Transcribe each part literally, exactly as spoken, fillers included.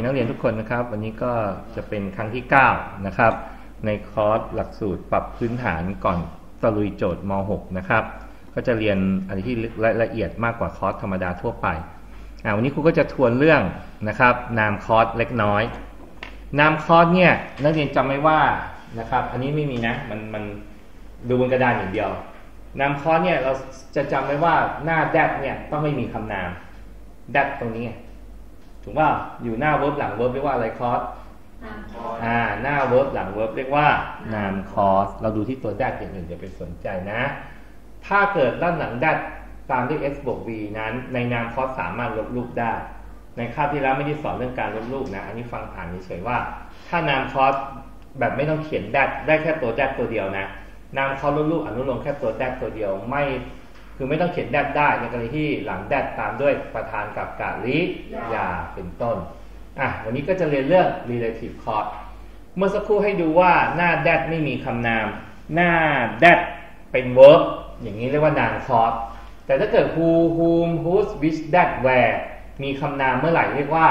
นักเรียนทุกคนนะครับวันนี้ก็จะเป็นครั้งที่เก้านะครับในคอร์สหลักสูตรปรับพื้นฐานก่อนตะลุยโจทย์ม หก นะครับก็จะเรียนอะไรที่ละเอียดมากกว่าคอร์สธรรมดาทั่วไปอ่าวันนี้ครูก็จะทวนเรื่องนะครับนามคอร์สเล็กน้อยนามคอร์สเนี่ยนักเรียนจำไว้ว่านะครับอันนี้ไม่มีนะมันมันดูบนกระดานอย่างเดียวนามคอร์สเนี่ยเราจะจำไว้ว่าหน้า that เนี่ยต้องไม่มีคำนาม that ตรงนี้ถูกว่าอยู่หน้า verb หลัง verb เรียกว่าอะไรคอร์สอ่าหน้า verb หลัง verb เรียกว่านามคอร์สเราดูที่ตัว that อย่างอื่นอย่าไปสนใจนะถ้าเกิดด้านหลัง that ตามด้วย s บวก v นั้นในนามคอร์สสามารถลบรูปได้ในคาบที่แล้วไม่ได้สอนเรื่องการลบรูปนะอันนี้ฟังอ่านเฉยๆว่าถ้านามคอร์สแบบไม่ต้องเขียน that ได้แค่ตัว that ตัวเดียวนะนามคอร์สลบรูปอนุโลมแค่ตัว that ตัวเดียวไม่คือไม่ต้องเขียน that ได้ในกรณีที่หลัง that ตามด้วยประธานกับกริยาเป็นต้นอ่ะวันนี้ก็จะเรียนเรื่อง relative clause เมื่อสักครู่ให้ดูว่าหน้า that ไม่มีคำนามหน้า that เป็น verb อย่างนี้เรียกว่านามคอร์สแต่ถ้าเกิด who whom whose which that where มีคำนามเมื่อไหร่เรียกว่า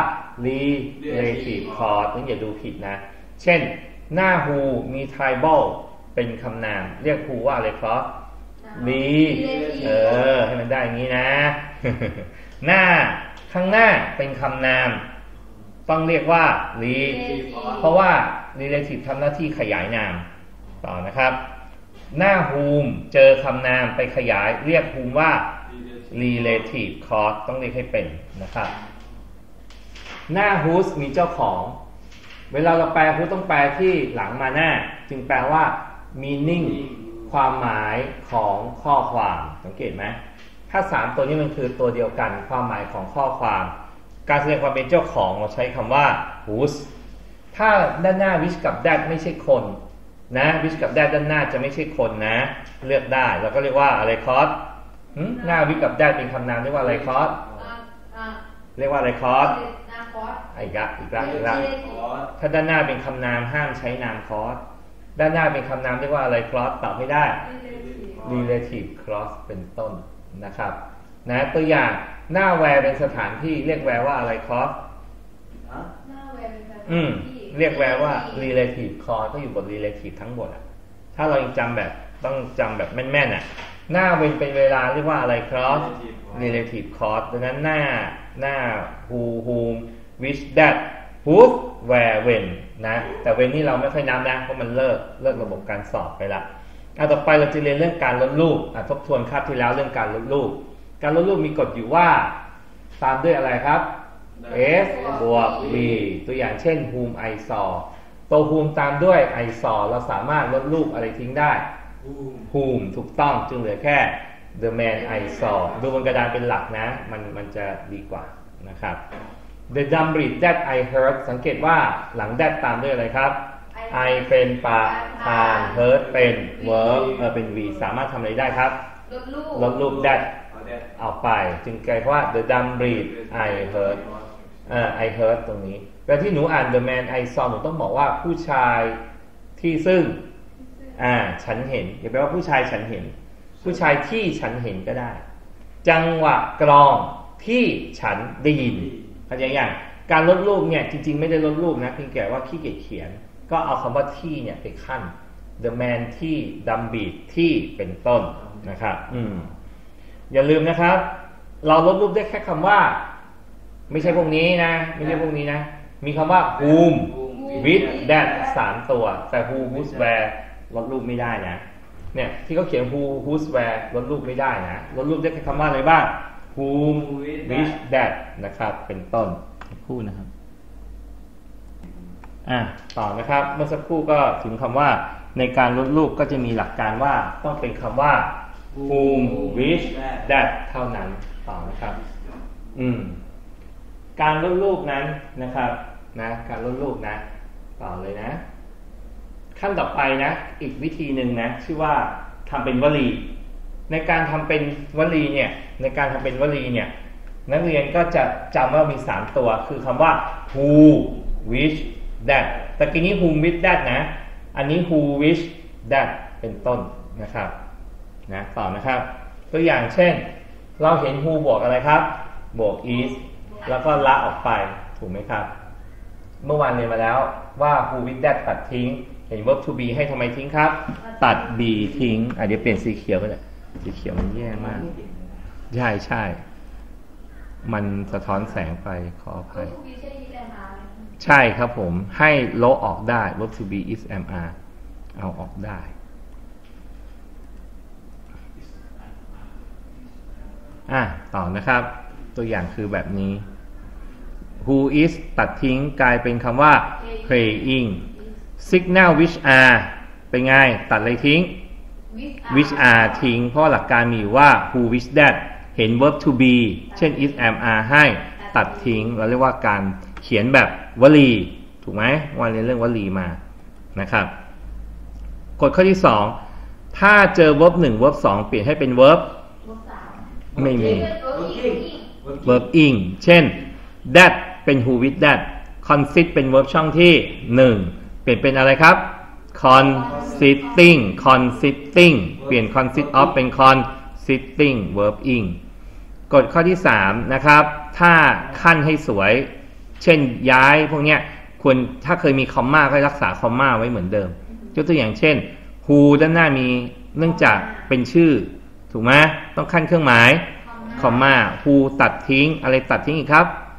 relative clause ต้องอย่าดูผิดนะเช่นหน้า who มี tribal เป็นคำนามเรียก who ว่าอะไรครับลีเออให้มันได้อย่างนี้นะ หน้าข้างหน้าเป็นคำนามต้องเรียกว่าลีเพราะว่า relative ทำหน้าที่ขยายนามต่อนะครับหน้า whom เจอคำนามไปขยายเรียก whom ว่า relative clause ต้องเรียกให้เป็นนะครับหน้า whose มีเจ้าของเวลาเราแปล whose ต้องแปลที่หลังมาหน้าจึงแปลว่า meaningความหมายของข้อความสังเกตไหมถ้าสามตัวนี้มันคือตัวเดียวกันความหมายของข้อความการแสดงความเป็นเจ้าของเราใช้คำว่า whose ถ้าด้านหน้า which กับ that ไม่ใช่คนนะ which กับ that ด้านหน้าจะไม่ใช่คนนะเลือกได้เราก็เรียกว่าอะไรคอร์สหน้า which กับ that เป็นคำนามเรียกว่าอะไรคอร์สเรียกว่าอะไรคอร์สอีกละอีกละอีกละถ้าด้านหน้าเป็นคำนามห้ามใช้นามคอร์สด้านหน้าเป็นคำนามเรียกว่าอะไร clause ตอบไม่ได้ relative clause เป็นต้นนะครับนะตัวอย่างหน้า where เป็นสถานที่เรียก where ว่าอะไร clause หน้า where เป็นสถานอืมที่เรียก where ว่า relative clause ก็อยู่บน relative ทั้งหมดอ่ะถ้าเรายังจำแบบต้องจำแบบแม่นๆอ่ะหน้า when เป็นเวลาเรียกว่าอะไร clause relative clause ดังนั้นหน้าหน้า who whom which that who where when นะแต่ when นี่เราไม่ค่อยนับนะเพราะมันเลิกเลิกระบบการสอบไปละอ่ะต่อไปเราจะเรียนเรื่องการลดรูปอ่ะทบทวนคาบที่แล้วเรื่องการลดรูปการลดรูปมีกฎอยู่ว่าตามด้วยอะไรครับ s บวก v ตัวอย่างเช่น whom I saw ตัว whom ตามด้วย I saw เราสามารถลดรูปอะไรทิ้งได้ whom ถูกต้องจึงเหลือแค่ the man I saw ดูบนกระดานเป็นหลักนะมันมันจะดีกว่านะครับThe dumb breed that I heard สังเกตว่าหลัง that ตามด้วยอะไรครับ I เป็นประธาน heard เป็น verb เออเป็น v สามารถทำอะไรได้ครับลดรูปลดรูป that ออกไปจึงกลายว่า the dumb breed I heard เอ่อ I heard ตรงนี้เวลาที่หนูอ่าน the man I saw หนูต้องบอกว่าผู้ชายที่ซึ่งอ่าฉันเห็นอย่าแปลว่าผู้ชายฉันเห็นผู้ชายที่ฉันเห็นก็ได้จังหวะกลองที่ฉันได้ยินอย่างอย่างการลดรูปเนี่ยจริงๆไม่ได้ลดรูปนะเพียงแค่ว่าขี้เกียจเขียนก็เอาคำว่าที่เนี่ยไปขั้น the man ที่ dumb breed ที่เป็นต้นนะครับอืมอย่าลืมนะครับเราลดรูปได้แค่คำว่าไม่ใช่พวกนี้นะไม่ใช่พวกนี้นะมีคำว่า whom with that สามตัวแต่ who whose where ลดรูปไม่ได้นะเนี่ยที่เขาเขียน who whose where ลดรูปไม่ได้นะลดรูปได้แค่คำว่าอะไรบ้างwhom which that นะครับเป็นต้นคู่นะครับอ่ะต่อนะครับเมื่อสักครู่ก็ถึงคำว่าในการลดรูปก็จะมีหลักการว่าต้องเป็นคำว่า whom which that เท่านั้นต่อนะครับอืมการลดรูปนั้นนะครับนะการลดรูปนะต่อเลยนะขั้นต่อไปนะอีกวิธีหนึ่งนะชื่อว่าทำเป็นวลีในการทำเป็นวลีเนี่ยในการทำเป็นวลีเนี่ยนักเรียนก็จะจำว่ามีสามตัวคือคำว่า who which that แต่กี้นี้ whom which that นะอันนี้ who which that เป็นต้นนะครับนะต่อนะครับตัวอย่างเช่นเราเห็น who บวกอะไรครับบวก is แล้วก็ละออกไปถูกไหมครับเมื่อวานเรียนมาแล้วว่า who with that ตัดทิ้งเห็น verb to be ให้ทำไมทิ้งครับตัด be ทิ้งอ่ะเดี๋ยวเปลี่ยนสีเขียวไปเลยสีเขียวมันแย่มากใช่ใช่มันสะท้อนแสงไปขออภัยใช่ครับผมให้ลบออกได้ verb to be is am are เอาออกได้อ่ะต่อนะครับตัวอย่างคือแบบนี้ who is ตัดทิ้งกลายเป็นคำว่า playing signal which are เป็นไงตัดอะไรทิ้ง which are ทิ้งเพราะหลักการมีอยู่ว่า who which that เห็น verb to be เช่น is am are ให้ตัดทิ้งเราเรียกว่าการเขียนแบบวลีถูกไหมวันเรียนเรื่องวลีมานะครับกฎข้อที่สองถ้าเจอ verb หนึ่ง verb สองเปลี่ยนให้เป็น verb ไม่มี verb ing เช่น that เป็น who with that consist เป็น verb ช่องที่หนึ่งเปลี่ยนเป็นอะไรครับ consisting consisting เปลี่ยน consist of เป็น consisting verb ing กฎข้อที่สามนะครับถ้าขั้นให้สวยเช่นย้ายพวกเนี้ยควรถ้าเคยมีคอมมาก็รักษาคอมมาไว้เหมือนเดิมยกตัวอย่างเช่น who ด้านหน้ามีเนื่องจากเป็นชื่อถูกไหมต้องขั้นเครื่องหมายคอมมา who ตัดทิ้งอะไรตัดทิ้งอีกครับ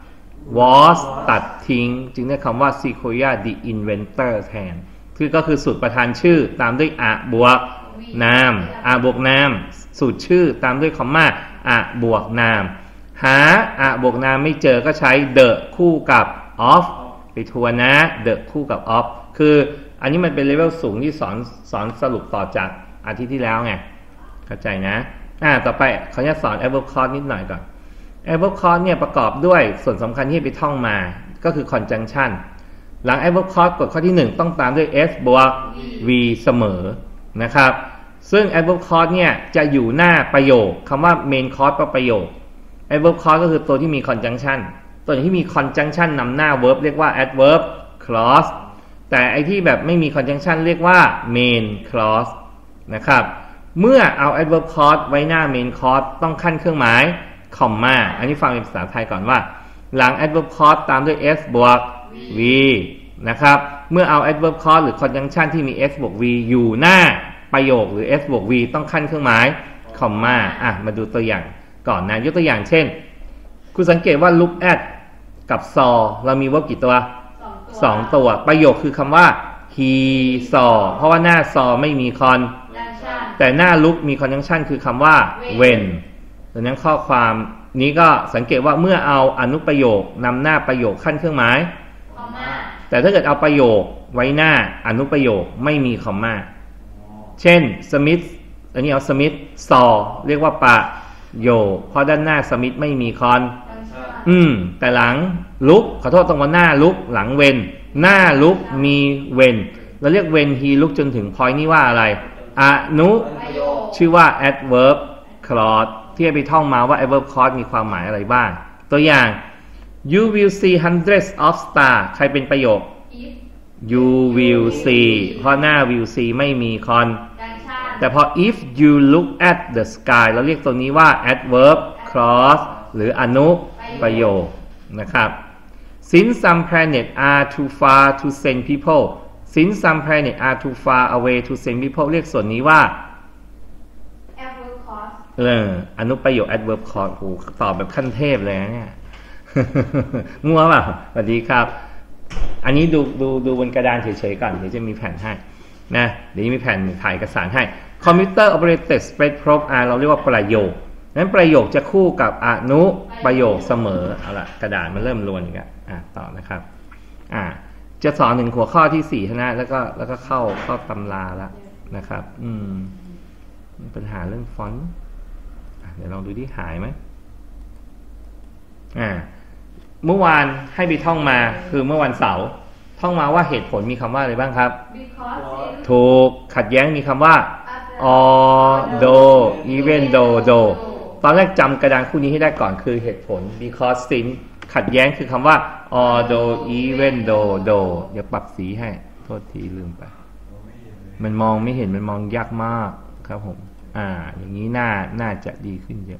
was ตัดทิ้งจึงได้คำว่า Sequoia the inventor แทนคือก็คือสูตรประธานชื่อตามด้วยอะบวกนามอะบวกนามสูตรชื่อตามด้วยคอมมาอะบวกนามหาอะบวกนามไม่เจอก็ใช้ the คู่กับ of ไปทวนนะ the คู่กับ of คืออันนี้มันเป็นเลเวลสูงที่สอนสอนสรุปต่อจากอาทิตย์ที่แล้วไงเข้าใจนะอ่าต่อไปเขาจะสอน adverb clause นิดหน่อยก่อน adverb clause เนี่ยประกอบด้วยส่วนสำคัญที่ไปท่องมาก็คือ conjunction หลัง adverb clause กฎข้อที่หนึ่งต้องตามด้วย s บวก v เสมอนะครับซึ่ง adverb clause เนี่ยจะอยู่หน้าประโยคคำว่า main clause ประโยค adverb clause ก็คือตัวที่มี conjunction ตัวที่มี conjunction นำหน้า verb เรียกว่า adverb clause แต่ไอที่แบบไม่มี conjunction เรียกว่า main clause นะครับเมื่อเอา adverb clause ไว้หน้า main clause ต้องขั้นเครื่องหมาย comma อันนี้ฟังเป็นภาษาไทยก่อนว่าหลัง adverb clause ตามด้วย s บวก v นะครับเมื่อเอา adverb clause หรือ conjunction ที่มี s บวก v อยู่หน้าประโยคหรือ s บวก v ต้องขั้นเครื่องหมาย comma อ่ะมาดูตัวอย่างก่อนนะยกตัวอย่างเช่นคุณสังเกตว่า look at กับ saw เรามี verb กี่ตัวสองตัวประโยคคือคำว่า he saw เพราะว่าหน้า saw ไม่มี con แต่หน้า look มี conjunction คือคำว่า when ดังนั้นข้อความนี้ก็สังเกตว่าเมื่อเอาอนุประโยคนำหน้าประโยคขั้นเครื่องหมายแต่ถ้าเกิดเอาประโยคไว้หน้าอนุประโยคไม่มีคอมมาเช่น Smith อันนี้เอา Smith saw เรียกว่าประโยคเพราะด้านหน้า Smith ไม่มีคอนอืมแต่หลัง look ขอโทษตรงว่าหน้า look หลัง when หน้า look มี when เราเรียก when he look จนถึง point นี้ว่าอะไรอนุชื่อว่า adverb clause ที่ไปท่องมาว่า adverb clause มีความหมายอะไรบ้างตัวอย่าง you will see hundreds of stars ใครเป็นประโยค you will see เพราะหน้า will see ไม่มี con แต่พอ if you look at the sky เราเรียกตัวนี้ว่า adverb clause หรืออนุประโยคนะครับ since some planets are too far to send people since some planets are too far away to send people เรียกส่วนนี้ว่า adverb clause เอออนุประโยค adverb clause โหตอบแบบขั้นเทพเลยนะเนี่ย มั่วเปล่าสวัสดีครับอันนี้ดูดูดูบนกระดานเฉยๆก่อนเดี๋ยวจะมีแผ่นให้นะเดี๋ยวมีแผ่นถ่ายเอกสารให้ computer operated spreadsheet R เราเรียกว่าประโยคนั้นประโยคจะคู่กับอนุประโยคเสมอเอาละกระดาษมันเริ่มรวนอีกแล้วอ่ะต่อนะครับอ่ะจะสอนถึงหัวข้อที่สี่นะแล้วก็แล้วก็เข้าเข้าตำราแล้วนะครับอืมปัญหาเรื่องฟอนต์เดี๋ยวลองดูที่หายไหมอ่าเมื่อวานให้ไปท่องมาคือเมื่อวันเสาร์ท่องมาว่าเหตุผลมีคำว่าอะไรบ้างครับถูกขัดแย้งมีคำว่า although even though though ตอนแรกจำกระดานคู่นี้ให้ได้ก่อนคือเหตุผล because since ขัดแย้งคือคำว่า although even though though เดี๋ยวปรับสีให้โทษทีลืมไปมันมองไม่เห็นมันมองยากมากครับผมอ่าอย่างนี้น่าน่าจะดีขึ้นเยอะ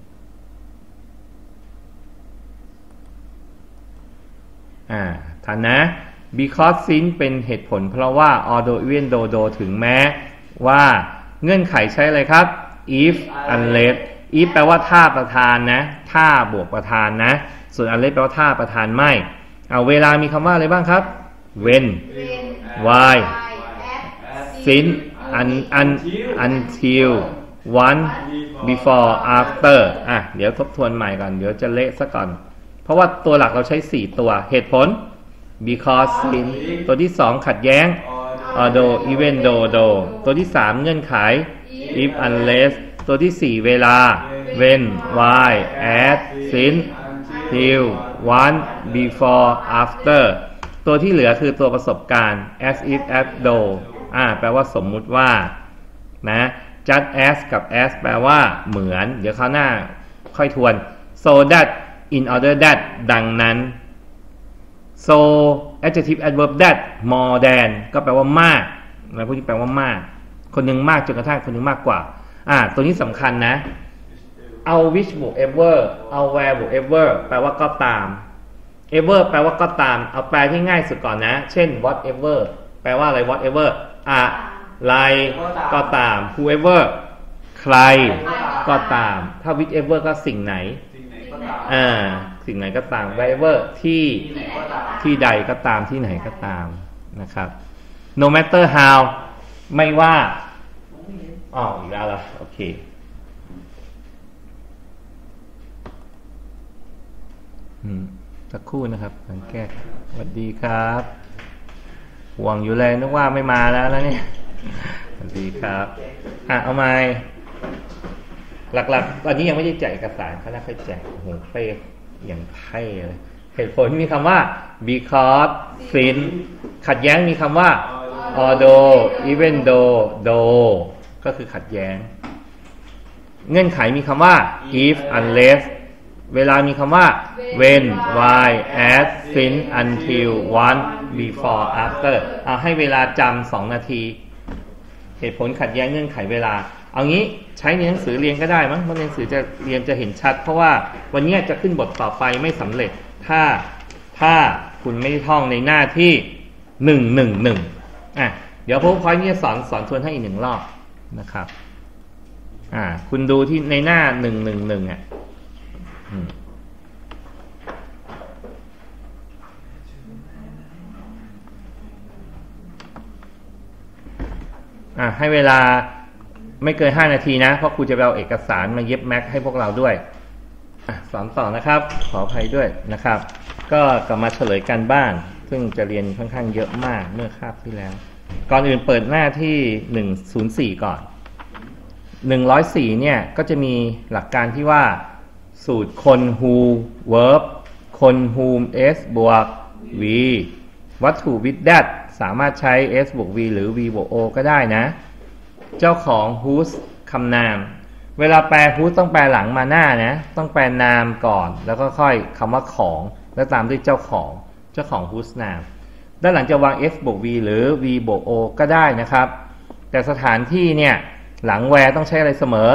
อ่าทันนะ because since เป็นเหตุผลเพราะว่า although even though though ถึงแม้ว่าเงื่อนไขใช้อะไรครับ if unless if แปลว่าถ้าประธานนะถ้าบวกประธานนะส่วน unless แปลว่าถ้าประธานไม่เอาเวลามีคำว่าอะไรบ้างครับ when why since un, un, until one before after อ่ะเดี๋ยวทบทวนใหม่ก่อนเดี๋ยวจะเละซะก่อนเพราะว่าตัวหลักเราใช้สี่ตัวเหตุผล because since ตัวที่สองขัดแย้ง although even though though ตัวที่สามเงื่อนไข if unless ตัวที่สี่เวลา when why as since till one before after ตัวที่เหลือคือตัวประสบการณ์ as if as though อ่าแปลว่าสมมุติว่านะ just as กับ as แปลว่าเหมือนเดี๋ยวคราวหน้าค่อยทวน so that in order that ดังนั้น so adjective adverb that more than ก็แปลว่ามากนะพวกนี้แปลว่ามากคนหนึ่งมากจนกระทั่งคนหนึ่งมากกว่าอ่าตัวนี้สำคัญนะเอา which บวก ever เอา where บวก ever แปลว่าก็ตาม ever แปลว่าก็ตามเอาแปลที่ง่ายสุดก่อนนะเช่น whatever แปลว่าอะไร whatever อะไรก็ตาม whoever ใครก็ตามถ้า whichever ก็สิ่งไหนอ่าสิ่งไหนก็ตาม wherever ที่ที่ใดก็ตามที่ไหนก็ตามนะครับ no matter how ไม่ว่าอ๋ออีกแล้วล่ะโอเคสักครู่นะครับสังแก้สวัสดีครับห่วงอยู่เลยนึกว่าไม่มาแล้วนะเนี่ยสวัสดีครับอ่ะเอาไม้หลักๆตอนนี้ยังไม่ได้แจกเอกสารเขาน่าค่อยแจกโอ้โหเป้อย่างไพ่เลยเหตุผลมีคำว่า because since ขัดแย้งมีคำว่า although even though though ก็คือขัดแย้งเงื่อนไขมีคำว่า if unless เวลามีคำว่า when why as since until one before after เอาให้เวลาจำสองนาทีเหตุผลขัดแย้งเงื่อนไขเวลาเอางี้ใช้ในหนังสือเรียนก็ได้มั้งเพราะในหนังสือจะเรียนจะเห็นชัดเพราะว่าวันนี้จะขึ้นบทต่อไปไม่สำเร็จถ้าถ้าคุณไม่ได้ท่องในหน้าที่หนึ่งหนึ่งหนึ่งอ่ะเดี๋ยวพวกพอยต์นี้สอนสอนทวนให้อีกหนึ่งรอบนะครับอ่าคุณดูที่ในหน้าหนึ่งหนึ่งหนึ่งอ่ะอ่าให้เวลาไม่เกินห้านาทีนะเพราะครูจะไปเอาเอกสารมาเย็บแม็กให้พวกเราด้วยอ่ะสอนต่อนะครับขออภัยด้วยนะครับก็กลับมาเฉลยกันบ้านซึ่งจะเรียนค่อนข้างเยอะมากเมื่อคาบที่แล้วก่อนอื่นเปิดหน้าที่หนึ่งศูนย์สี่ก่อนหนึ่งร้อยสี่เนี่ยก็จะมีหลักการที่ว่าสูตรคน who verb คน whom s บวก v วัตถุ with that สามารถใช้ s บวก v หรือ v บวก o ก็ได้นะเจ้าของ whose คำนามเวลาแปล whose ต้องแปลหลังมาหน้านะต้องแปลนามก่อนแล้วก็ค่อยคำว่าของแล้วตามด้วยเจ้าของเจ้าของ whose นามด้านหลังจะวาง s บวก v หรือ v บวก o ก็ได้นะครับแต่สถานที่เนี่ยหลัง where ต้องใช้อะไรเสมอ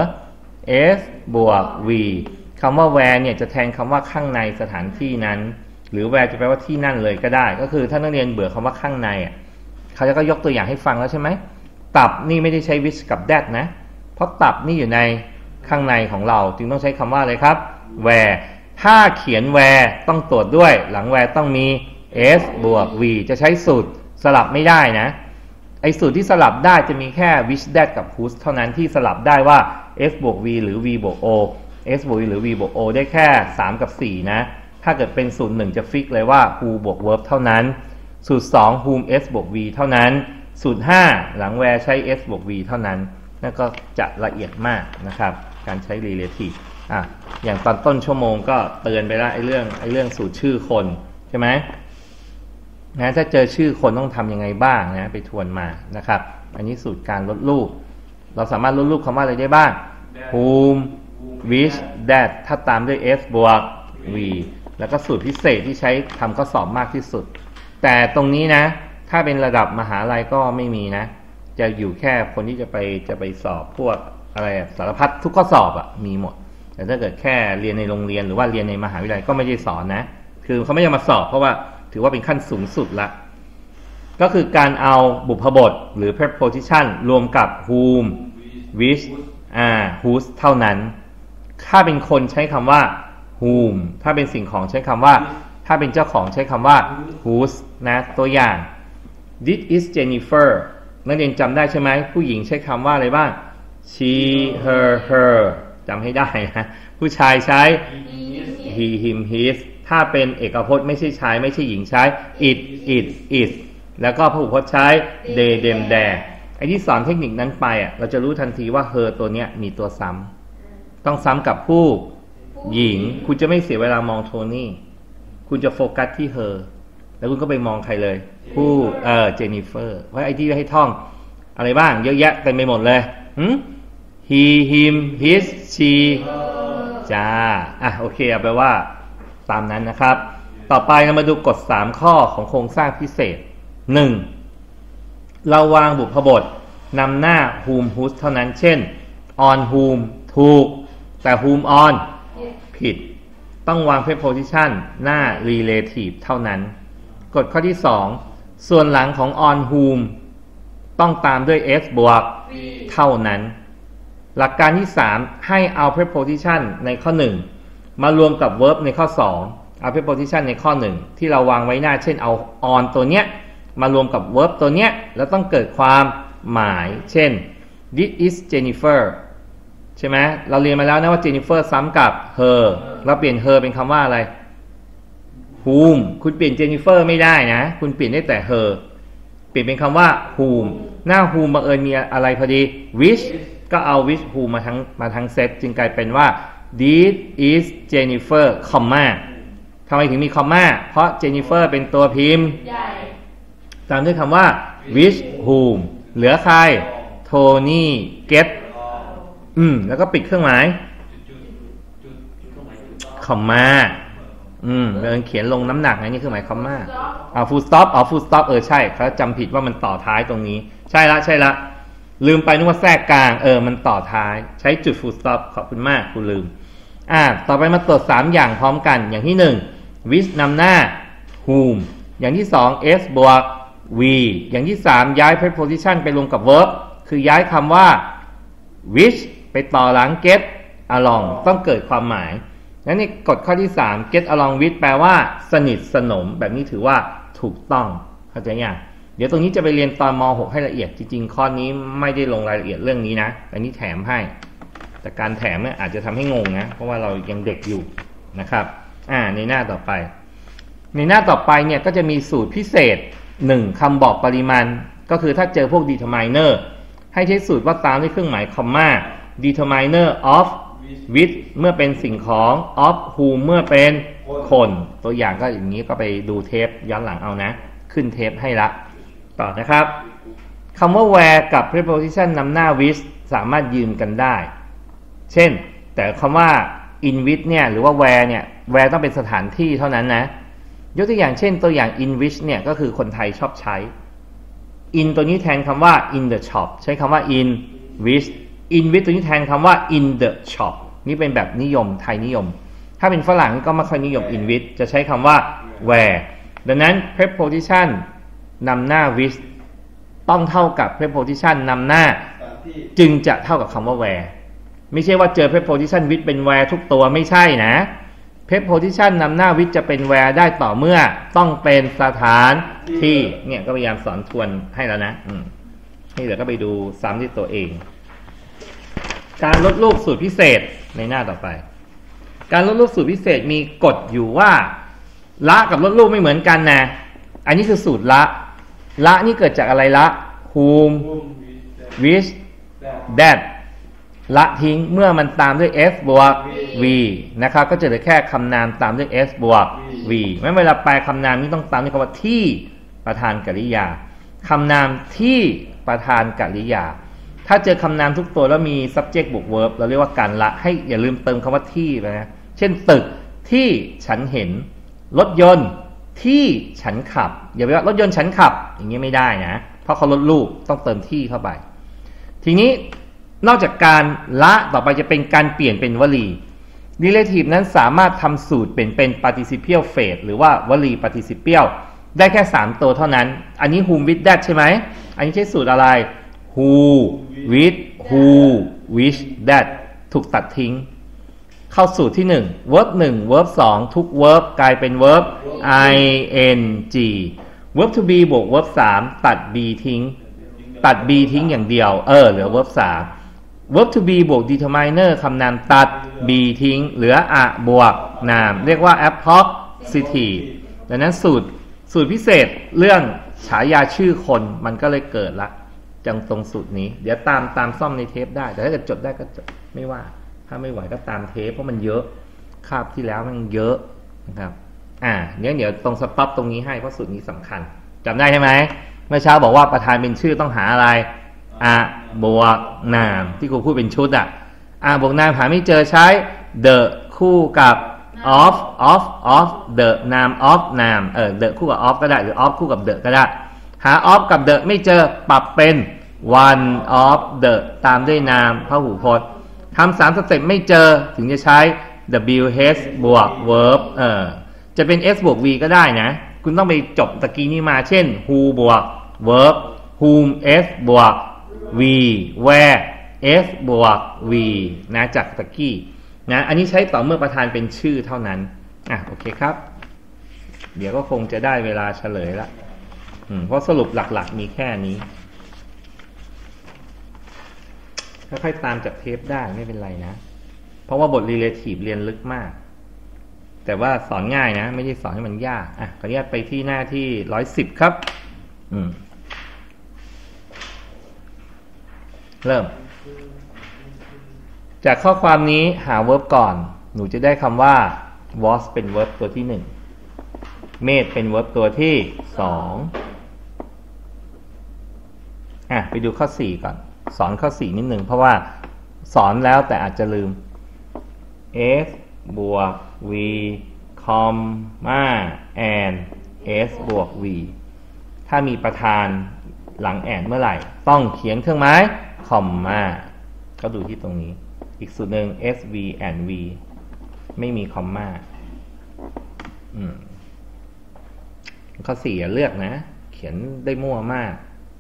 s บวก v คำว่า where เนี่ยจะแทนคำว่าข้างในสถานที่นั้นหรือ where จะแปลว่าที่นั่นเลยก็ได้ก็คือถ้านักเรียนเบื่อคำว่าข้างในอ่ะเขาจะก็ยกตัวอย่างให้ฟังแล้วใช่ไหมตับนี่ไม่ได้ใช้ which กับ that นะเพราะตับนี่อยู่ในข้างในของเราจึงต้องใช้คำว่าอะไรครับ where ถ้าเขียน where ต้องตรวจด้วยหลัง where ต้องมี s บวก v จะใช้สูตรสลับไม่ได้นะไอสูตรที่สลับได้จะมีแค่ which that กับ whose เท่านั้นที่สลับได้ว่า s บวก v หรือ v บวก o s บวก v หรือ v บวก o ได้แค่สามกับสี่นะถ้าเกิดเป็นสูตรหนึ่งจะฟิกเลยว่า who บวก verb เท่านั้นสูตรสอง whom s บวก v เท่านั้นสูตรห้าหลัง where ใช้ s บวก v เท่านั้นนั่นก็จะละเอียดมากนะครับการใช้ relative อ่ะอย่างตอนต้นชั่วโมงก็เตือนไปแล้วไอ้เรื่องไอ้เรื่องสูตรชื่อคนใช่ไหมนะถ้าเจอชื่อคนต้องทำยังไงบ้างนะไปทวนมานะครับอันนี้สูตรการลดรูปเราสามารถลดรูปคำว่าอะไรได้บ้าง whom which that ถ้าตามด้วย s บวก v แล้วก็สูตรพิเศษที่ใช้ทำข้อสอบมากที่สุดแต่ตรงนี้นะถ้าเป็นระดับมหาลัยก็ไม่มีนะจะอยู่แค่คนที่จะไปจะไปสอบพวกอะไรสารพัดทุกข้อสอบอะมีหมดแต่ถ้าเกิดแค่เรียนในโรงเรียนหรือว่าเรียนในมหาวิทยาลัยก็ไม่ได้สอนนะคือเขาไม่ได้มาสอบเพราะว่าถือว่าเป็นขั้นสูงสุดละก็คือการเอาบุพบทหรือ preposition รวมกับ whom which อ่า whose เท่านั้นถ้าเป็นคนใช้คำว่า whom ถ้าเป็นสิ่งของใช้คำว่าถ้าเป็นเจ้าของใช้คำว่า whose นะตัวอย่าง This is Jennifer นักเรียนจำได้ใช่ไหมผู้หญิงใช้คำว่าอะไรบ้าง she her her จำให้ได้นะผู้ชายใช้ he him his ถ้าเป็นเอกพจน์ไม่ใช่ชายไม่ใช่หญิงใช้ it it it แล้วก็พหูพจน์ใช้ they them their ไอ้ที่สอนเทคนิคนั้นไปอ่ะเราจะรู้ทันทีว่า her ตัวเนี้ยมีตัวซ้ำต้องซ้ำกับผู้หญิงคุณจะไม่เสียเวลามองโทนี่คุณจะโฟกัสที่ her แล้วคุณก็ไปมองใครเลยผู้เอ่อเจนนิเฟอร์เพราะไอ้ที่ให้ท่องอะไรบ้างเยอะแยะเต็มไปหมดเลยหืม he him his she จ้าอ่ะโอเคเอาไปว่าตามนั้นนะครับต่อไปเรามาดูกฎสามข้อของโครงสร้างพิเศษหนึ่งเราวางบุพบทนำหน้า whom whose เท่านั้นเช่น on whom ถูกแต่ whom on ผิดต้องวาง preposition หน้า relative เท่านั้นกฎข้อที่สองส่วนหลังของ on whom ต้องตามด้วย s บวกเท่านั้นหลักการที่สามให้เอา preposition ในข้อหนึ่งมารวมกับ verb ในข้อสองเอา preposition ในข้อหนึ่งที่เราวางไว้หน้าเช่นเอา on ตัวเนี้ยมารวมกับ verb ตัวเนี้ยแล้วต้องเกิดความหมายเช่น this is Jennifer ใช่ไหมเราเรียนมาแล้วนะว่า Jennifer ซ้ำกับ her เราเปลี่ยน her เป็นคำว่าอะไร whom คุณเปลี่ยน Jennifer ไม่ได้นะคุณเปลี่ยนได้แต่ her เปลี่ยนเป็นคำว่า whom หน้า whom บังเอิญมีอะไรพอดี which ก็เอา which whom มาทั้งมาทั้งเซตจึงกลายเป็นว่า this is Jennifer คอมมาทำไมถึงมีคอมมาเพราะ Jennifer เป็นตัวพิมพ์ตามด้วยคำว่า which whom เหลือใคร Tony get อืมแล้วก็ปิดเครื่องหมายคอมมาอืมเดินเขียนลงน้ำหนักไงนี่คือหมายคอมมาอ่า full stop อ๋อ full stop เออใช่เขาจำผิดว่ามันต่อท้ายตรงนี้ใช่ละใช่ละลืมไปนึกว่าแทรกกลางเออมันต่อท้ายใช้จุด full stop ขอบคุณมากคุณลืมอ่าต่อไปมาตรวจสามอย่างพร้อมกันอย่างที่หนึ่ง which นำหน้า whom อย่างที่สอง s บวก we อย่างที่สามย้าย preposition ไปรวมกับ verb คือย้ายคำว่า which ไปต่อหลัง get along ต้องเกิดความหมายนั้นนี่กฎข้อที่สาม get along with แปลว่าสนิทสนมแบบนี้ถือว่าถูกต้องเข้าใจยังเดี๋ยวตรงนี้จะไปเรียนตอนม หกให้ละเอียดจริงๆข้อนี้ไม่ได้ลงรายละเอียดเรื่องนี้นะแต่นี้แถมให้แต่การแถมเนี่ยอาจจะทำให้งงนะเพราะว่าเรายังเด็กอยู่นะครับอ่าในหน้าต่อไปในหน้าต่อไปเนี่ยก็จะมีสูตรพิเศษหนึ่งคำบอกปริมาณก็คือถ้าเจอพวก determiner ให้ใช้สูตรว่าตามด้วยเครื่องหมายคอมมา determiner of with เมื่อเป็นสิ่งของ of whom เมื่อเป็นคนตัวอย่างก็อย่างนี้ก็ไปดูเทปย้อนหลังเอานะขึ้นเทปให้ละต่อนะครับคำว่า where กับ preposition นำหน้า with สามารถยืมกันได้เช่นแต่คำว่า in with เนี่ยหรือว่า where เนี่ย where ต้องเป็นสถานที่เท่านั้นนะยกตัวอย่างเช่นตัวอย่าง in which เนี่ยก็คือคนไทยชอบใช้ in ตัวนี้แทนคำว่า in the shop ใช้คำว่า in which in with ตัวนี้แทนคำว่า in the shop นี่เป็นแบบนิยมไทยนิยมถ้าเป็นฝรั่งก็ไม่ค่อยนิยม in with จะใช้คำว่า where ดังนั้น preposition นำหน้า with ต้องเท่ากับ preposition นำหน้าจึงจะเท่ากับคำว่า where ไม่ใช่ว่าเจอ preposition with เป็น where ทุกตัวไม่ใช่นะ preposition นำหน้า with จะเป็น where ได้ต่อเมื่อต้องเป็นสถานที่เนี่ยก็พยายามสอนทวนให้แล้วนะอืมนี่เดี๋ยวก็ไปดูซ้ำที่ตัวเองการลดรูปสูตรพิเศษในหน้าต่อไปการลดรูปสูตรพิเศษมีกฎอยู่ว่าละกับลดรูปไม่เหมือนกันนะอันนี้คือสูตรละละนี่เกิดจากอะไรละ whom which that ละทิ้งเมื่อมันตามด้วย s บวก v นะครับก็จะเหลือแค่คำนามตามด้วย s บวก v แม้เวลาแปลคำนามนี่ต้องตามด้วยคำว่าที่ประธานกริยาคำนามที่ประธานกริยาถ้าเจอคำนามทุกตัวแล้วมี subject บวก verb เราเรียกว่าการละให้อย่าลืมเติมคำว่าที่ไปนะเช่นตึกที่ฉันเห็นรถยนต์ที่ฉันขับอย่าไปว่ารถยนต์ฉันขับอย่างนี้ไม่ได้นะเพราะเขาลดรูปต้องเติมที่เข้าไปทีนี้นอกจากการละต่อไปจะเป็นการเปลี่ยนเป็นวลี relative นั้นสามารถทำสูตรเป็นเป็น participial phrase หรือว่าวลี participial ได้แค่สามตัวเท่านั้นอันนี้ whom with that ใช่ไหมอันนี้ใช้สูตรอะไร who with who which that ถูกตัดทิ้งเข้าสูตรที่หนึ่ง verb หนึ่ง verb สองทุก verb กลายเป็น verb ing verb to be บวก verb สามตัด be ทิ้งตัด be ทิ้งอย่างเดียวเออเหลือ verb สาม verb to be บวก determiner คำนามตัด be ทิ้งเหลือ a บวกนามเรียกว่า appositive ดังนั้นสูตรสูตรพิเศษเรื่องฉายาชื่อคนมันก็เลยเกิดละจังตรงสูตรนี้เดี๋ยวตามตามซ่อมในเทปได้แต่ถ้าเกิดจดได้ก็จดไม่ว่าถ้าไม่ไหวก็ตามเทปเพราะมันเยอะคาบที่แล้วมันเยอะนะครับอ่าเดี๋ยวเดี๋ยวตรงสต็อปตรงนี้ให้เพราะสูตรนี้สำคัญจำได้ใช่ไหมเมื่อเช้าบอกว่าประธานเป็นชื่อต้องหาอะไรอ่ะบวกนามที่ครูพูดเป็นชุดอ่ะอ่ะบวกนามหาไม่เจอใช้ the คู่กับ of of of the นาม of นามเออ the คู่กับ of ก็ได้หรือ of คู่กับ the ก็ได้หา of กับ the ไม่เจอปรับเป็น one of the ตามด้วยนามพหูพจน์ทำสามสเต็ปไม่เจอถึงจะใช้ wh บวก verb เออจะเป็น s บวก v ก็ได้นะคุณต้องไปจบตะกี้นี้มาเช่น who บวก verb whom s บวก v where s บวก v นะจากตะกี้นะอันนี้ใช้ต่อเมื่อประธานเป็นชื่อเท่านั้นอ่ะโอเคครับเดี๋ยวก็คงจะได้เวลาเฉลยละเพราะสรุปหลักๆมีแค่นี้ค่อยๆตามจากเทปได้ไม่เป็นไรนะเพราะว่าบท relative เรียนลึกมากแต่ว่าสอนง่ายนะไม่ได้สอนให้มันยากอ่ะขออนุญาตไปที่หน้าที่หนึ่งร้อยสิบครับอืมเริ่มจากข้อความนี้หา verb ก่อนหนูจะได้คำว่า was เป็น verb ตัวที่หนึ่ง made เป็น verb ตัวที่สองอ่ะไปดูข้อสี่ก่อนสอนข้อสี่นิดหนึ่งเพราะว่าสอนแล้วแต่อาจจะลืม s บวก v comma and s บวก v ถ้ามีประธานหลัง and เมื่อไหร่ต้องเขียนเครื่องหมาย comma ก็ดูที่ตรงนี้อีกสูตรหนึ่ง s v and v ไม่มี comma อืมข้อสี่อย่าเลือกนะเขียนได้มั่วมาก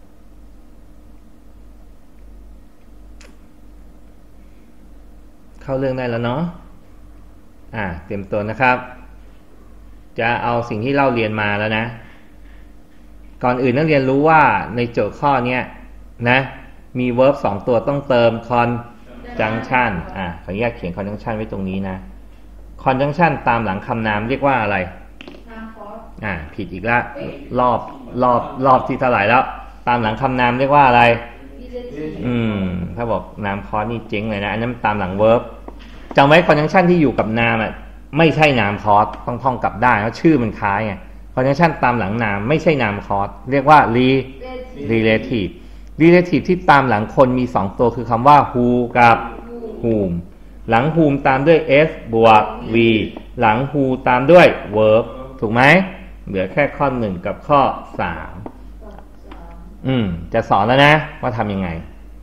เข้าเรื่องได้แล้วเนาะอ่าเตรียมตัวนะครับจะเอาสิ่งที่เราเรียนมาแล้วนะก่อนอื่นนักเรียนรู้ว่าในโจทย์ข้อนี้นะมี verb สองตัวต้องเติม conjunction อ่าขออนุญาตเขียน conjunction ไว้ตรงนี้นะ conjunction ตามหลังคำนามเรียกว่าอะไรอ่าผิดอีกแล้วรอบรอบรอบที่เท่าไหร่แล้วตามหลังคำนามเรียกว่าอะไรอืมถ้าบอกนามคอสนี่เจ๊งเลยนะอันนั้นตามหลัง verb จำไว้ conjunction ที่อยู่กับนามอ่ะไม่ใช่นามคอสต้องท่องกลับได้เพราะชื่อมันคล้ายไง conjunction ตามหลังนามไม่ใช่นามคอสเรียกว่า relative relative ที่ตามหลังคนมีสองตัวคือคำว่า who กับ whom หลัง whom ตามด้วย s บวก v หลัง who ตามด้วย verb ถูกไหมเหลือแค่ข้อหนึ่งกับข้อสามอืมจะสอนแล้วนะว่าทำยังไง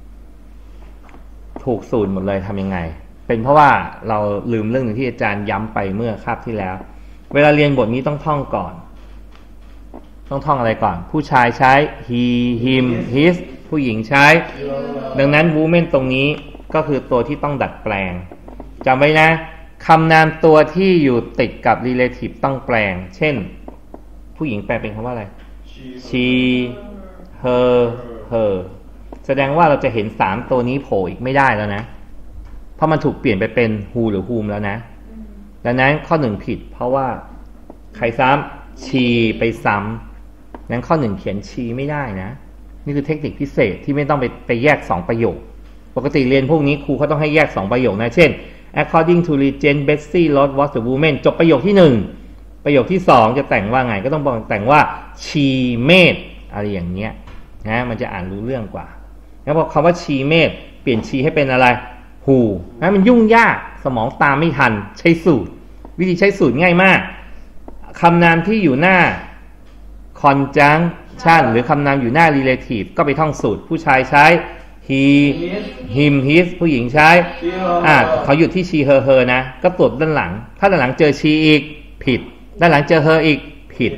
ถูกสูตรหมดเลยทำยังไงเป็นเพราะว่าเราลืมเรื่องหนึ่งที่อาจารย์ย้ำไปเมื่อคาบที่แล้วเวลาเรียนบทนี้ต้องท่องก่อนต้องท่องอะไรก่อนผู้ชายใช้ he him his ผู้หญิงใช้ดังนั้น woman ตรงนี้ก็คือตัวที่ต้องดัดแปลงจำไว้นะคำนามตัวที่อยู่ติดกับ relative ต้องแปลงเช่นผู้หญิงแปลเป็นคำว่าอะไร she her her แสดงว่าเราจะเห็นสามตัวนี้โผล่อีกไม่ได้แล้วนะเพราะมันถูกเปลี่ยนไปเป็น who หรือ whom แล้วนะดังนั้นข้อหนึ่งผิดเพราะว่าใครซ้ำ she ไปซ้ำนั้นข้อหนึ่งเขียน she ไม่ได้นะนี่คือเทคนิคพิเศษที่ไม่ต้องไปไปแยกสองประโยคปกติเรียนพวกนี้ครูเขาต้องให้แยกสองประโยคนะเช่น according to legend Betsy Ross was the woman จบประโยคที่หนึ่งประโยคที่สองจะแต่งว่าไงก็ต้องบอกแต่งว่า she made อะไรอย่างเงี้ยนะมันจะอ่านรู้เรื่องกว่าแล้วพอคำว่า she made เปลี่ยน she ให้เป็นอะไร who นะมันยุ่งยากสมองตามไม่ทันใช้สูตรวิธีใช้สูตรง่ายมากคำนามที่อยู่หน้า conjunction หรือคำนามอยู่หน้า relative ก็ไปท่องสูตรผู้ชายใช้ he him his ผู้หญิงใช้อ่าเขาหยุดที่ she her her นะก็ตรวจด้านหลังถ้าด้านหลังเจอ she อีกผิดด้านหลังเจอ her อีกผิด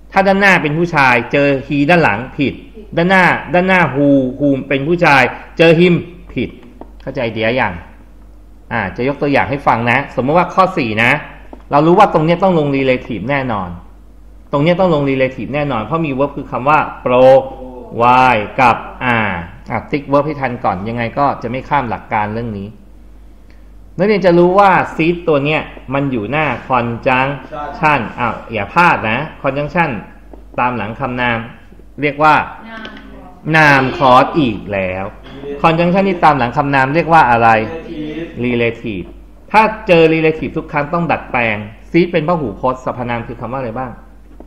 ถ้าด้านหน้าเป็นผู้ชายเจอ he ด้านหลังผิดด้านหน้าด้านหน้า who who เป็นผู้ชายเจอ him ผิดเข้าใจไอเดียอย่างอ่าจะยกตัวอย่างให้ฟังนะสมมติว่าข้อสี่นะเรารู้ว่าตรงนี้ต้องลง relative แน่นอนตรงนี้ต้องลง relative แน่นอนเพราะมี verb คือคำว่า pro y กับ r อ่ะติ๊ก verb ให้ทันก่อนยังไงก็จะไม่ข้ามหลักการเรื่องนี้นักเรียนจะรู้ว่า seed ตัวเนี้ยมันอยู่หน้า conjunction อ้าวอย่าพลาดนะ conjunction ตามหลังคำนามเรียกว่านามคอร์สอีกแล้ว conjunction ที่ตามหลังคำนามเรียกว่าอะไร relative ถ้าเจอ relative ทุกครั้งต้องดัดแปลง seed เป็นพหูพจน์สรรพนามคือคำว่าอะไรบ้าง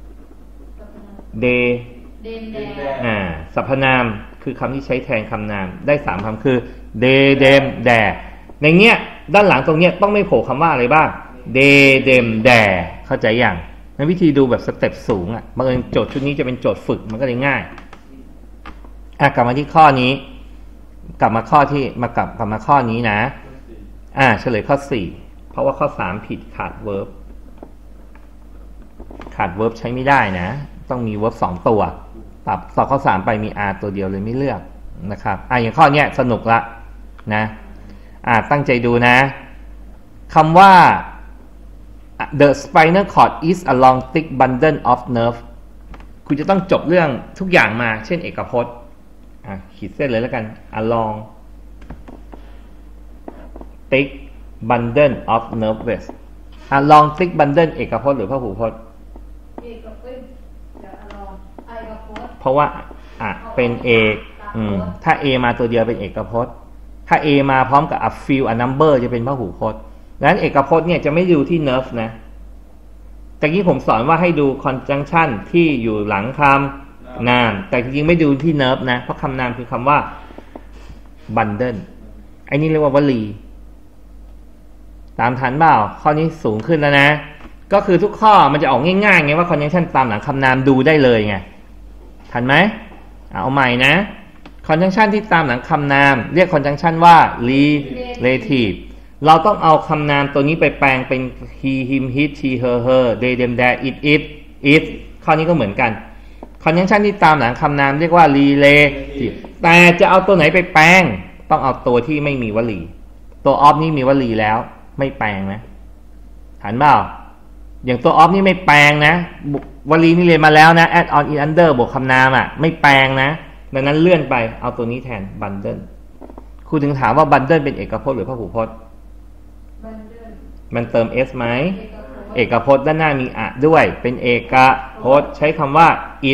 they อ่าสรรพนามคือคำที่ใช้แทนคำนามได้สามคำคือ they them their ในเนี้ยด้านหลังตรงเนี้ยต้องไม่โผล่คำว่าอะไรบ้าง they them their เข้าใจอย่างในวิธีดูแบบสเต็ปสูงอ่ะบางทีโจทย์ชุดนี้จะเป็นโจทย์ฝึกมันก็เลยง่ายอ่ะกลับมาที่ข้อนี้กลับมาข้อที่มากลับกลับมาข้อนี้นะอ่าเฉลยข้อสี่เพราะว่าข้อสามผิดขาด verb ขาด verb ใช้ไม่ได้นะต้องมี verb สองตัวปรับต่อข้อสามไปมี r ตัวเดียวเลยไม่เลือกนะครับอ่ะอย่างข้อเนี้ยสนุกละนะอ่าตั้งใจดูนะคำว่า the spinal cord is a long thick bundle of nerve คุณจะต้องจบเรื่องทุกอย่างมาเช่นเอกพจน์อ่ะขีดเส้นเลยแล้วกัน a long thick bundle of nerves a long thick bundle เอกพจน์หรือพหูพจน์เอกพจน์เดี๋ยวลองเอกพจน์เพราะว่าอ่ะเป็นเอกอืมถ้า a มาตัวเดียวเป็นเอกพจน์ถ้า a มาพร้อมกับ a few a number จะเป็นพหูพจน์ดังนั้นเอกพจน์เนี่ยจะไม่ดูที่ nerve นะแต่กี้ผมสอนว่าให้ดู conjunction ที่อยู่หลังคำนามแต่จริงๆไม่ดูที่ nerve นะเพราะคำนามคือคำว่า bundle ไอ้นี่เรียกว่าวลีตามทันเปล่าข้อนี้สูงขึ้นแล้วนะก็คือทุกข้อมันจะออกง่ายๆไงว่า conjunction ตามหลังคำนามดูได้เลยไงทันไหมเอาใหม่นะ conjunction ที่ตามหลังคำนามเรียก conjunction ว่า relative เราต้องเอาคำนามตัวนี้ไปแปลงเป็น he him his she her her they them their it it it ข้อนี้ก็เหมือนกัน conjunction ที่ตามหลังคำนามเรียกว่า relative แต่จะเอาตัวไหนไปแปลงต้องเอาตัวที่ไม่มีวลีตัว of นี่มีวลีแล้วไม่แปลงนะหันเปล่าอย่างตัว of นี่ไม่แปลงนะวลีนี่เรียนมาแล้วนะ add on in under บวกคำนามอ่ะไม่แปลงนะดังนั้นเลื่อนไปเอาตัวนี้แทน bundle ครูถึงถามว่า bundle เป็นเอกพจน์หรือพหูพจน์มันเติม s ไหมเอกพจน์ด้านหน้ามีอะด้วยเป็นเอกพจน์ใช้คำว่า it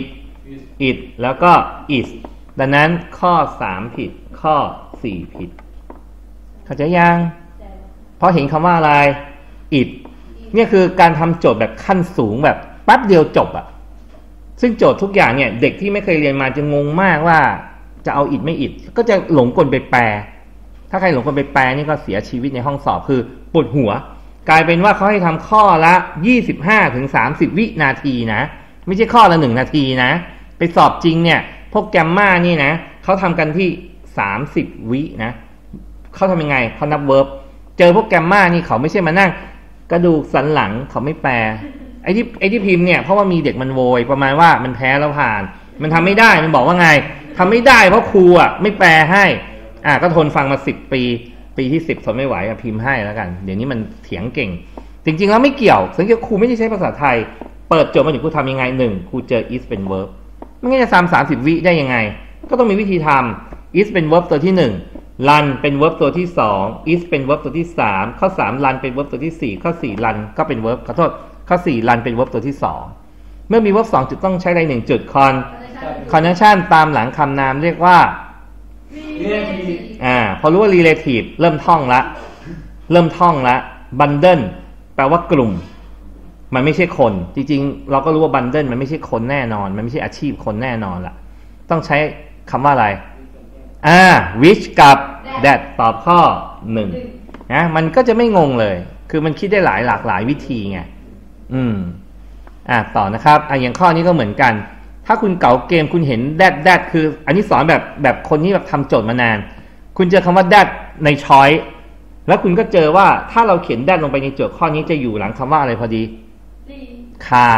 it แล้วก็ is ดังนั้นข้อสามผิดข้อสี่ผิดเข้าใจยังเพราะเห็นคำว่าอะไร it เนี่ยคือการทำโจทย์แบบขั้นสูงแบบแป๊บเดียวจบอะซึ่งโจทย์ทุกอย่างเนี่ยเด็กที่ไม่เคยเรียนมาจะงงมากว่าจะเอา it ไม่ it ก็จะหลงกลไปแปลถ้าใครหลงกลไปแปลนี่ก็เสียชีวิตในห้องสอบคือปวดหัวกลายเป็นว่าเขาให้ทำข้อละ ยี่สิบห้าถึงสามสิบ วินาทีนะไม่ใช่ข้อละหนึ่งนาทีนะไปสอบจริงเนี่ยพวกแกมม่านี่นะเขาทำกันที่สามสิบวินะเขาทำยังไงเขานับเวิร์บเจอพวกแกมม่านี่เขาไม่ใช่มานั่งกระดูกสันหลังเขาไม่แปลไอ้ที่ไอ้ที่พิมพ์เนี่ยเพราะว่ามีเด็กมันโวยประมาณว่ามันแพ้แล้วผ่านมันทำไม่ได้มันบอกว่าไงทำไม่ได้เพราะครูอ่ะไม่แปลให้อ่ะก็ทนฟังมาสิบปีปีที่สิบทนไม่ไหวอ่ะพิมพ์ให้แล้วกันเดี๋ยวนี้มันเถียงเก่งจริงๆแล้วไม่เกี่ยวสังเกตครูไม่ได้ใช้ภาษาไทยเปิดโจทย์มาถึงครูทำยังไงหนึ่งครูเจอ is เป็น verb ไม่งั้นจะซ้ำสามสิบวิได้ยังไงก็ต้องมีวิธีทำ is เป็น verb ตัวที่หนึ่ง run เป็น verb ตัวที่สอง is เป็น verb ตัวที่สามข้อสาม run เป็น verb ตัวที่สี่ข้อสี่ run ก็เป็น verb ขอโทษข้อสี่ run เป็น verb ตัวที่สองเมื่อมี verb สองจุดต้องใช้อะไรหนึ่งจุด con conjunction ตามหลังคำนามเรียกว่าอ่าพอรู้ว่า relative เริ่มท่องละเริ่มท่องละ bundle แปลว่ากลุ่มมันไม่ใช่คนจริงๆเราก็รู้ว่า bundle มันไม่ใช่คนแน่นอนมันไม่ใช่อาชีพคนแน่นอนละต้องใช้คำว่าอะไรอ่า which กับ that ตอบข้อหนึ่งนะมันก็จะไม่งงเลยคือมันคิดได้หลายหลากหลายวิธีไงอืมอ่าต่อนะครับอ่าอย่างข้อนี้ก็เหมือนกันถ้าคุณเก๋าเกมคุณเห็น that that คืออันนี้สอนแบบแบบคนที่แบบทำโจทย์มานานคุณเจอคำว่า that ในช้อยแล้วคุณก็เจอว่าถ้าเราเขียน that ลงไปในโจทย์ข้อนี้จะอยู่หลังคำว่าอะไรพอดีคา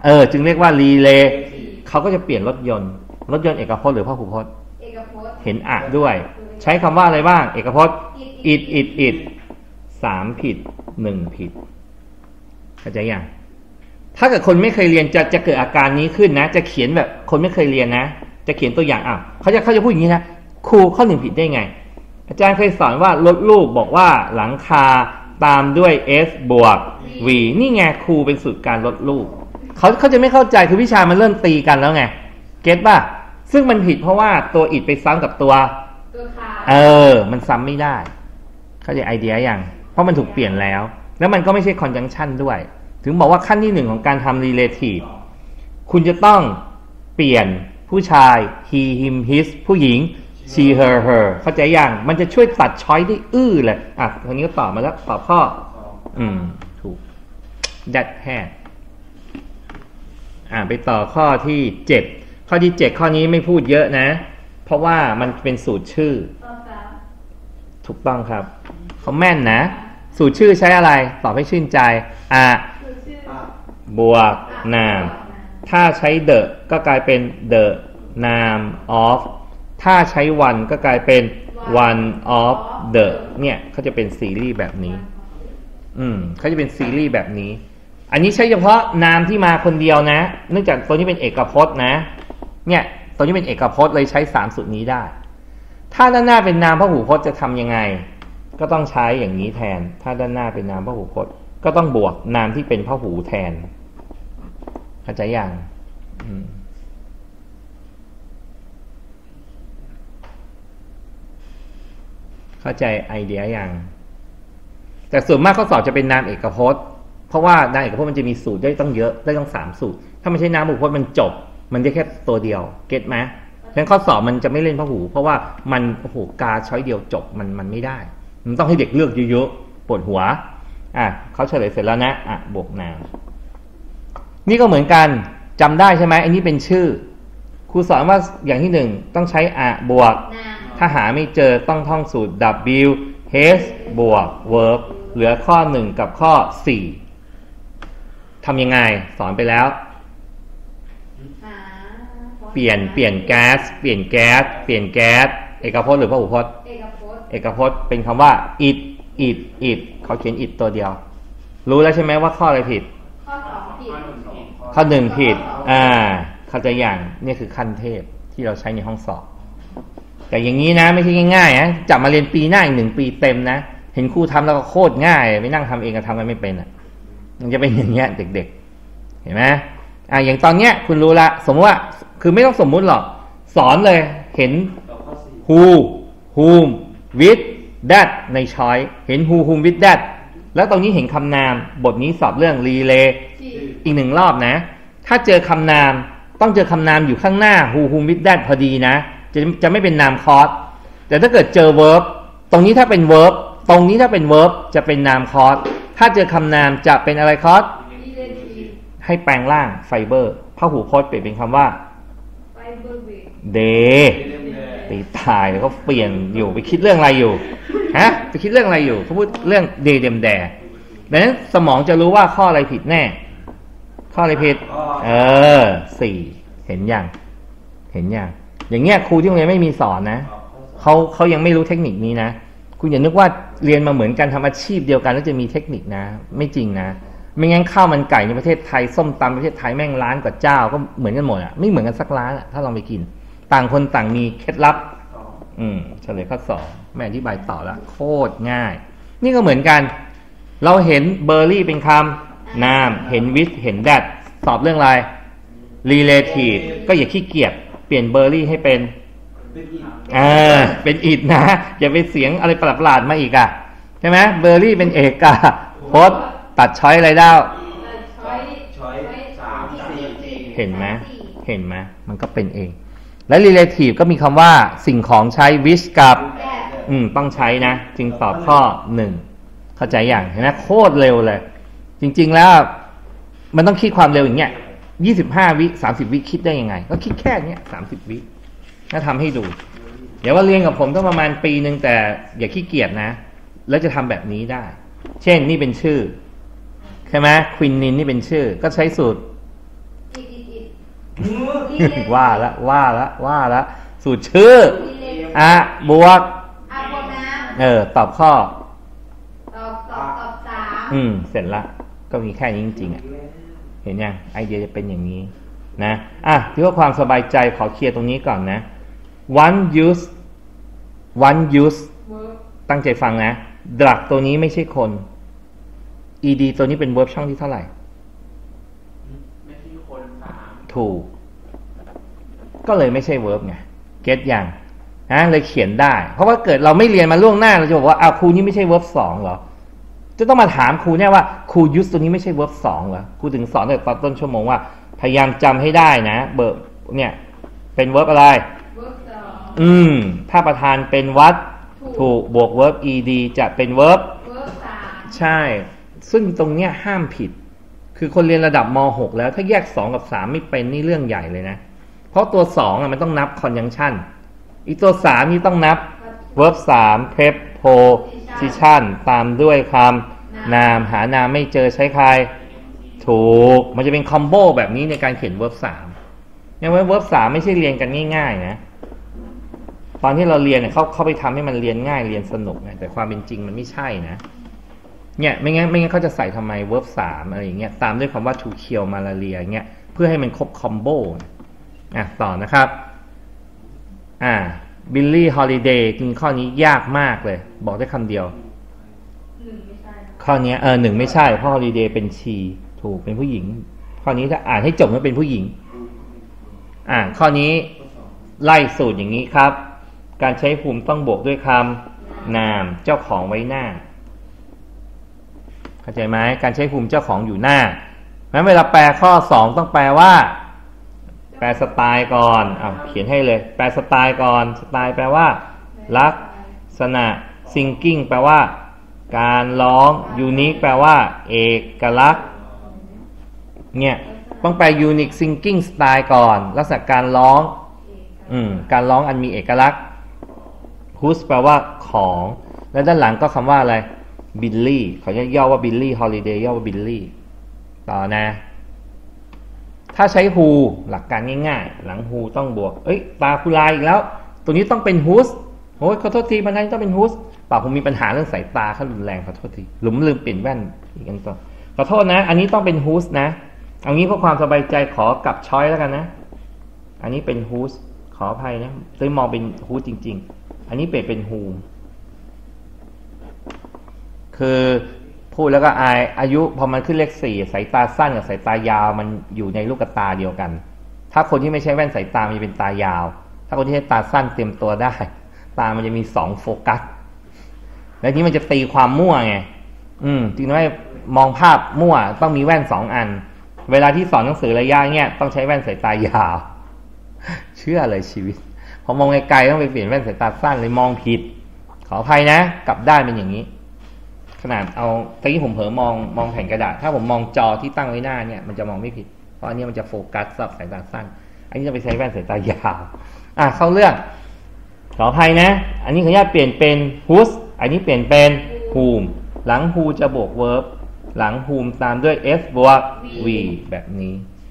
เออจึงเรียกว่ารีเลย์เขาก็จะเปลี่ยนรถยนต์รถยนต์เอกพจน์หรือพหูพจน์เอกพจน์เห็นอะด้วยใช้คำว่าอะไรบ้างเอกพจน์ it it it สามผิดหนึ่งผิดเข้าใจยังถ้าเกิดคนไม่เคยเรียนจะจะเกิดอาการนี้ขึ้นนะจะเขียนแบบคนไม่เคยเรียนนะจะเขียนตัวอย่างอ่ะเขาจะเขาจะพูดอย่างนี้นะครูข้อหนึ่งผิดได้ไงอาจารย์เคยสอนว่ารถลูกบอกว่าหลังคาตามด้วย s บวก v นี่ไงครูเป็นสูตรการลดลูกเขาเขาจะไม่เข้าใจคือวิชามันเริ่มตีกันแล้วไงเก็ตป่ะซึ่งมันผิดเพราะว่าตัวอิดไปซ้ำกับตัวตัวคาเออมันซ้ำไม่ได้เข้าใจไอเดียยังเพราะมันถูกเปลี่ยนแล้วแล้วมันก็ไม่ใช่ conjunction ด้วยถึงบอกว่าขั้นที่หนึ่งของการทำ relative คุณจะต้องเปลี่ยนผู้ชาย he him his ผู้หญิง she her her เข้าใจยังมันจะช่วยตัดช้อยได้อื้อเลยอ่ะคนนี้ก็ตอบมาแล้วตอบข้ออืมถูก that had อ่าไปต่อข้อที่เจ็ดข้อที่เจ็ดข้อนี้ไม่พูดเยอะนะเพราะว่ามันเป็นสูตรชื่อถูกต้องครับเขาแม่นนะสูตรชื่อใช้อะไรตอบให้ชื่นใจอ่ะบวกนามถ้าใช้ the ก็กลายเป็น the นาม of ถ้าใช้ one ก็กลายเป็น one of the เนี่ยเขาจะเป็นซีรีส์แบบนี้อืมเขาจะเป็นซีรีส์แบบนี้อันนี้ใช้เฉพาะนามที่มาคนเดียวนะเนื่องจากตัวนี้เป็นเอกพจน์นะเนี่ยตัวนี้เป็นเอกพจน์เลยใช้สามสูตรนี้ได้ถ้าด้านหน้าเป็นนามพหูพจน์จะทำยังไงก็ต้องใช้อย่างนี้แทนถ้าด้านหน้าเป็นนามพหูพจน์ก็ต้องบวกนามที่เป็นพหูแทนเข้าใจยังเข้าใจไอเดียยังแต่ส่วนมากข้อสอบจะเป็นนามเอกพจน์เพราะว่านามเอกพจน์มันจะมีสูตรได้ต้องเยอะได้ต้องสามสูตรถ้าไม่ใช่นามพหูพจน์มันจบมันได้แค่ตัวเดียวเก็ตไหมเพราะฉะนั้นข้อสอบมันจะไม่เล่นพหูเพราะว่ามันโอ้โหกาช้อยเดียวจบมันมันไม่ได้มันต้องให้เด็กเลือกเยอะๆปวดหัวอ่ะเขาเฉลยเสร็จแล้วนะอ่ะบวกนามนี่ก็เหมือนกันจำได้ใช่ไหมอันนี้เป็นชื่อครูสอนว่าอย่างที่หนึ่งต้องใช้อะบวกถ้าหาไม่เจอต้องท่องสูตร w h บวก verb เหลือข้อหนึ่งกับข้อสี่ทำยังไงสอนไปแล้วเปลี่ยนเปลี่ยนแก๊สเปลี่ยนแก๊สเปลี่ยนแก๊สเอกพจน์หรือพหูพจน์เอกพจน์เอกพจน์เป็นคำว่า it it it เขาเขียน it ตัวเดียวรู้แล้วใช่ไหมว่าข้ออะไรผิดข้อสองผิดข้อหนึ่งผิดอ่าเข้าใจอย่างนี่คือขั้นเทพที่เราใช้ในห้องสอบแต่อย่างนี้นะไม่ใช่ง่ายๆนะจับมาเรียนปีหน้าอีกหนึ่งปีเต็มนะเห็นครูทำแล้วก็โคตรง่ายไม่นั่งทำเองก็ทำกันไม่เป็นอ่ะมันจะเป็นอย่างเงี้ยเด็กๆเห็นไหมอ่าอย่างตอนเนี้ยคุณรู้ละสมมติว่าคือไม่ต้องสมมุติหรอกสอนเลยเห็น who whom with that ในช้อยเห็น who whom with that แล้วตรงนี้เห็นคำนามบทนี้สอบเรื่อง relay อีกหนึ่งรอบนะถ้าเจอคำนามต้องเจอคำนามอยู่ข้างหน้า who whom with that พอดีนะจะจะไม่เป็นนามคอร์สแต่ถ้าเกิดเจอ verb ตรงนี้ถ้าเป็น verb ตรงนี้ถ้าเป็น verb จะเป็นนามคอร์สถ้าเจอคำนามจะเป็นอะไรคอร์สให้แปลงร่างไฟเบอร์พหูพจน์เปลี่ยนเป็นคำว่าเดตีตายแล้วก็เปลี่ยนอยู่ไปคิดเรื่องอะไรอยู่ฮะไปคิดเรื่องอะไรอยู่เขาพูดเรื่องเดเดมแดดังนั้นสมองจะรู้ว่าข้ออะไรผิดแน่ข้ออะไรผิดเออสี่เห็นยังเห็นยังอย่างเงี้ยครูที่โรงเรียนไม่มีสอนนะเขาเขายังไม่รู้เทคนิคนี้นะคุณอย่านึกว่าเรียนมาเหมือนกันทำอาชีพเดียวกันแล้วจะมีเทคนิคนะไม่จริงนะไม่งั้นข้าวมันไก่ในประเทศไทยส้มตำประเทศไทยแม่งร้านกว่าเจ้าก็เหมือนกันหมดอ่ะไม่เหมือนกันสักร้านอ่ะถ้าลองไปกินต่างคนต่างมีเคล็ดลับอืมเฉลยข้อสองแม่อธิบายต่อละโคตรง่ายนี่ก็เหมือนกันเราเห็นเบอร์รี่เป็นคำนามเห็นวิทเห็นแดดสอบเรื่องอะไร relative ก็อย่าขี้เกียจเปลี่ยนเบอร์รี่ให้เป็นอ่าเป็นอิดนะอย่าไปเสียงอะไรประหลาดมาอีกอ่ะใช่ไหมเบอร์รี่เป็นเอกาพจน์ตัดช้อยอะไรได้เห็นไหมเห็นไหมมันก็เป็นเองและ relative ก็มีคำว่าสิ่งของใช้ which กับอืมต้องใช้นะจึงตอบข้อหนึ่งเข้าใจอย่างเห็นไหมโคตรเร็วเลยจริงๆแล้วมันต้องคิดความเร็วอย่างเงี้ยยี่สิบห้าวิสามสิบวิคิดได้ยังไงก็คิดแค่เนี้ยสามสิบวิถ้าทำให้ดูเดี๋ยวว่าเรียนกับผมต้องประมาณปีนึงแต่อย่าขี้เกียจนะแล้วจะทำแบบนี้ได้เช่นนี่เป็นชื่อใช่ไหมควินนินนี่เป็นชื่อก็ใช้สูตรว่าละว่าละว่าละสูตรชื่ออะบวกอ่ะบวกน้ำเออตอบข้อตอบตอบตอบสามอืมเสร็จละก็มีแค่นี้จริงๆอ่ะเห็นยังไอเดียจะเป็นอย่างนี้นะอ่ะเพื่อความสบายใจขอเคลียร์ตรงนี้ก่อนนะ one use one use เวิร์กตั้งใจฟังนะดักตัวนี้ไม่ใช่คน ed ตัวนี้เป็น verb ช่องที่เท่าไหร่ไม่ใช่คนสามถูกก็เลยไม่ใช่ verb ไง get ยังนะเลยเขียนได้เพราะว่าเกิดเราไม่เรียนมาล่วงหน้าเราจะบอกว่าอ้าวครูนี่ไม่ใช่ verb สองเหรอจะต้องมาถามครูเนี่ยว่าครู use ตัวนี้ไม่ใช่ verb สองเหรอครูถึงสอนตั้งแต่ตอนต้นชั่วโมงว่าพยายามจำให้ได้นะเบิร์เนี่ยเป็น verb อะไรเวิร์กสองอืมถ้าประธานเป็นวัดถูกบวก verb ed จะเป็น verb เวิร์กสามใช่ซึ่งตรงเนี้ยห้ามผิดคือคนเรียนระดับม หกแล้วถ้าแยกสองกับสามไม่เป็นนี่เรื่องใหญ่เลยนะเพราะตัวสองอ่ะมันต้องนับ conjunction อีกตัวสามนี่ต้องนับ verb สาม preposition ตามด้วยคำนามหานามไม่เจอใช้ใครถูกมันจะเป็นคอมโบแบบนี้ในการเขียน verb สามยังไง verb สามไม่ใช่เรียนกันง่ายๆนะตอนที่เราเรียนเนี่ยเขาเขาไปทำให้มันเรียนง่ายเรียนสนุกนะแต่ความเป็นจริงมันไม่ใช่นะเนี่ยไม่งั้นไม่งั้นเขาจะใส่ทำไม verb สามอะไรอย่างเงี้ยตามด้วยคำว่า to kill malaria เงี้ยเพื่อให้มันครบคอมโบอ่ะต่อนะครับอ่า Billy Holiday จริงข้อนี้ยากมากเลยบอกได้คำเดียวหนึ่งไม่ใช่ข้อนี้เออหนึ่งไม่ใช่เพราะ Holiday เป็น she ถูกเป็นผู้หญิงข้อนี้ถ้าอ่านให้จบมันเป็นผู้หญิงอ่าข้อนี้ไล่สูตรอย่างนี้ครับการใช้ภูมิต้องบวกด้วยคำนามเจ้าของไว้หน้าเข้าใจไหมการใช้ภูมิเจ้าของอยู่หน้าเพราะฉะนั้นเวลาแปลข้อสองต้องแปลว่าแปลสไตล์ก่อนอ่ะเขียนให้เลยแปลสไตล์ก่อนสไตล์แปลว่าลักษณะ singing แปลว่าการร้อง unique แปลว่าเอกลักษณ์เนี่ยต้องแปล unique singing style ก่อนลักษณะการร้องอืมการร้องอันมีเอกลักษณ์ whose แปลว่าของแล้วด้านหลังก็คำว่าอะไร Billy เขาจะย่อว่า Billy Holiday ย่อว่า Billy ต่อนะถ้าใช้ who หลักการง่ายๆหลัง who ต้องบวกเอ้ยตาคุลายอีกแล้วตัวนี้ต้องเป็น whose โอ้ยขอโทษทีมันต้องเป็น whose ป่าผมมีปัญหาเรื่องสายตาขั้นรุนแรงขอโทษทีหลุมลืมเปลี่ยนแว่นอีกอันต่อขอโทษนะอันนี้ต้องเป็น whose นะเอางี้เพื่อความสบายใจขอกลับช้อยแล้วกันนะอันนี้เป็น whose ขออภัยนะเลยมองเป็น whose จริงๆอันนี้เปลี่ยนเป็น whom คือพูดแล้วก็อายอายุพอมันขึ้นเลขสี่สายตาสั้นกับสายตายาวมันอยู่ในลูกตาเดียวกันถ้าคนที่ไม่ใช้แว่นสายตามันจะเป็นตายาวถ้าคนที่ใช้ตาสั้นเตรียมตัวได้ตามันจะมีสองโฟกัสแล้วนี้มันจะตีความมั่วไงอืมจริงๆว่ามองภาพมั่วต้องมีแว่นสองอันเวลาที่สอนหนังสือระยะเนี้ยต้องใช้แว่นสายตายาวเชื่อเลยชีวิตพอมองไกลๆต้องไปเปลี่ยนแว่นสายตาสั้นเลยมองผิดขออภัยนะกลับด้านเป็นอย่างนี้ขนาดเอาตะกี้ผมเผลอมองมองแผ่นกระดาษถ้าผมมองจอที่ตั้งไว้หน้าเนี่ยมันจะมองไม่ผิดเพราะอันนี้มันจะโฟกัสสำหรับสายตาสั้นอันนี้จะไปใช้แว่นสายตายาวอ่ะเข้าเรื่องขออภัยนะอันนี้ขออนุญาตเปลี่ยนเป็น whose อันนี้เปลี่ยนเป็น whom หลัง who จะบวก verb หลัง whom ตามด้วย s บวก v แบบนี้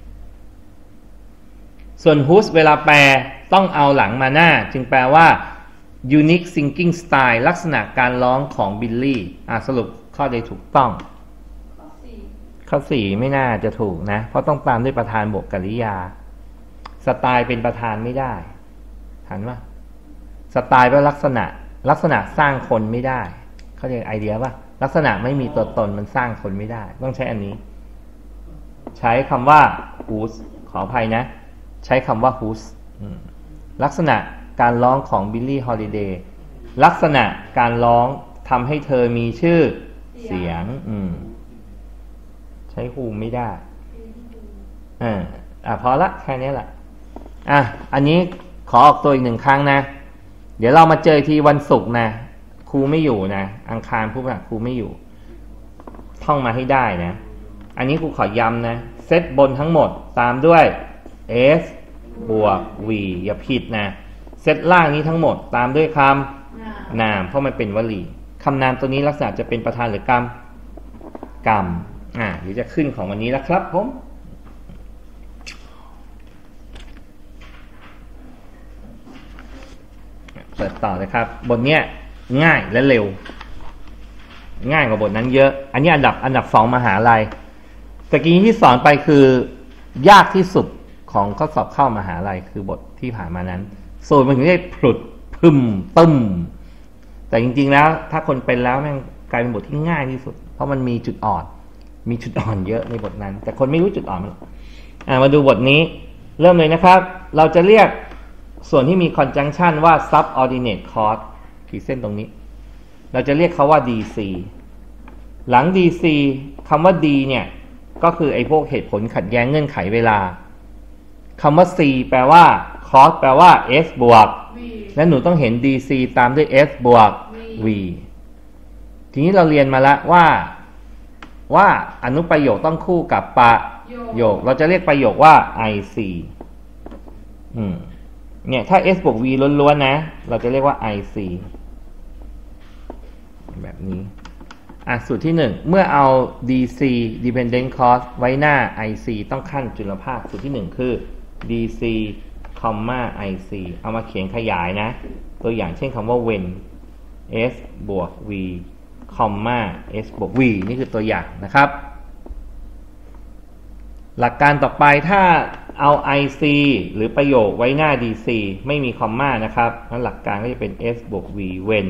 ส่วน whose เวลาแปลต้องเอาหลังมาหน้าจึงแปลว่า unique singing style ลักษณะการร้องของบิลลี่อ่ะสรุปข้อใดถูกต้องข้อสี่ข้อสี่ไม่น่าจะถูกนะเพราะต้องตามด้วยประธานบวกกริยาสไตล์เป็นประธานไม่ได้หันว่าสไตล์เป็นลักษณะลักษณะสร้างคนไม่ได้เขาเรียกไอเดียป่ะลักษณะไม่มีตัวตนมันสร้างคนไม่ได้ต้องใช้อันนี้ใช้คำว่า whose ขออภัยนะใช้คำว่า whose ลักษณะการร้องของ Billie Holiday ลักษณะการร้องทำให้เธอมีชื่อเสียงอืมใช้ who ไม่ได้อ่าอ่ะพอละแค่นี้แหละอ่ะอันนี้ขอออกตัวอีกหนึ่งครั้งนะเดี๋ยวเรามาเจอทีวันศุกร์นะครูไม่อยู่นะอังคารพุธพฤหัสครูไม่อยู่ท่องมาให้ได้นะอันนี้ครูขอย้ำนะเซตบนทั้งหมดตามด้วย s บวก v อย่าผิดนะเซตล่างนี้ทั้งหมดตามด้วยคำนามเพราะมันเป็นวลีคำนามตัวนี้ลักษณะจะเป็นประธานหรือกรรมกรรมอ่าเดี๋ยวจะขึ้นของวันนี้แล้วครับผมปิดต่อเลยครับบทเนี้ยง่ายและเร็วง่ายกว่าบทนั้นเยอะอันนี้อันดับอันดับสองมหาลัยตะกี้ที่สอนไปคือยากที่สุดของข้อสอบเข้ามหาลัยคือบทที่ผ่านมานั้นสูตรมันถึงได้ผุดพึมตึ้มแต่จริงๆแล้วถ้าคนเป็นแล้วแม่งกลายเป็นบทที่ง่ายที่สุดเพราะมันมีจุดอ่อนมีจุดอ่อนเยอะในบทนั้นแต่คนไม่รู้จุดอ่อนมันอ่ามาดูบทนี้เริ่มเลยนะครับเราจะเรียกส่วนที่มี conjunction ว่า subordinate clause ขีดเส้นตรงนี้เราจะเรียกเขาว่า ดี ซี หลัง ดี ซี คำว่า D เนี่ยก็คือไอ้พวกเหตุผลขัดแย้งเงื่อนไขเวลาคำว่า C แปลว่า clause แปลว่า S บวก V และหนูต้องเห็น ดี ซี ตามด้วย S บวก V ทีนี้เราเรียนมาแล้วว่าว่าอนุประโยคต้องคู่กับประโยคเราจะเรียกประโยคว่า ไอ ซี อืมเนี่ยถ้า S บวก V ล้วนๆนะเราจะเรียกว่า ไอ ซี แบบนี้อ่ะสูตรที่หนึ่งเมื่อเอา ดี ซี dependent clause ไว้หน้า ไอ ซี ต้องขั้นจุลภาคสูตรที่หนึ่งคือ ดี ซี ไอ ซี เอามาเขียนขยายนะตัวอย่างเช่นคำว่า when S บวก V S บวก V นี่คือตัวอย่างนะครับหลักการต่อไปถ้าเอา ไอ ซี หรือประโยคไว้หน้า ดี ซี ไม่มีคอมมานะครับนั้นหลักการก็จะเป็น S บวก V when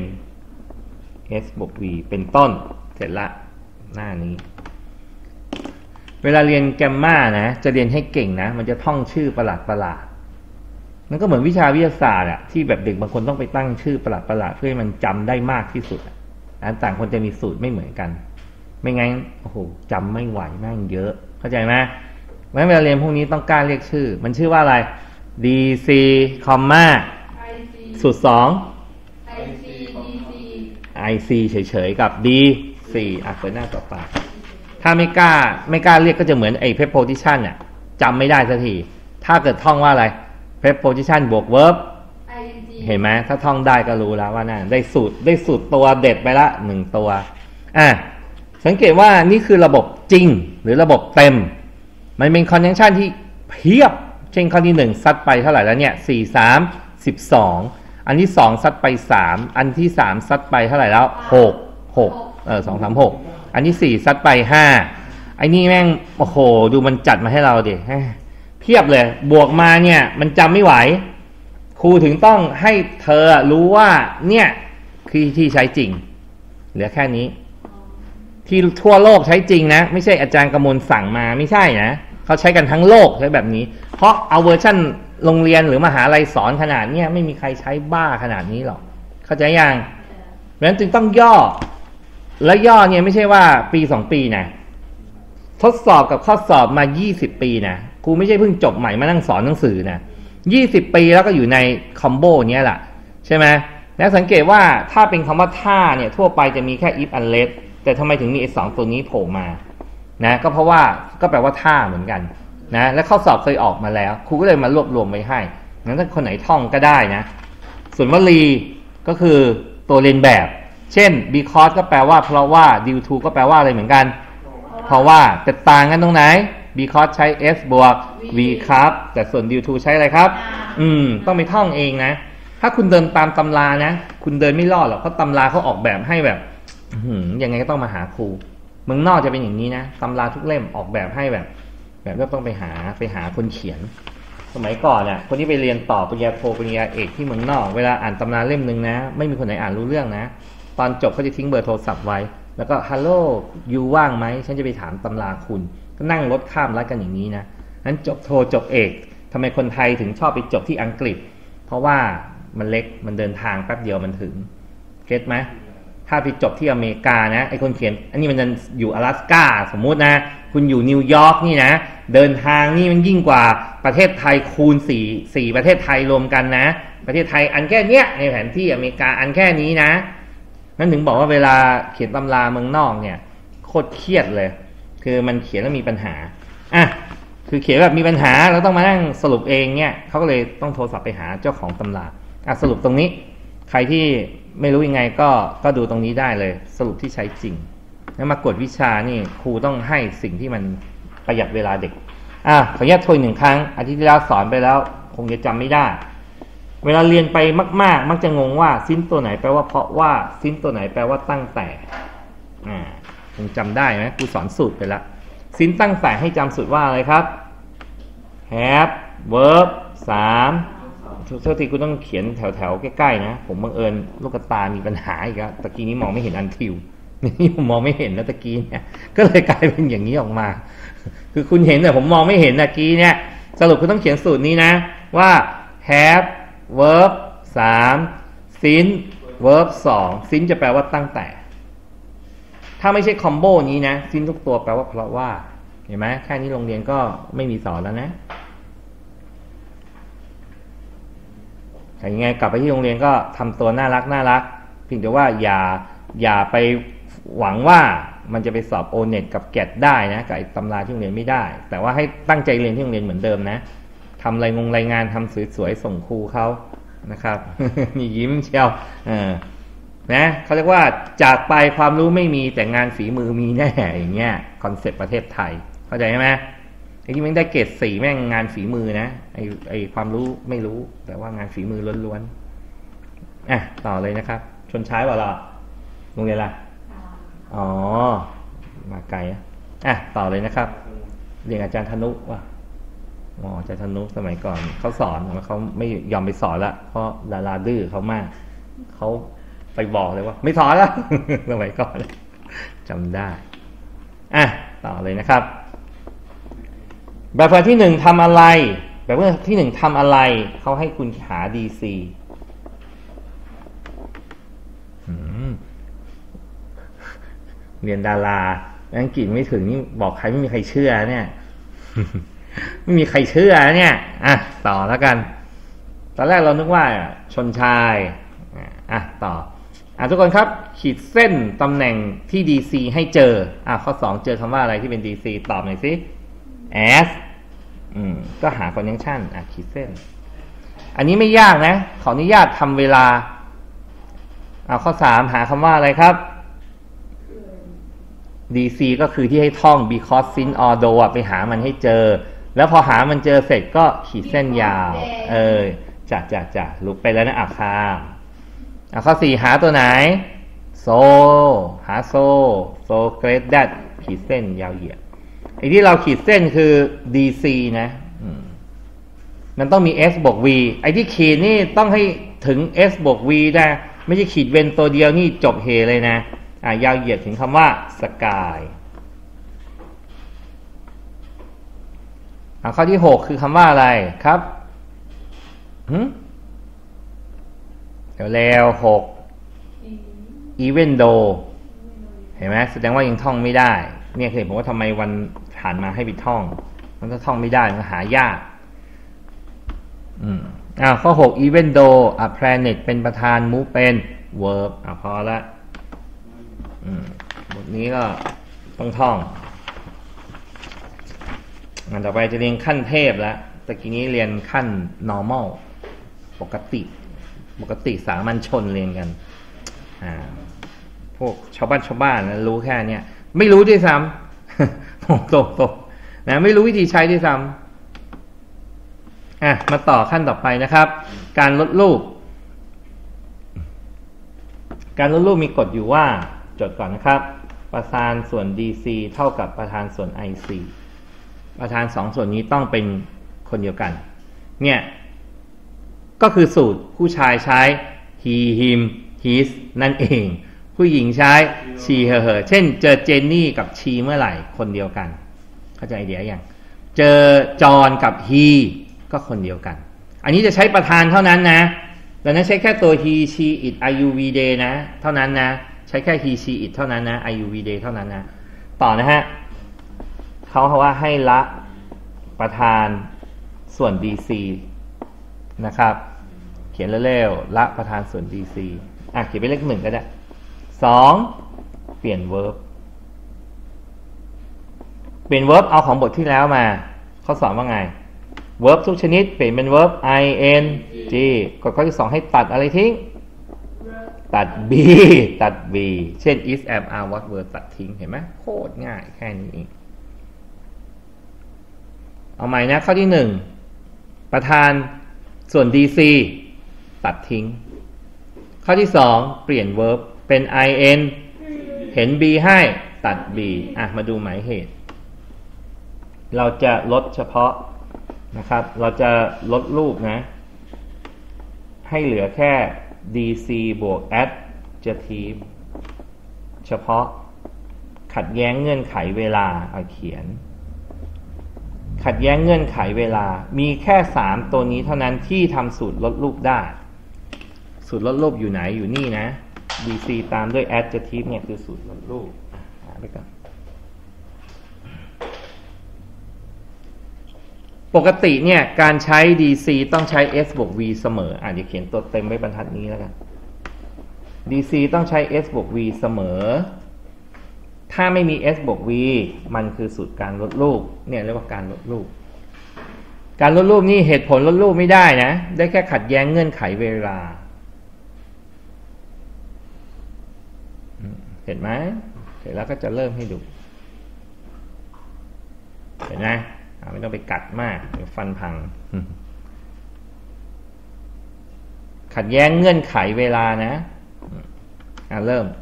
S บวก V เป็นต้นเสร็จละหน้านี้เวลาเรียนแกมมานะจะเรียนให้เก่งนะมันจะท่องชื่อประหลาดประหลาดมันก็เหมือนวิชาวิทยาศาสตร์อะที่แบบเด็กบางคนต้องไปตั้งชื่อประหลาดประหลาดเพื่อให้มันจำได้มากที่สุดอันต่างคนจะมีสูตรไม่เหมือนกันไม่งั้นโอ้โหจำไม่ไหวแม่งเยอะเข้าใจไหมเพราะฉะนั้นเวลาเรียนพวกนี้ต้องกล้าเรียกชื่อมันชื่อว่าอะไร ดี ซี สูตรสอง ไอ ซี เฉยๆกับ ดี ซี อ่ะเปิดหน้าต่อไปถ้าไม่กล้าไม่กล้าเรียกก็จะเหมือนไอ้ preposition น่ะจำไม่ได้สักทีถ้าเกิดท่องว่าอะไร preposition บวก verb เห็นไหมถ้าท่องได้ก็รู้แล้วว่าน่ะได้สูตรได้สูตรตัวเด็ดไปละหนึ่งตัวอ่ะสังเกตว่านี่คือระบบจริงหรือระบบเต็มมันเป็น conjunction ที่เพียบเช่นข้อที่หนึ่งซัดไปเท่าไหร่แล้วเนี่ยสี่ สาม สิบสองอันที่สองซัดไปสามอันที่สามซัดไปเท่าไหร่แล้วหก หกเออสอง สาม หกอันที่สี่ซัดไปห้าไอ้นี่แม่งโอ้โหดูมันจัดมาให้เราดิเพียบเลยบวกมาเนี่ยมันจำไม่ไหวครูถึงต้องให้เธอรู้ว่าเนี่ยคือที่ใช้จริงเหลือแค่นี้ที่ทั่วโลกใช้จริงนะไม่ใช่อาจารย์กมลสั่งมาไม่ใช่นะเขาใช้กันทั้งโลกใช้แบบนี้เพราะเอาเวอร์ชั่นโรงเรียนหรือมหาลัยสอนขนาดนี้ไม่มีใครใช้บ้าขนาดนี้หรอกเข้าใจยังเพราะฉะนั้นจึงต้องย่อและย่อเนี่ยไม่ใช่ว่าปีสองปีนะทดสอบกับข้อสอบมายี่สิบปีนะครูไม่ใช่เพิ่งจบใหม่มานั่งสอนหนังสือนะยี่สิบปีแล้วก็อยู่ในคอมโบเนี้ยแหละใช่ไหมแล้วสังเกตว่าถ้าเป็นคำว่าถ้าเนี่ยทั่วไปจะมีแค่ if unless แต่ทำไมถึงมีไอ้สองตัวนี้โผล่มานะก็เพราะว่าก็แปลว่าถ้าเหมือนกันนะและข้อสอบเคยออกมาแล้วครูก็เลยมารวบรวมไว้ให้งั้นถ้าคนไหนท่องก็ได้นะส่วนวลีก็คือตัวเรียนแบบเช่น because ก็แปลว่าเพราะว่า due to ก็แปลว่าอะไรเหมือนกันเพราะว่าแต่ต่างกันตรงไหน because ใช้ s บวก v ครับแต่ส่วน due to ใช้อะไรครับอืมต้องไปท่องเองนะถ้าคุณเดินตามตำรานะคุณเดินไม่รอดหรอกเพราะตำราเขาออกแบบให้แบบยังไงก็ต้องมาหาครูเมืองนอกจะเป็นอย่างนี้นะตำราทุกเล่มออกแบบให้แบบแบบก็ต้องไปหาไปหาคนเขียนสมัยก่อนเนี่ยคนที่ไปเรียนต่อปริญญาโทปริญญาเอกที่เมืองนอกเวลาอ่านตำราเล่มนึงนะไม่มีคนไหนอ่านรู้เรื่องนะตอนจบเขาจะทิ้งเบอร์โทรศัพท์ไว้แล้วก็ฮัลโหลยูว่างไหมฉันจะไปถามตำราคุณก็นั่งรถข้ามรัฐกันอย่างนี้นะนั้นจบโทจบเอกทำไมคนไทยถึงชอบไปจบที่อังกฤษเพราะว่ามันเล็กมันเดินทางแป๊บเดียวมันถึงเก็ตไหมถ้าไปจบที่อเมริกานะไอคนเขียนอันนี้มันอยู่阿拉斯加สมมุตินะคุณอยู่นิวยอร์กนี่นะเดินทางนี่มันยิ่งกว่าประเทศไทยคูณสี่ สี่ประเทศไทยรวมกันนะประเทศไทยอันแค่เนี้ยในแผนที่อเมริกาอันแค่นี้นะนั่นถึงบอกว่าเวลาเขียนตำราเมืองนอกเนี่ยโคตรเครียดเลยคือมันเขียนแล้วมีปัญหาอ่ะคือเขียนแบบมีปัญหาเราต้องมานั่งสรุปเองเนี่ยเขาก็เลยต้องโทรศัพท์ไปหาเจ้าของตำราอ่ะสรุปตรงนี้ใครที่ไม่รู้ยังไงก็ก็ดูตรงนี้ได้เลยสรุปที่ใช้จริงแล้วมากดวิชานี่ครูต้องให้สิ่งที่มันประหยัดเวลาเด็กอ่ะขออนุญาตทวนหนึ่งครั้งอาทิตย์ที่แล้วสอนไปแล้วคงจะจำไม่ได้เวลาเรียนไปมากๆมักจะงงว่าซินตัวไหนแปลว่าเพราะว่าซินตัวไหนแปลว่าตั้งแต่อ่าคงจำได้ไหมครูสอนสูตรไปแล้วซินตั้งแต่ให้จำสูตรว่าอะไรครับ have verb สามทุกทีคุณต้องเขียนแถวๆใกล้ๆนะผมบังเอิญลูกตามีปัญหาอีกแล้วตะกี้นี้มองไม่เห็นอันทิวนี่ผมมองไม่เห็นนะตะกี้เนี่ยก็เลยกลายเป็นอย่างนี้ออกมาคือคุณเห็นแต่ผมมองไม่เห็นตะกี้เนี่ยสรุปคุณต้องเขียนสูตรนี้นะว่า have verb สาม since verb สอง since จะแปลว่าตั้งแต่ถ้าไม่ใช่คอมโบนี้นะ since ทุกตัวแปลว่าเพราะว่าเห็นไหมแค่นี้โรงเรียนก็ไม่มีสอนแล้วนะแต่ยังไงกลับไปที่โรงเรียนก็ทำตัวน่ารักน่ารักเพียงแต่ว่าอย่าอย่าไปหวังว่ามันจะไปสอบ โอ เน็ต กับ แกท ได้นะกับตำราที่โรงเรียนไม่ได้แต่ว่าให้ตั้งใจเรียนที่โรงเรียนเหมือนเดิมนะทำรายงงรายงานทำสวยๆส่งครูเขานะครับ นี่ยิ้มเชียวเออนะเขาเรียกว่าจากไปความรู้ไม่มีแต่งานฝีมือมีแน่อย่างเงี้ยคอนเซ็ปต์ประเทศไทยเข้าใจไหมไอ้ที่มันได้เกรดสี่แม่งงานฝีมือนะไอ้ไอ้ความรู้ไม่รู้แต่ว่างานฝีมือล้วนๆอ่ะต่อเลยนะครับชนช้ายว่าเราโรงเรียนอะไรอ๋อมาไกลอ่ะอ่ะต่อเลยนะครับเรียนอาจารย์ธนุว่ะอ๋ออาจารย์ธนุสมัยก่อนเขาสอนแล้วเขาไม่ยอมไปสอนละเพราะดาราดื้อเขามากเขาไปบอกเลยว่าไม่สอนแล้ว สมัยก่อนจำได้อ่ะต่อเลยนะครับแบบที่หนึ่งทำอะไรแบบที่หนึ่งทำอะไรเขาให้คุณหา ดี ซี เรียนดาราอังกฤษไม่ถึงนี่บอกใครไม่มีใครเชื่อเนี่ย ไม่มีใครเชื่อเนี่ยอ่ะต่อแล้วกันตอนแรกเรานึกว่าชนชายอ่ะต่ออ่ะทุกคนครับขีดเส้นตำแหน่งที่ ดี ซี ให้เจออ่ะข้อสองเจอคำว่าอะไรที่เป็น ดี ซี ตอบหน่อยสิ as อืมก็หา conjunction อ่ะขีดเส้นอันนี้ไม่ยากนะขออนุญาตทำเวลาอ่ะข้อสามหาคำว่าอะไรครับ ดี ซี ก็คือที่ให้ท่อง because since although ไปหามันให้เจอแล้วพอหามันเจอเสร็จก็ขีดเส้นยาวเออจัดจัดจัดลุกไปแล้วนะอ่ะข้ามอ่ะข้อสี่หาตัวไหน so หา so so great that ขีดเส้นยาวเหยียดไอ้ที่เราขีดเส้นคือ ดี ซี นะมันต้องมี s บวก v ไอ้ที่ขีดนี่ต้องให้ถึง s บวก v ได้ไม่ใช่ขีดเว้นตัวเดียวนี่จบเฮเลยนะอ่ะยาวเหยียดถึงคำว่า sky อ่ะข้อที่หกคือคำว่าอะไรครับหืมเดี๋ยวแล้วหก even though เห็นไหมแสดงว่ายังท่องไม่ได้เนี่ยคือผมว่าทำไมวันผ่านมาให้ไปท่องมันก็ท่องไม่ได้มันหายากอืมอ่าข้อหก even though a planet เป็นประธาน move เป็น verb อ่ะพอละอืมบทนี้ก็ต้องท่องอันต่อไปจะเรียนขั้นเทพแล้วตะกี้นี้เรียนขั้น normal ปกติปกติสามัญชนเรียนกันอ่าพวกชาวบ้านชาวบ้านนะรู้แค่เนี้ยไม่รู้ด้วยซ้ำผมตกตกนะไม่รู้วิธีใช้ด้วยซ้ำอ่ะมาต่อขั้นต่อไปนะครับการลดรูปการลดรูปมีกฎอยู่ว่าจดก่อนนะครับประธานส่วน ดี ซี เท่ากับประธานส่วน ไอ ซี ประธานสองส่วนนี้ต้องเป็นคนเดียวกันเนี่ยก็คือสูตรผู้ชายใช้ he him his นั่นเองผู้หญิงใช้ she her her เช่นเจอเจนนี่กับชีเมื่อไหร่คนเดียวกันเข้าใจไอเดียยังเจอจอห์นกับ he ก็คนเดียวกันอันนี้จะใช้ประธานเท่านั้นนะดังนั้นใช้แค่ตัว he she it I U V they นะเท่านั้นนะใช้แค่ he she it เท่านั้นนะ I U V they เท่านั้นนะต่อนะฮะเขาเขาว่าให้ละประธานส่วน ดี ซี นะครับเขียนเร็วๆละประธานส่วน ดี ซี อ่ะเขียนเป็นเลขหนึ่งก็ได้สองเปลี่ยน verb เปลี่ยน verb เอาของบทที่แล้วมาเขาสอนว่าไง verb ทุกชนิดเปลี่ยนเป็น verb ing กฎข้อที่สองให้ตัดอะไรทิ้งตัด b ตัด b เช่น is am are what were ตัดทิ้งเห็นไหมโคตรง่ายแค่นี้เองเอาใหม่นะข้อที่หนึ่งประธานส่วน ดี ซีตัดทิ้งข้อที่สองเปลี่ยน verb เป็น in เห็น be ให้ตัด be อ่ะมาดูหมายเหตุเราจะลดเฉพาะนะครับเราจะลดรูปนะให้เหลือแค่ dc บวก adjective เฉพาะขัดแย้งเงื่อนไขเวลาเอาเขียนขัดแย้งเงื่อนไขเวลามีแค่สามตัวนี้เท่านั้นที่ทำสูตรลดรูปได้สูตรลดรูปอยู่ไหนอยู่นี่นะ dc ตามด้วย adjective เนี่ยคือสูตรลดรูปหาไปก่อนปกติเนี่ยการใช้ dc ต้องใช้ s บวก v เสมออ่ะเดี๋ยวเขียนตัวเต็มไว้บรรทัดนี้แล้วกัน dc ต้องใช้ s บวก v เสมอถ้าไม่มี s บวก v มันคือสูตรการลดรูปเนี่ยเรียกว่าการลดรูปการลดรูปนี่เหตุผลลดรูปไม่ได้นะได้แค่ขัดแย้งเงื่อนไขเวลาเห็นไหมเสร็จแล้วก็จะเริ่มให้ดูเห็นไหมไม่ต้องไปกัดมากเดี๋ยวฟันพังขัดแย้งเงื่อนไขเวลานะอ่ะเริ่ม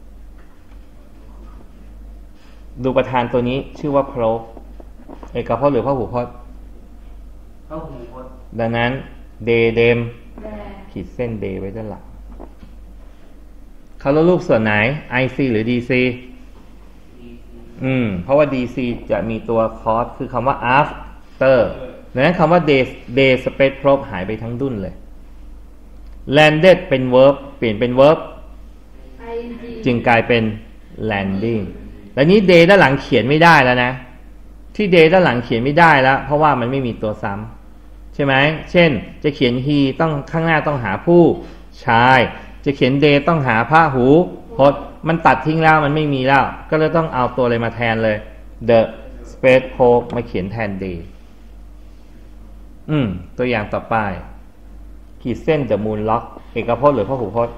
ดูประธานตัวนี้ชื่อว่าโพรกเอกพจน์หรือพหูพจน์พหูพจน์ดังนั้นเดเดมขีดเส้นเดไว้ด้านหลังเขาลดรูปส่วนไหน ไอ ซี หรือ ดี ซี อืมเพราะว่า ดี ซี จะมีตัวคอสคือคำว่า after ดังนั้นคำว่า day day space probe หายไปทั้งดุ้นเลย landed เป็น verb เปลี่ยนเป็น verb จึงกลายเป็น landing แล้วนี้ day ด้านหลังเขียนไม่ได้แล้วนะที่ day ด้านหลังเขียนไม่ได้แล้วเพราะว่ามันไม่มีตัวซ้ำใช่ไหมเช่นจะเขียน he ต้องข้างหน้าต้องหาผู้ชายจะเขียน day ต้องหาพหูพจน์มันตัดทิ้งแล้วมันไม่มีแล้วก็เลยต้องเอาตัวอะไรมาแทนเลย the space probe มาเขียนแทน day อืมตัวอย่างต่อไปขีดเส้น the moon rock เอกพจน์หรือพหูพจน์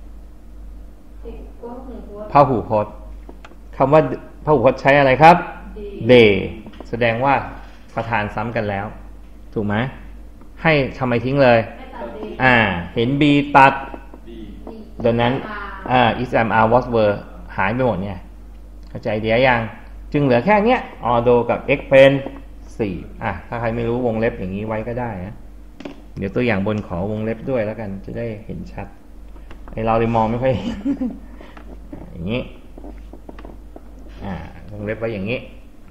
พหูพจน์คำว่าพหูพจน์ใช้อะไรครับ day แสดงว่าประธานซ้ำกันแล้วถูกไหมให้ทำไมทิ้งเลยอ่าเห็น b ตัดดังนั้นอ่า is am are was were หายไปหมดเนี่ยเข้าใจเดียวยังจึงเหลือแค่เนี้ย although กับ x เป็นสี่อ่ะถ้าใครไม่รู้วงเล็บอย่างนี้ไว้ก็ได้นะเดี๋ยวตัวอย่างบนขอวงเล็บด้วยแล้วกันจะได้เห็นชัดไอเราเลยมองไม่ค่อย อย่างนี้อ่าวงเล็บไว้อย่างนี้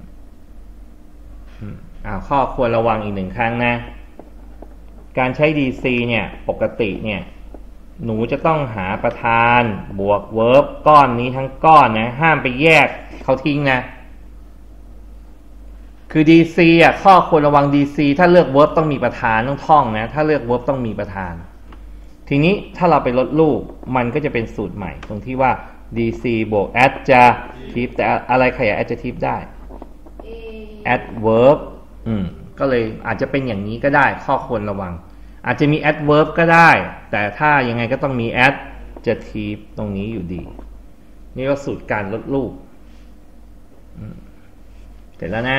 อ่าข้อควรระวังอีกหนึ่งครั้งนะการใช้ ดี ซี เนี่ยปกติเนี่ยหนูจะต้องหาประธานบวก verb ก้อนนี้ทั้งก้อนนะห้ามไปแยกเขาทิ้งนะคือ ดี ซี อ่ะข้อควรระวัง ดี ซี ถ้าเลือก verb ต้องมีประธานต้องท่องนะถ้าเลือก verb ต้องมีประธานทีนี้ถ้าเราไปลดรูปมันก็จะเป็นสูตรใหม่ตรงที่ว่า ดี ซี บวก adjective แต่อะไรขยาย adjective ได้ adverb อืมก็เลยอาจจะเป็นอย่างนี้ก็ได้ข้อควรระวังอาจจะมี adverb ก็ได้แต่ถ้ายังไงก็ต้องมี adjective ตรงนี้อยู่ดีนี่ก็สูตรการลดรูปเสร็จแล้วนะ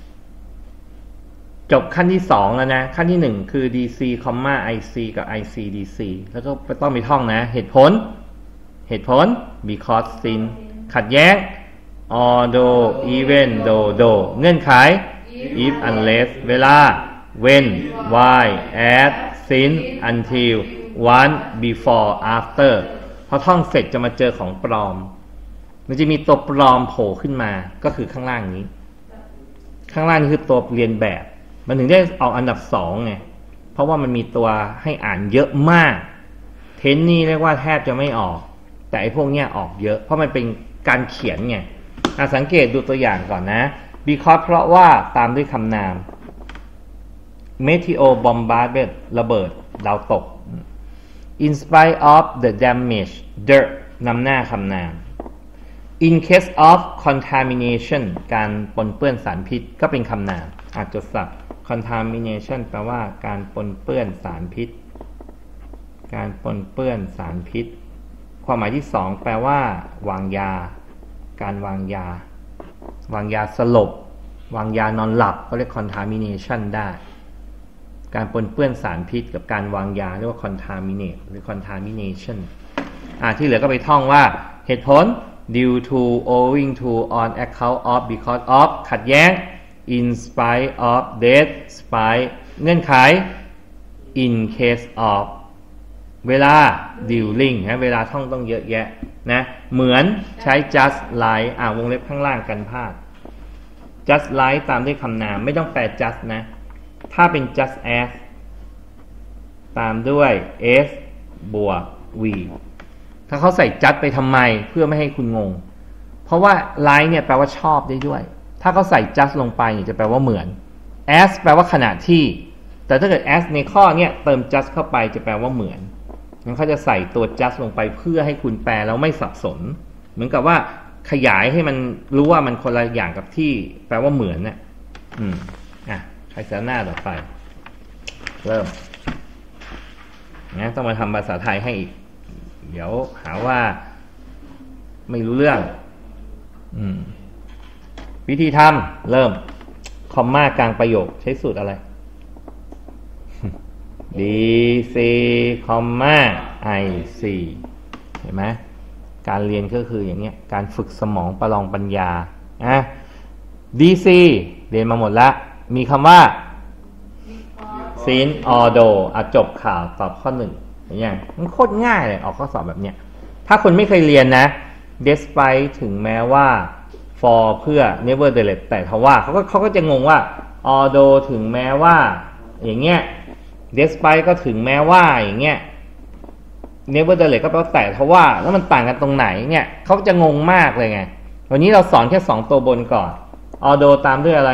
จบขั้นที่สองแล้วนะขั้นที่หนึ่งคือ ดี ซี ic กับ ic ดี ซี แล้วก็ต้องมีท่องนะเหตุผลเหตุผล because since ขัดแย้ง although even though though เงื่อนไข if unless เวลา when why at since until once before after พอท่องเสร็จจะมาเจอของปลอมมันจะมีตัวปลอมโผล่ขึ้นมาก็คือข้างล่างนี้ข้างล่างนี้คือตัวเรียนแบบมันถึงได้ออกอันดับสองไงเพราะว่ามันมีตัวให้อ่านเยอะมากเทนนี่เรียกว่าแทบจะไม่ออกแต่ไอ้พวกเนี้ยออกเยอะเพราะมันเป็นการเขียนไงสังเกตดูตัวอย่างก่อนนะ because เพราะว่าตามด้วยคำนาม meteor bombarded ระเบิดดาวตก in spite of the damage dirt นำหน้าคำนาม in case of contamination การปนเปื้อนสารพิษก็เป็นคำนามอาจจดศัพท์ contamination แปลว่าการปนเปื้อนสารพิษการปนเปื้อนสารพิษความหมายที่สองแปลว่าวางยาการวางยาวางยาสลบวางยานอนหลับเขาเรียก contamination ได้การปนเปื้อนสารพิษกับการวางยาเรียกว่า contaminate หรือ contamination อ่าที่เหลือก็ไปท่องว่าเหตุผล due to owing to on account of because of ขัดแย้ง in spite of despite เงื่อนไข in case of เวลา dealing นะเวลาท่องต้องเยอะแยะนะเหมือนใช้ just like อ่าวงเล็บข้างล่างกันพลาด just like ตามด้วยคำนามไม่ต้องแปล just นะถ้าเป็น just as ตามด้วย s บวก v ถ้าเขาใส่ just ไปทำไมเพื่อไม่ให้คุณงงเพราะว่า like เนี่ยแปลว่าชอบได้ด้วยถ้าเขาใส่ just ลงไปเนี่ยจะแปลว่าเหมือน as แปลว่าขณะที่แต่ถ้าเกิด as ในข้อเนี่ยเติม just เข้าไปจะแปลว่าเหมือนงั้นเขาจะใส่ตัว just ลงไปเพื่อให้คุณแปลแล้วไม่สับสนเหมือนกับว่าขยายให้มันรู้ว่ามันคนละอย่างกับที่แปลว่าเหมือนน่ะอืมอ่ะใครเสียหน้าต่อไปเริ่มนะต้องมาทำภาษาไทยให้อีกเดี๋ยวหาว่าไม่รู้เรื่องอืมวิธีทำเริ่มคอมมากลางประโยคใช้สูตรอะไร dc คอมมา ic เห็นไหมการเรียนก็คืออย่างเนี้ยการฝึกสมองประลองปัญญาอ่ะ dc เรียนมาหมดละมีคำว่า sin although อ่ะจบข่าวตอบข้อหนึ่งอย่างเงี้ยมันโคตรง่ายเลยออกข้อสอบแบบเนี้ยถ้าคนไม่เคยเรียนนะ despite ถึงแม้ว่า for เพื่อ nevertheless แต่ทว่าเขาก็เขาก็จะงงว่า although ถึงแม้ว่าอย่างเงี้ย despite ก็ถึงแม้ว่าอย่างเงี้ย nevertheless ก็แปลว่าแต่ทว่าแล้วมันต่างกันตรงไหนเนี่ยเขาจะงงมากเลยไงวันนี้เราสอนแค่สองตัวบนก่อน although ตามด้วยอะไร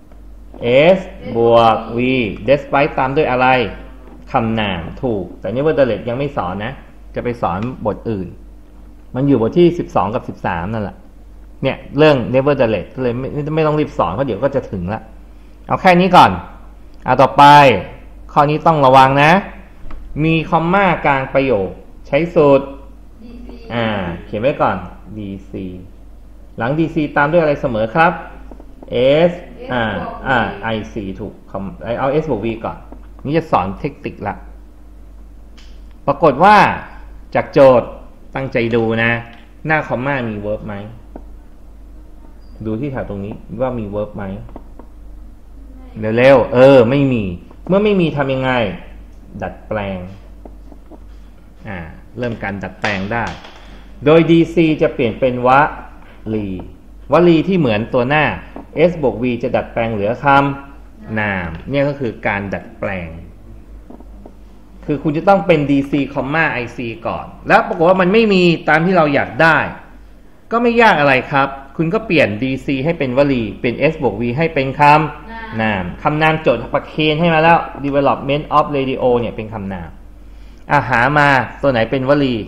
s บวก v despite ตามด้วยอะไรคำนามถูกแต่ nevertheless ยังไม่สอนนะจะไปสอนบทอื่นมันอยู่บทที่สิบสองกับสิบสามนั่นแหละเนี่ยเรื่อง nevertheless ก็เลยไม่ไม่ต้องรีบสอนเพราะเดี๋ยวก็จะถึงละเอาแค่นี้ก่อนเอาต่อไปข้อนี้ต้องระวังนะมีคอมมากลางประโยคใช้สูตร อ่าเขียนไว้ก่อน dc หลัง dc ตามด้วยอะไรเสมอครับ s อ่าอ่า ic ถูกเอา s บวก v ก่อนนี่จะสอนเทคนิคละปรากฏว่าจากโจทย์ตั้งใจดูนะหน้าคอมมามี verb ไหมดูที่แถวตรงนี้ว่ามี verb ไหมเร็วๆเออไม่มีเมื่อไม่มีทำยังไงดัดแปลงอ่าเริ่มการดัดแปลงได้โดย dc จะเปลี่ยนเป็นวลีวลีที่เหมือนตัวหน้า s บวก v จะดัดแปลงเหลือคำนามเนี่ยก็คือการดัดแปลงคือคุณจะต้องเป็น dc, ic ก่อนแล้วปรากฏว่ามันไม่มีตามที่เราอยากได้ก็ไม่ยากอะไรครับคุณก็เปลี่ยน dc ให้เป็นวลีเป็น s บวก v ให้เป็นคำนามคำนามโจทย์ประเคนให้มาแล้ว development of radio เนี่ยเป็นคำนามอ่ะหามาตัวไหนเป็นวลี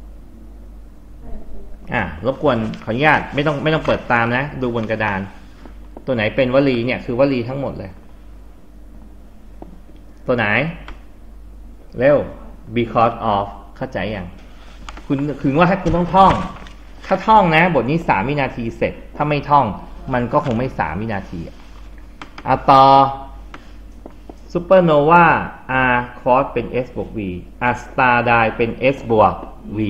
อ่ะรบกวนขออนุญาตไม่ต้องไม่ต้องเปิดตามนะดูบนกระดานตัวไหนเป็นวลีเนี่ยคือวลีทั้งหมดเลยตัวไหนเร็ว because of เข้าใจยังคุณคือว่าให้คุณต้องท่องถ้าท่องนะบทนี้สามวินาทีเสร็จถ้าไม่ท่องมันก็คงไม่สามวินาทีอ่ะต่อ supernova r cos เป็น s บวก v r star die เป็น s บวก v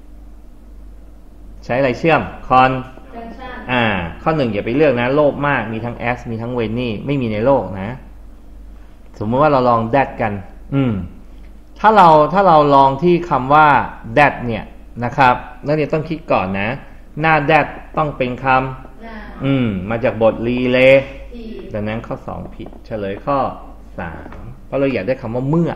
ใช้อะไรเชื่อม con อ่าข้อหนึ่งอย่าไปเลือกนะโลภมากมีทั้ง s มีทั้ง when นี่ไม่มีในโลกนะสมมติว่าเราลอง that กันอืมถ้าเราถ้าเราลองที่คำว่า that เนี่ยนะครับนักเรียนต้องคิดก่อนนะหน้า that ต้องเป็นคำอืมมาจากบท relay ดังนั้นข้อสองผิดเฉลยข้อสามเพราะเราอยากได้คำว่าเมื่อ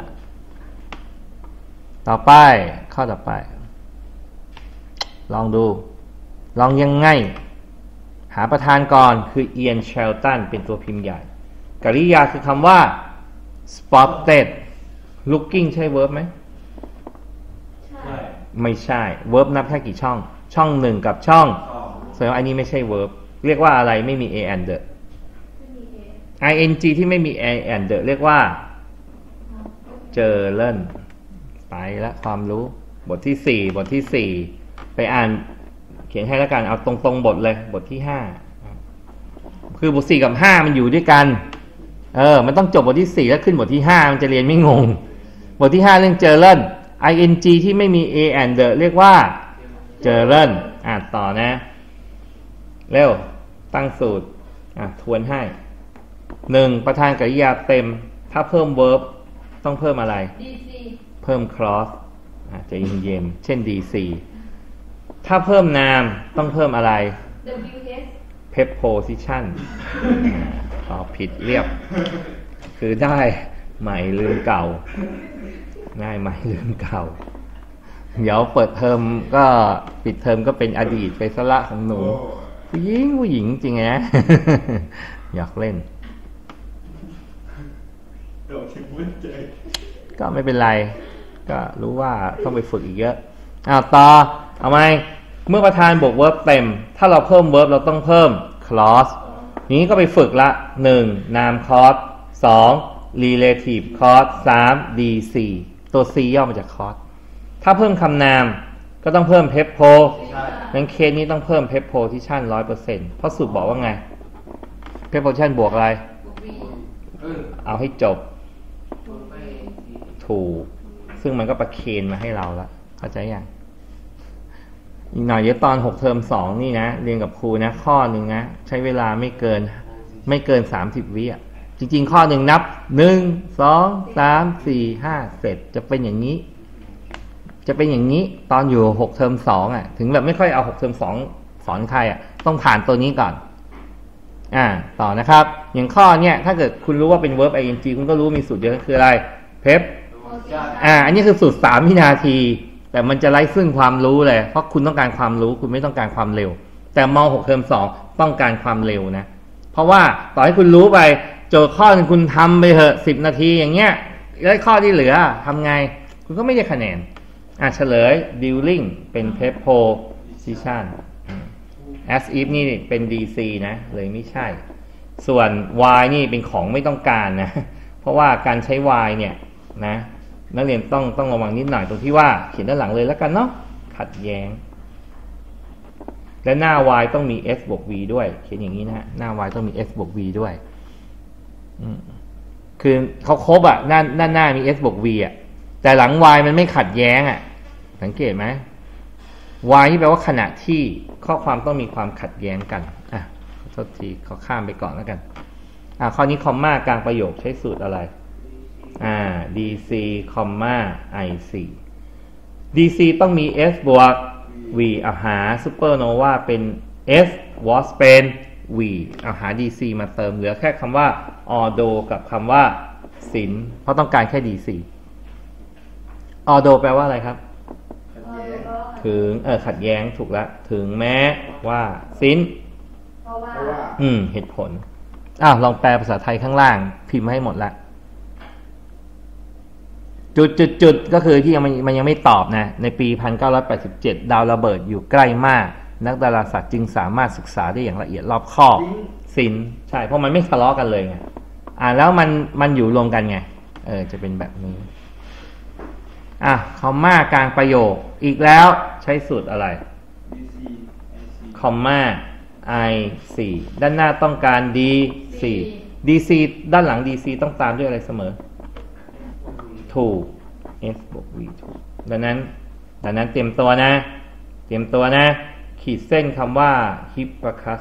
ต่อไปข้อต่อไปลองดูลองยังไงหาประธานก่อนคือ Ian Shelton เป็นตัวพิมพ์ใหญ่กริยาคือคำว่า spotted looking ใช่ verb ไหมใช่ไม่ใช่ verb นับแค่กี่ช่องช่องหนึ่งกับช่องแสดงว่าอันนี้ไม่ใช่ verb เรียกว่าอะไรไม่มี a and the ing ที่ไม่มี a and the เรียกว่าเจอเล่นไปแล้วความรู้บทที่สี่บทที่สี่ไปอ่านเขียนให้แล้วกันเอาตรงๆบทเลยบทที่ห้าคือบทสี่กับห้ามันอยู่ด้วยกันเออมันต้องจบบทที่สี่แล้วขึ้นบทที่ห้ามันจะเรียนไม่งงบทที่ห้าเรื่องเจอเล่น ing ที่ไม่มี a and the เรียกว่าเจอเล่นอ่ะต่อนะเร็วตั้งสูตรอ่ะทวนให้หนึ่งประธานกริยาเต็มถ้าเพิ่ม verb ต้องเพิ่มอะไรดี ซีเพิ่ม cross อ่ะจะเย็นๆเช่น ดี ซี ถ้าเพิ่มนามต้องเพิ่มอะไรดับเบิลยู เอส preposition ตอบผิดเรียบคือได้ใหม่ลืมเก่าได้ใหม่ลืมเก่าเดี๋ยวเปิดเทอมก็ปิดเทอมก็เป็นอดีตไปซะละของหนูผู้หญิงผู้หญิงจริงนะ อยากเล่นก็ไม่เป็นไรก็รู้ว่าต้องไปฝึกอีกเยอะอ้าวต่อเอาไหมเมื่อประธานบวก verb เต็มถ้าเราเพิ่ม verb เราต้องเพิ่ม clause นี้ก็ไปฝึกละหนึ่งนาม clause สอง relative clause สาม ดี ซี ตัว C ย่อมาจาก clause ถ้าเพิ่มคำนามก็ต้องเพิ่ม prepo งั้นเคสนี้ต้องเพิ่ม preposition ร้อยเปอร์เซ็นต์ เพราะสูตรบอกว่าไง preposition บวกอะไร เอาให้จบถูกซึ่งมันก็ประเคนมาให้เราแล้วเข้าใจยังอีกหน่อยเดี๋ยวตอนหกเทอมสองนี่นะเรียนกับครูนะข้อหนึ่งนะใช้เวลาไม่เกินไม่เกินสามสิบวิอ่ะจริงๆข้อหนึ่งนับหนึ่งสองสามสี่ห้าเสร็จจะเป็นอย่างนี้จะเป็นอย่างนี้ตอนอยู่หกเทอมสองอ่ะถึงแบบไม่ค่อยเอาหกเทอมสองสอนใครอ่ะต้องผ่านตัวนี้ก่อนอ่าต่อนะครับอย่างข้อเนี้ยถ้าเกิดคุณรู้ว่าเป็น verb ing คุณก็รู้มีสูตรเยอะคืออะไร prep อ่าอันนี้คือสูตรสามวินาทีแต่มันจะไร้ซึ่งความรู้เลยเพราะคุณต้องการความรู้คุณไม่ต้องการความเร็วแต่มหกเทอมสองต้องการความเร็วนะเพราะว่าต่อให้คุณรู้ไปโจทย์ข้อนึงคุณทำไปเถอะสิบนาทีอย่างเงี้ยแล้วข้อที่เหลือทำไงคุณก็ไม่ได้คะแนนอ่ะเฉลย dealing เป็น preposition as if นี่เป็น ดี ซี นะเลยไม่ใช่ส่วน y นี่เป็นของไม่ต้องการนะเพราะว่าการใช้ y เนี่ยนะนักเรียนต้องต้องระวังนิดหน่อยตรงที่ว่าเขียนด้านหลังเลยแล้วกันเนาะขัดแย้งและหน้า y ต้องมี s บวก v ด้วยเขียนอย่างนี้นะฮะหน้า y ต้องมี s บวก v ด้วยคือเขาครบอ่ะด้านด้านหน้ามี s บวก v อ่ะแต่หลัง y มันไม่ขัดแย้งอ่ะสังเกตไหม y ที่แปลว่าขณะที่ข้อความต้องมีความขัดแย้งกันอ่ะขอโทษทีเขาข้ามไปก่อนแล้วกันอ่ะข้อนี้คอมมากลางประโยคใช้สูตรอะไรอ่า ดี ซี คอมมา ไอ ซี ดี ซี ต้องมี s บวก v อ่ะหาซูเปอร์โนวาเป็น s was เป็น v อ่ะหา ดี ซี มาเติมเหลือแค่คำว่า although กับคำว่า since เพราะต้องการแค่ ดี ซี although แปลว่าอะไรครับถึงเออขัดแย้งถูกแล้วถึงแม้ว่า since เพราะว่าอืมเหตุผลอ้าวลองแปลภาษาไทยข้างล่างพิมพ์ให้หมดละจุดจุดจุดก็คือที่ยังมันมันยังไม่ตอบนะในปีหนึ่งพันเก้าร้อยแปดสิบเจ็ดดาวระเบิดอยู่ใกล้มากนักดาราศาสตร์จึงสามารถศึกษาได้อย่างละเอียดรอบคอบสินใช่เพราะมันไม่ทะเลาะกันเลยไงอ่าแล้วมันมันอยู่รวมกันไงเออจะเป็นแบบนี้อ่ะคอมมากลางประโยคอีกแล้วใช้สูตรอะไรคอมมา i สี่ด้านหน้าต้องการ d สี่ d สี่ด้านหลัง d สี่ต้องตามด้วยอะไรเสมอถูก s บวก v ถูกดังนั้นดังนั้นเตรียมตัวนะเตรียมตัวนะขีดเส้นคำว่า Hipparchus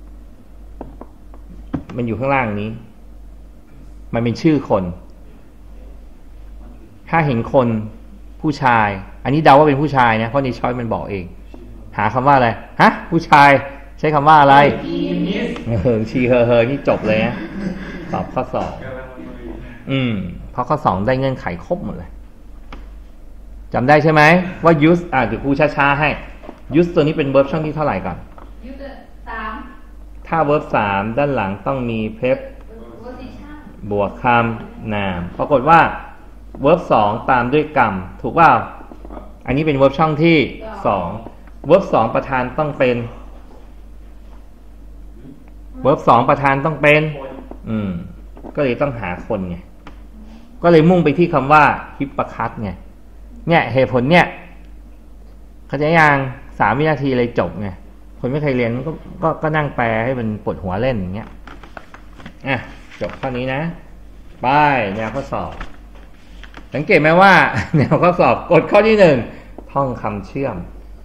มันอยู่ข้างล่างนี้มันเป็นชื่อคนถ้าเห็นคนผู้ชายอันนี้เดาว่าเป็นผู้ชายนะเพราะในช้อยมันบอกเองหาคำว่าอะไรฮะผู้ชายใช้คำว่าอะไรเฮอชีเฮอเฮอนี่จบเลยนะตอบข้อสองอืมเพราะข้อสองได้เงื่อนไขครบหมดเลยจำได้ใช่ไหมว่า use อ่าเดี๋ยวครูช้าๆให้ use ตัวนี้เป็น verb ช่องที่เท่าไหร่ก่อน use สามถ้า verb สามด้านหลังต้องมี prep บวกคำนามปรากฏว่า verb สองตามด้วยกรรมถูกเปล่าอันนี้เป็น verb ช่องที่สอง verb สองประธานต้องเป็น verb สองประธานต้องเป็นอืมก็เลยต้องหาคนไงก็เลยมุ่งไปที่คำว่า Hipparchus ไงเนี่ยเหตุผลเนี่ยเขาจะยังสามวินาทีเลยจบไงคนไม่เคยเรียนก็ก็ก็นั่งแปลให้มันปวดหัวเล่นอย่างเงี้ยอ่ะจบข้อนี้นะไปแนวข้อสอบสังเกตไหมว่า แนวข้อสอบกฎข้อที่หนึ่งท่องคำเชื่อม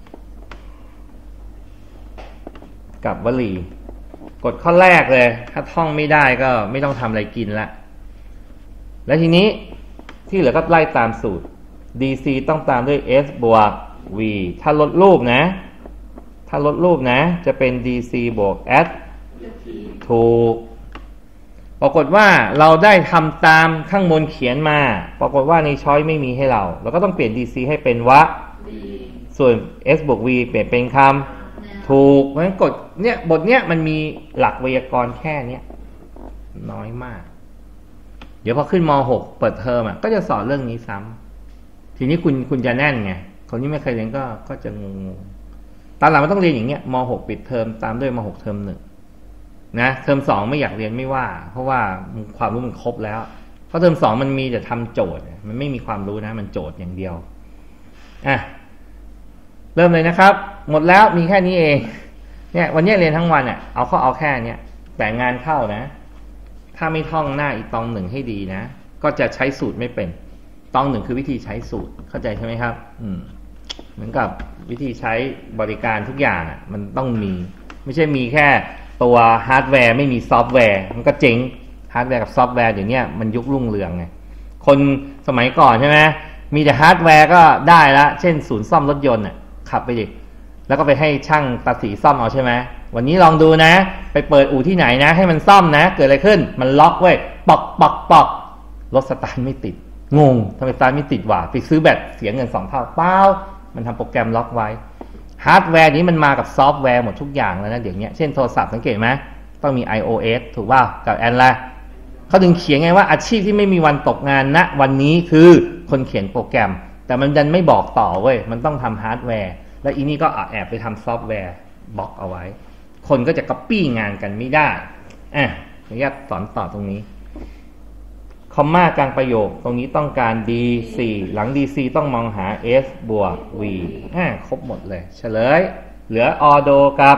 กับวลีกฎข้อแรกเลยถ้าท่องไม่ได้ก็ไม่ต้องทำอะไรกินละแล้วทีนี้ที่เหลือก็ไล่ตามสูตร ดี ซี ต้องตามด้วย S บวก V ถ้าลดรูปนะถ้าลดรูปนะจะเป็น ดี ซี บวก S ถูกปรากฏว่าเราได้ทำตามข้างบนเขียนมาปรากฏว่าในช้อยไม่มีให้เราเราก็ต้องเปลี่ยน ดี ซี ให้เป็นวะส่วน S บวก V เปลี่ยนเป็นคำถูกเพราะฉะนั้นกฎเนี่ยบทเนี้ยมันมีหลักไวยากรณ์แค่เนี้ยน้อยมากเดี๋ยวพอขึ้นม หก เปิดเทอมอ่ะก็จะสอนเรื่องนี้ซ้ำทีนี้คุณคุณจะแน่นไงคนที่ไม่เคยเรียนก็ก็จะงงๆตอนหลังมันต้องเรียนอย่างเงี้ยม หก ปิดเทอมตามด้วยม หก เทอมหนึ่งนะเทอมสองไม่อยากเรียนไม่ว่าเพราะว่าความรู้มันครบแล้วเพราะเทอมสองมันมีแต่ทำโจทย์มันไม่มีความรู้นะมันโจทย์อย่างเดียวอ่ะเริ่มเลยนะครับหมดแล้วมีแค่นี้เองเนี่ยวันนี้เรียนทั้งวันอ่ะเอาเข้าเอาแค่เนี้ยแต่งานเข้านะถ้าไม่ท่องหน้าอีตองหนึ่งให้ดีนะก็จะใช้สูตรไม่เป็นตองหนึ่งคือวิธีใช้สูตรเข้าใจใช่ไหมครับอืมเหมือนกับวิธีใช้บริการทุกอย่างอ่ะมันต้องมีไม่ใช่มีแค่ตัวฮาร์ดแวร์ไม่มีซอฟต์แวร์มันก็เจ๊งฮาร์ดแวร์กับซอฟต์แวร์เดี๋ยวนี้มันยุครุ่งเรืองไงคนสมัยก่อนใช่ไหมมีแต่ฮาร์ดแวร์ก็ได้ละเช่นศูนย์ซ่อมรถยนต์อ่ะขับไปดิแล้วก็ไปให้ช่างตัดสีซ่อมเอาใช่ไหมวันนี้ลองดูนะไปเปิดอู่ที่ไหนนะให้มันซ่อมนะเกิดอะไรขึ้นมันล็อกเว้ยปอกปอกปอกรถสตาร์ทไม่ติดงงทำไมสตาร์ทไม่ติดวะไปซื้อแบตเสียเงินสองเท่าเปล่ามันทำโปรแกรมล็อกไว้ฮาร์ดแวร์นี้มันมากับซอฟต์แวร์หมดทุกอย่างแล้วนะเดี๋ยวนี้เช่นโทรศัพท์สังเกตไหมต้องมี iOS ถูกป่ะกับ Android เขาถึงเขียนไงว่าอาชีพที่ไม่มีวันตกงานณวันนี้คือคนเขียนโปรแกรมแต่มันดันไม่บอกต่อเว้ยมันต้องทำฮาร์ดแวร์แล้วอีนี่ก็แอบไปทำซอฟต์แวร์บล็อกเอาไว้คนก็จะก๊อปปี้งานกันไม่ได้อ่ะขออนุญาตสอนต่อตรงนี้คอมมากลางประโยคตรงนี้ต้องการ ดี ซี หลัง ดี ซี ต้องมองหา S บวก V อ่ะครบหมดเลยเฉลยเหลือ although กับ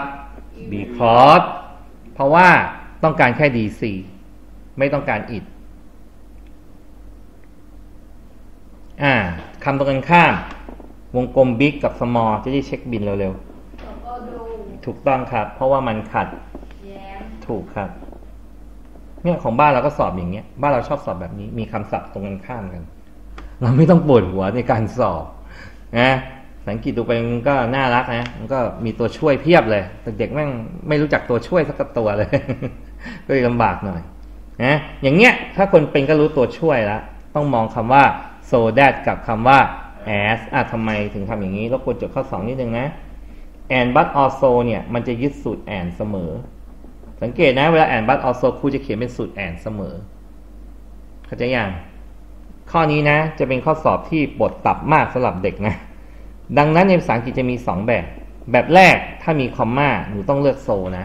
because เพราะว่าต้องการแค่ ดี ซี ไม่ต้องการ it อ่าคำตรงกันข้ามวงกลม big กับ small จะได้เช็คบินเร็วๆถูกต้องครับเพราะว่ามันขัดถูกครับเนี่ยของบ้านเราก็สอบอย่างเงี้ยบ้านเราชอบสอบแบบนี้มีคำศัพท์ตรงกันข้ามกันเราไม่ต้องปวดหัวในการสอบนะสังเกตดูไปมันก็น่ารักนะมันก็มีตัวช่วยเพียบเลยแต่เด็กแม่งไม่รู้จักตัวช่วยสักตัวเลย ก็เลยลำบากหน่อยนะอย่างเงี้ยถ้าคนเป็นก็รู้ตัวช่วยแล้วต้องมองคำว่า so that กับคำว่า as อ่ะทำไมถึงทำอย่างนี้รบกวนจดข้อสองนิดนึงนะ and but also เนี่ยมันจะยึดสูตร and เสมอสังเกตนะเวลา and but also ครูจะเขียนเป็นสูตร and เสมอเข้าใจยังข้อนี้นะจะเป็นข้อสอบที่ปวดตับมากสำหรับเด็กนะดังนั้นในภาษาอังกฤษจะมีสองแบบแบบแรกถ้ามีคอมมาหนูต้องเลือก so นะ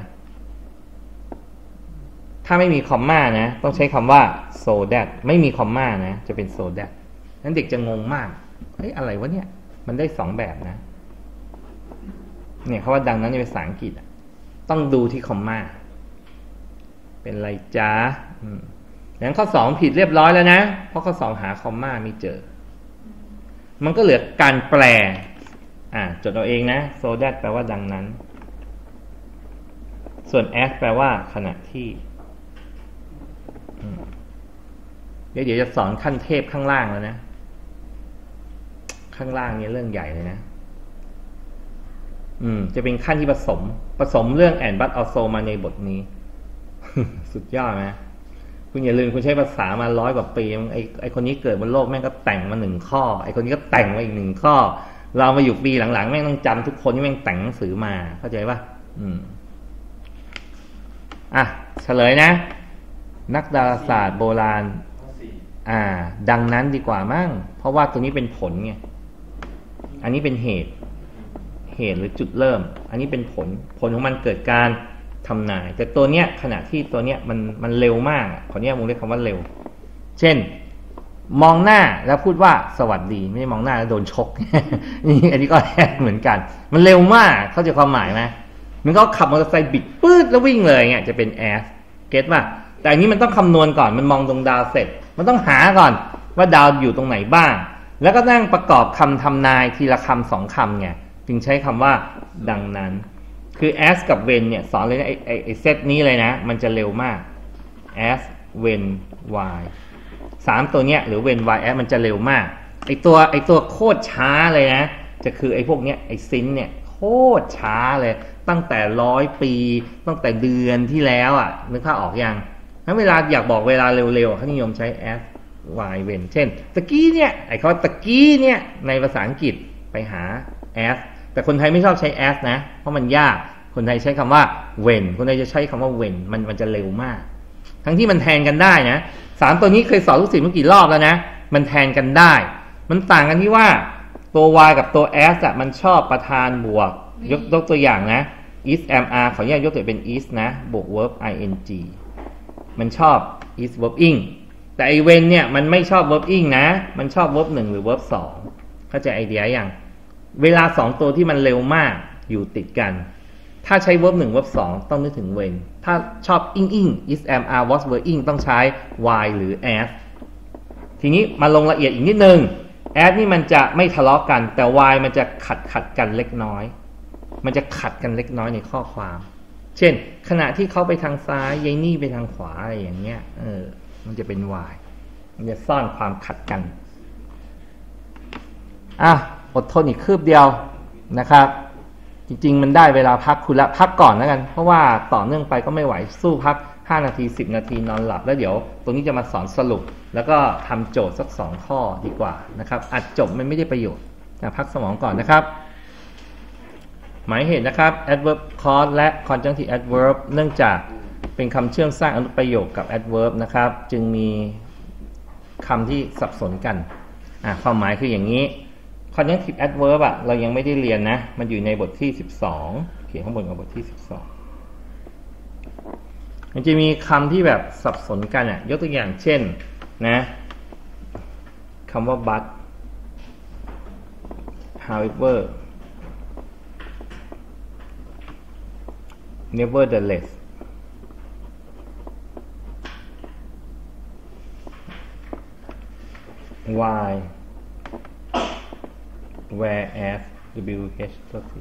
ถ้าไม่มีคอมมานะต้องใช้คำว่า so that ไม่มีคอมมานะจะเป็น so that นั้นเด็กจะงงมากเฮ้ยอะไรวะเนี่ยมันได้สองแบบนะเนี่ยเขาว่าดังนั้นในภาษาอังกฤษต้องดูที่คอมมาเป็นไรจ้าอืมงั้นข้อสองผิดเรียบร้อยแล้วนะเพราะข้อสองหาคอมมาไม่เจอมันก็เหลือการแปลอ่าจดเอาเองนะ so that แปลว่าดังนั้นส่วน as แปลว่าขณะที่เดี๋ยวเดี๋ยวจะสอนขั้นเทพข้างล่างแล้วนะข้างล่างนี้เรื่องใหญ่เลยนะอืมจะเป็นขั้นที่ผสมผสมเรื่อง and but also มาในบทนี้ สุดยอดนะคุณอย่าลืมคุณใช้ภาษามาร้อยกว่าปีไอ้ไอ้คนนี้เกิดบนโลกแม่งก็แต่งมาหนึ่งข้อไอ้คนนี้ก็แต่งมาอีกหนึ่งข้อเรามาอยู่ปีหลังๆแม่งต้องจำทุกคนที่แม่งแต่งหนังสือมาเข้าใจป่ะอืมอ่ะเฉลยนะนักดาราศาสตร์โบราณอ่าดังนั้นดีกว่ามั้งเพราะว่าตัวนี้เป็นผลไงอันนี้เป็นเหตุเหตุหรือจุดเริ่มอันนี้เป็นผลผลของมันเกิดการทำนายแต่ตัวเนี้ยขณะที่ตัวเนี้ยมันมันเร็วมากขอเนี้ยมึงเรียกคำว่าเร็วเช่นมองหน้าแล้วพูดว่าสวัสดีไม่ได้มองหน้าแล้วโดนชก นี่อันนี้ก็เหมือนกันมันเร็วมากเข้าใจความหมายไหมมันก็ขับมอเตอร์ไซค์บิดปื๊ดแล้ววิ่งเลยเงี้ยจะเป็น as เก็ตป่ะแต่อันนี้มันต้องคำนวณก่อนมันมองดวงดาวเสร็จมันต้องหาก่อนว่าดาวอยู่ตรงไหนบ้างแล้วก็นั่งประกอบคำทำนายทีละคำสองคำไงจึงใช้คำว่าดังนั้นคือ as กับ when เนี่ยสอนเลยนะไอไอไอเซตนี้เลยนะมันจะเร็วมาก as when y สามตัวเนี้ยหรือ when y as มันจะเร็วมากไอตัวไอตัวโคตรช้าเลยนะจะคือไอพวกเนี้ยไอซินเนี่ยโคตรช้าเลยตั้งแต่ร้อยปีตั้งแต่เดือนที่แล้วอ่ะนึกภาพออกยังงั้นเวลาอยากบอกเวลาเร็วๆเขานิยมใช้ as y when เช่นตะกี้เนี่ยไอเขาตะกี้เนี่ยในภาษาอังกฤษไปหา as แต่คนไทยไม่ชอบใช้ as นะเพราะมันยากคนไทยใช้คำว่า when คนไทยจะใช้คำว่า when มันมันจะเร็วมากทั้งที่มันแทนกันได้นะสามตัวนี้เคยสอนลูกศิษย์เมื่อกี่รอบแล้วนะมันแทนกันได้มันต่างกันที่ว่าตัว y กับตัว as อะมันชอบประธานบวกยกยกตัวอย่างนะ is am are ขออนุญาตยกตัวเป็น is นะบวก verb ing มันชอบ is verb ing แต่ไอ when เนี่ยมันไม่ชอบ verb ing นะมันชอบ verb หนึ่งหรือ verb สองเข้าใจไอเดียยังเวลาสองตัวที่มันเร็วมากอยู่ติดกันถ้าใช้ verb หนึ่ง verb สองต้องนึกถึง when ถ้าชอบ ing ing is am are was were ing ต้องใช้ y หรือ as ทีนี้มาลงละเอียดอีกนิดนึง as นี่มันจะไม่ทะเลาะกันแต่ y มันจะขัดขัดกันเล็กน้อยมันจะขัดกันเล็กน้อยในข้อความเช่นขณะที่เขาไปทางซ้ายยายนี่ไปทางขวาอะไรอย่างเงี้ยเออมันจะเป็น y มันจะซ่อนความขัดกันอ่ะอดทนอีกคืบเดียวนะครับจริงๆมันได้เวลาพักคุณละพักก่อนแล้วกันเพราะว่าต่อเนื่องไปก็ไม่ไหวสู้พักห้านาทีสิบนาทีนอนหลับแล้วเดี๋ยวตรงนี้จะมาสอนสรุปแล้วก็ทำโจทย์สักสองข้อดีกว่านะครับอัดจบมันไม่ได้ประโยชน์นะพักสมองก่อนนะครับหมายเหตุนะครับ adverb clause และ conjunctive adverb เนื่องจากเป็นคำเชื่อมสร้างอนุประโยคกับ adverb นะครับจึงมีคำที่สับสนกันอ่ะความหมายคืออย่างนี้ conjunctive adverb อ่ะเรายังไม่ได้เรียนนะมันอยู่ในบทที่สิบสองเขียนข้างบนกับบทที่สิบสองมันจะมีคำที่แบบสับสนกันอ่ะยกตัวอย่างเช่นนะคำว่า but however nevertheless why whereas wh ตัวสี่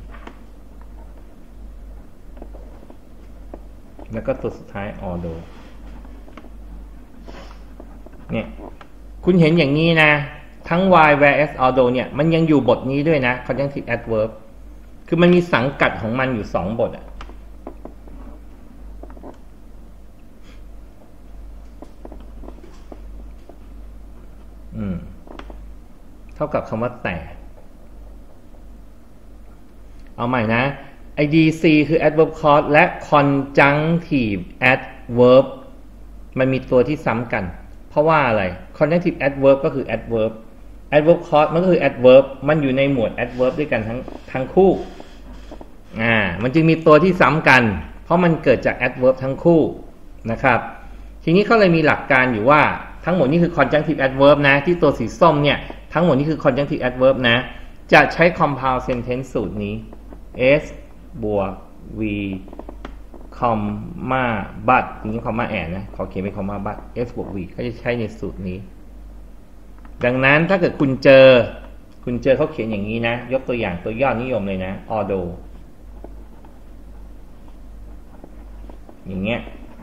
แล้วก็ตัวสุดท้าย although เนี่ยคุณเห็นอย่างนี้นะทั้ง why whereas although เนี่ยมันยังอยู่บทนี้ด้วยนะ conjunctive adverb คือมันมีสังกัดของมันอยู่สองบทอ่ะอืมเท่ากับคำว่าแต่เอาใหม่นะ ไอ ดี ซี คือ adverb clause และ conjunctive adverb มันมีตัวที่ซ้ำกันเพราะว่าอะไร conjunctive adverb ก็คือ adverb adverb clause มันก็คือ adverb มันอยู่ในหมวด adverb ด้วยกันทั้งทั้งคู่อ่ามันจึงมีตัวที่ซ้ำกันเพราะมันเกิดจาก adverb ทั้งคู่นะครับทีนี้เขาเลยมีหลักการอยู่ว่าทั้งหมดนี้คือ conjunctive adverb นะที่ตัวสีส้มเนี่ยทั้งหมดนี้คือ conjunctive adverb นะจะใช้ compound sentence สูตรนี้ s บวก v คอมมาบัตทีนี้คอมมาแอนนะขอเขียนเป็นคอมมาบัต s บวก v เขาจะใช้ในสูตรนี้ดังนั้นถ้าเกิดคุณเจอคุณเจอเขาเขียนอย่างนี้นะยกตัวอย่างตัวยอดนิยมเลยนะ although อย่างเงี้ย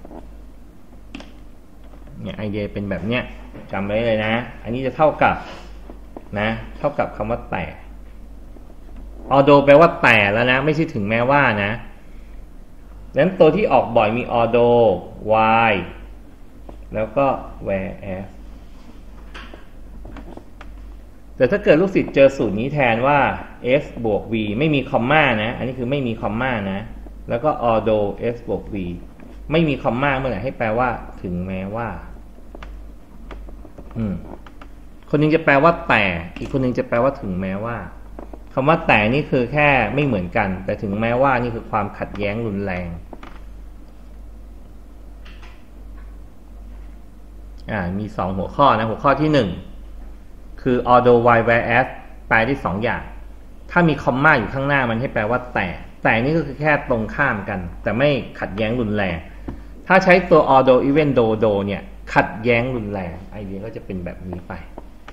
เนี่ยไอเดียเป็นแบบเนี้ยจำไว้เลยนะอันนี้จะเท่ากับนะเท่ากับคำว่าแต่ although แปลว่าแต่แล้วนะไม่ใช่ถึงแม้ว่านะดังนั้นตัวที่ออกบ่อยมี although why แล้วก็ whereas แต่ถ้าเกิดลูกศิษย์เจอสูตรนี้แทนว่า s บวก v ไม่มีคอมมานะอันนี้คือไม่มีคอมมานะแล้วก็ although s บวก v ไม่มีคอมมาเมื่อไหร่ให้แปลว่าถึงแม้ว่าอืมคนนึงจะแปลว่าแต่อีกคนนึงจะแปลว่าถึงแม้ว่าคำว่าแต่นี่คือแค่ไม่เหมือนกันแต่ถึงแม้ว่านี่คือความขัดแย้งรุนแรงอ่ามีสองหัวข้อนะหัวข้อที่หนึ่งคือ although why whereas แปลได้สองอย่างถ้ามีคอมมาอยู่ข้างหน้ามันให้แปลว่าแต่แต่นี่ก็คือแค่ตรงข้ามกันแต่ไม่ขัดแย้งรุนแรงถ้าถ้าใช้ตัว although even though though เนี่ยขัดแย้งรุนแรงไอเดียก็จะเป็นแบบนี้ไป